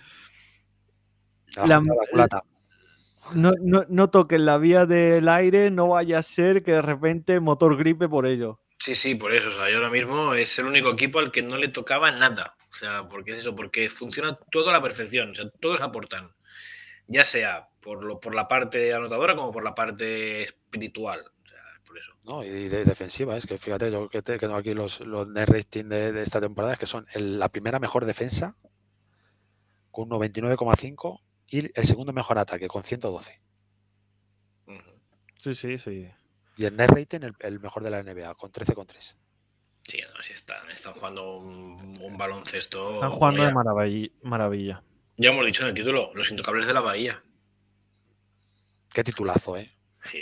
[SPEAKER 3] La,
[SPEAKER 4] la-
[SPEAKER 3] junta de la culata.
[SPEAKER 4] no, no, no toques la vía del aire, no vaya a ser que de repente el motor gripe por ello.
[SPEAKER 1] Sí, sí, por eso. O sea, yo ahora mismo es el único equipo al que no le tocaba nada. O sea, porque es eso, porque funciona todo a la perfección. O sea, todos aportan. Ya sea por, lo, por la parte anotadora como por la parte espiritual. O sea, por eso.
[SPEAKER 3] ¿No? Y de defensiva, es que fíjate, yo que te- tengo aquí los, los net rating de, de esta temporada, es que son el- la primera mejor defensa con un noventa y nueve coma cinco y el segundo mejor ataque con ciento doce.
[SPEAKER 1] Ujú.
[SPEAKER 4] Sí, sí, sí.
[SPEAKER 3] Y el net rating el, el mejor de la N B A con trece coma tres.
[SPEAKER 1] Sí, no, sí están, están jugando un, un baloncesto.
[SPEAKER 4] Están jugando
[SPEAKER 1] bueno,
[SPEAKER 4] de
[SPEAKER 1] ya,
[SPEAKER 4] maravilla. maravilla.
[SPEAKER 1] ya hemos dicho en el título, los intocables de la bahía.
[SPEAKER 3] Qué titulazo, ¿eh?
[SPEAKER 1] Sí.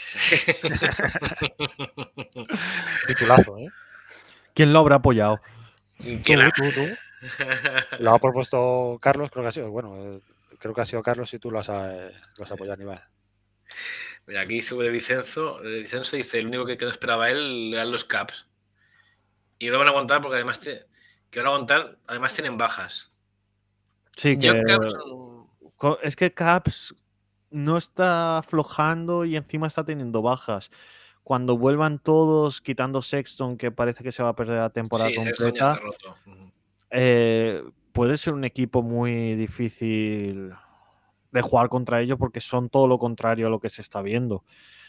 [SPEAKER 3] Titulazo, ¿eh?
[SPEAKER 4] ¿Quién lo habrá apoyado?
[SPEAKER 1] Que
[SPEAKER 3] Tú,
[SPEAKER 1] la-
[SPEAKER 3] tú, tú. Lo ha propuesto Carlos, creo que ha sido, bueno, eh, creo que ha sido Carlos y tú lo has, eh, lo has apoyado, Aníbal.
[SPEAKER 1] Mira, aquí dice de Vicenzo, de Vicenzo dice, el único que, que no esperaba él eran los Caps. Y lo van a aguantar porque además te- que van a aguantar, además tienen bajas.
[SPEAKER 4] Sí,
[SPEAKER 1] Yo
[SPEAKER 4] que
[SPEAKER 1] Caps mm,
[SPEAKER 4] co- es que Caps no está aflojando y encima está teniendo bajas. Cuando vuelvan todos, quitando Sexton, que parece que se va a perder la temporada
[SPEAKER 1] sí, Sexton ya
[SPEAKER 4] completa,
[SPEAKER 1] está roto. Ujú.
[SPEAKER 4] eh, puede ser un equipo muy difícil de jugar contra ellos porque son todo lo contrario a lo que se está viendo.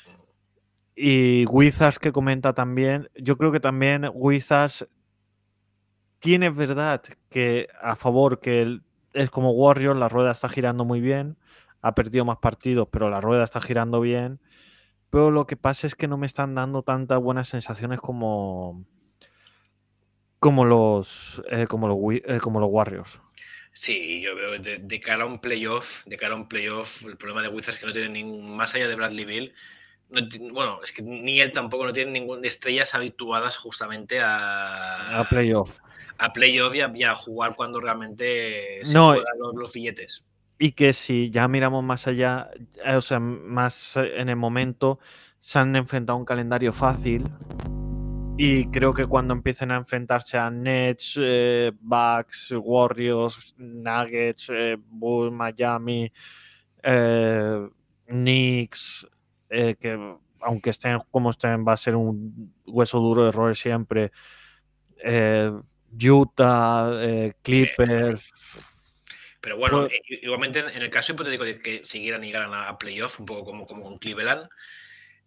[SPEAKER 4] Y Wizards que comenta también, yo creo que también Wizards tiene verdad que a favor que el- es como Warriors, la rueda está girando muy bien, ha perdido más partidos, pero la rueda está girando bien. Pero lo que pasa es que no me están dando tantas buenas sensaciones como como los eh, como los, Wi- eh, como los Warriors.
[SPEAKER 1] Sí, yo veo de, de cara a un playoff, de cara a un playoff, el problema de Wizards es que no tiene ningún, más allá de Bradley Beal, no ti- bueno, es que ni él tampoco no tiene ningún de estrellas habituadas justamente a,
[SPEAKER 4] A playoff.
[SPEAKER 1] a playoff y a, y a jugar cuando realmente se
[SPEAKER 4] No,
[SPEAKER 1] juegan los, los billetes.
[SPEAKER 4] y que si ya miramos más allá, eh, o sea, más eh, en el momento, se han enfrentado a un calendario fácil. Y creo que cuando empiecen a enfrentarse a Nets, eh, Bucks, Warriors, Nuggets, eh, Bulls, Miami, eh, Knicks, eh, que aunque estén como estén, va a ser un hueso duro de roer siempre. eh, Utah, eh, Clippers.
[SPEAKER 1] Pero bueno,
[SPEAKER 4] Pues-
[SPEAKER 1] eh, igualmente en el caso hipotético de que siguieran y llegaran a, a playoff, un poco como, como con Cleveland,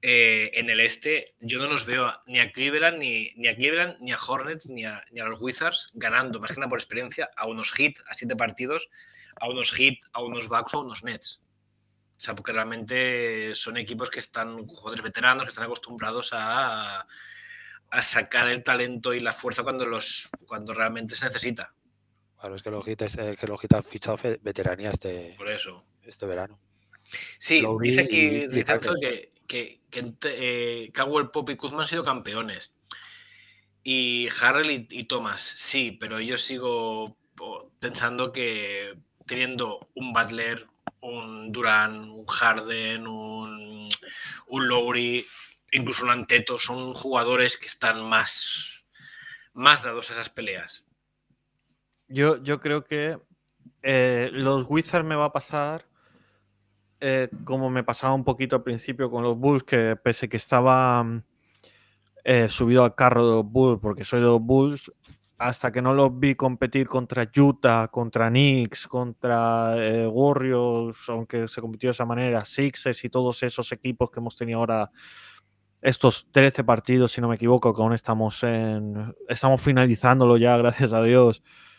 [SPEAKER 1] eh, en el este, yo no los veo ni a Cleveland, ni, ni a Cleveland, ni a Hornets, ni a, ni a los Wizards ganando, más que nada por experiencia, a unos Heat, a siete partidos, a unos Heat, a unos Bucks o a unos Nets. O sea, porque realmente son equipos que están, jugadores veteranos, que están acostumbrados a, a sacar el talento y la fuerza cuando, los, cuando realmente se necesita.
[SPEAKER 3] Claro, es que los Heat, es, eh, que los Heat han fichado veteranía este,
[SPEAKER 1] por eso.
[SPEAKER 3] este verano.
[SPEAKER 1] Sí,
[SPEAKER 3] Lowry
[SPEAKER 1] dice aquí
[SPEAKER 3] y- y
[SPEAKER 1] Ricenzo
[SPEAKER 3] Tucker.
[SPEAKER 1] que, que, que eh, Caldwell Pope y Kuzma han sido campeones. Y Harrell y, y Thomas, sí, pero yo sigo po- pensando que teniendo un Butler, un Durant, un Harden, un, un Lowry, incluso un Anteto, son jugadores que están más, más dados a esas peleas.
[SPEAKER 4] Yo, yo creo que eh, los Wizards me va a pasar eh, como me pasaba un poquito al principio con los Bulls, que pese que estaba mm, eh, subido al carro de los Bulls, porque soy de los Bulls, hasta que no los vi competir contra Utah, contra Knicks, contra eh, Warriors, aunque se compitió de esa manera, Sixers y todos esos equipos que hemos tenido ahora, estos trece partidos, si no me equivoco, que aún estamos en, estamos finalizándolo ya, gracias a Dios.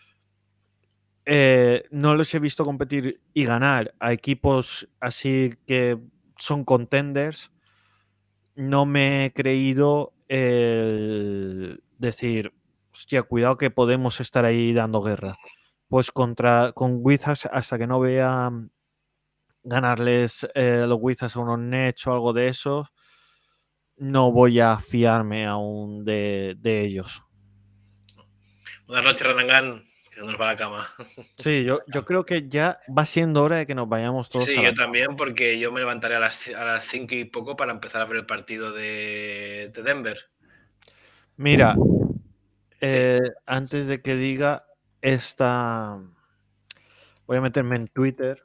[SPEAKER 4] Eh, no los he visto competir y ganar a equipos así que son contenders. No me he creído el decir, hostia, cuidado que podemos estar ahí dando guerra. Pues contra con Wizards, hasta que no vea ganarles eh, los Wizards a unos Nets o algo de eso, no voy a fiarme aún de, de ellos.
[SPEAKER 1] Buenas noches, Ranangan, que nos va a la cama.
[SPEAKER 4] Sí, yo, yo creo que ya va siendo hora de que nos vayamos todos
[SPEAKER 1] Sí,
[SPEAKER 4] a la
[SPEAKER 1] yo también, porque yo me levantaré a las, a las cinco y poco para empezar a ver el partido de, de Denver.
[SPEAKER 4] Mira, eh, antes de que diga esta, voy a meterme en Twitter,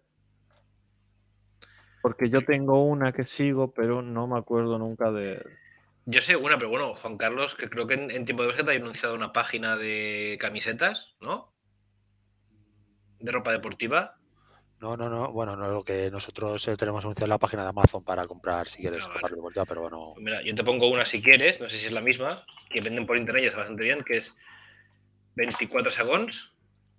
[SPEAKER 4] porque yo tengo una que sigo, pero no me acuerdo nunca de...
[SPEAKER 1] Yo sé una, pero bueno, Juan Carlos, que creo que en, en tiempo de básquet ha anunciado una página de camisetas, ¿no? De ropa deportiva.
[SPEAKER 3] No, no, no. Bueno, no, lo que nosotros eh, tenemos anunciado en la página de Amazon para comprar si quieres
[SPEAKER 1] Ah,
[SPEAKER 3] ropa
[SPEAKER 1] vale.
[SPEAKER 3] deportiva, pero bueno.
[SPEAKER 1] Pues mira, yo te pongo una si quieres, no sé si es la misma, que venden por internet y está bastante bien, que es veinticuatro segons.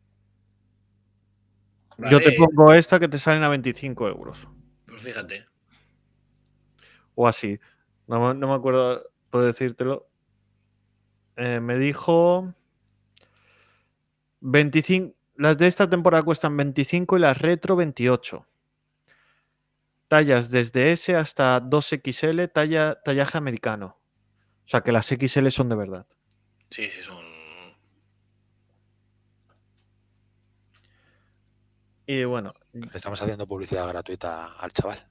[SPEAKER 4] Yo te
[SPEAKER 1] Vale,
[SPEAKER 4] pongo esta que te salen a veinticinco euros.
[SPEAKER 1] pues fíjate.
[SPEAKER 4] O así. No, me- no me acuerdo, puedo decírtelo. Eh, me dijo... veinticinco... Las de esta temporada cuestan veinticinco y las retro veintiocho. Tallas desde S hasta dos equis ele, talla, tallaje americano. O sea que las equis ele son de verdad.
[SPEAKER 1] Sí, sí, son.
[SPEAKER 4] Y bueno,
[SPEAKER 3] Le estamos haciendo publicidad gratuita al chaval.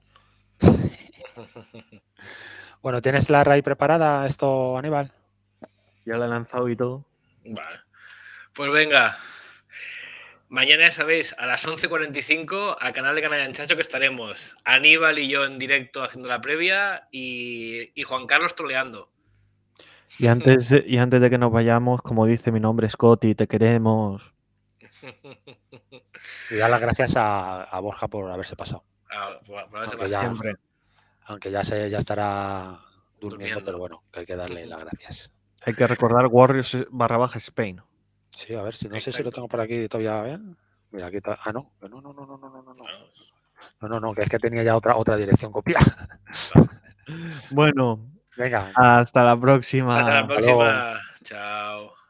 [SPEAKER 3] Bueno, ¿tienes la raíz preparada esto, Aníbal?
[SPEAKER 4] ya la he lanzado y todo.
[SPEAKER 1] Vale. Pues venga. Mañana, ya sabéis, a las once cuarenta y cinco al canal de Canal Chacho, que estaremos Aníbal y yo en directo haciendo la previa y, y Juan Carlos troleando.
[SPEAKER 4] Y antes, de, y antes de que nos vayamos, como dice mi nombre, Scotty, te queremos.
[SPEAKER 3] Y dar las gracias a, a Borja por haberse pasado.
[SPEAKER 1] Ah, por- por haberse
[SPEAKER 3] Aunque ya,
[SPEAKER 1] pasado.
[SPEAKER 4] Siempre.
[SPEAKER 3] aunque ya, se, ya estará durmiendo,
[SPEAKER 1] Durmiendo.
[SPEAKER 3] pero bueno, que hay que darle las gracias.
[SPEAKER 4] Hay que recordar Warriors barra baja Spain.
[SPEAKER 3] Sí, a ver, si no sé si
[SPEAKER 1] Exacto.
[SPEAKER 3] lo tengo por aquí todavía bien. Mira, aquí está. Ah, no, no, no, no, no, no, no, no, no.
[SPEAKER 1] Vamos.
[SPEAKER 3] No, no, no, que es que tenía ya otra, otra dirección copiada.
[SPEAKER 4] Bueno,
[SPEAKER 3] Venga,
[SPEAKER 4] hasta la próxima.
[SPEAKER 1] Hasta la
[SPEAKER 3] Hasta
[SPEAKER 1] próxima. Chao.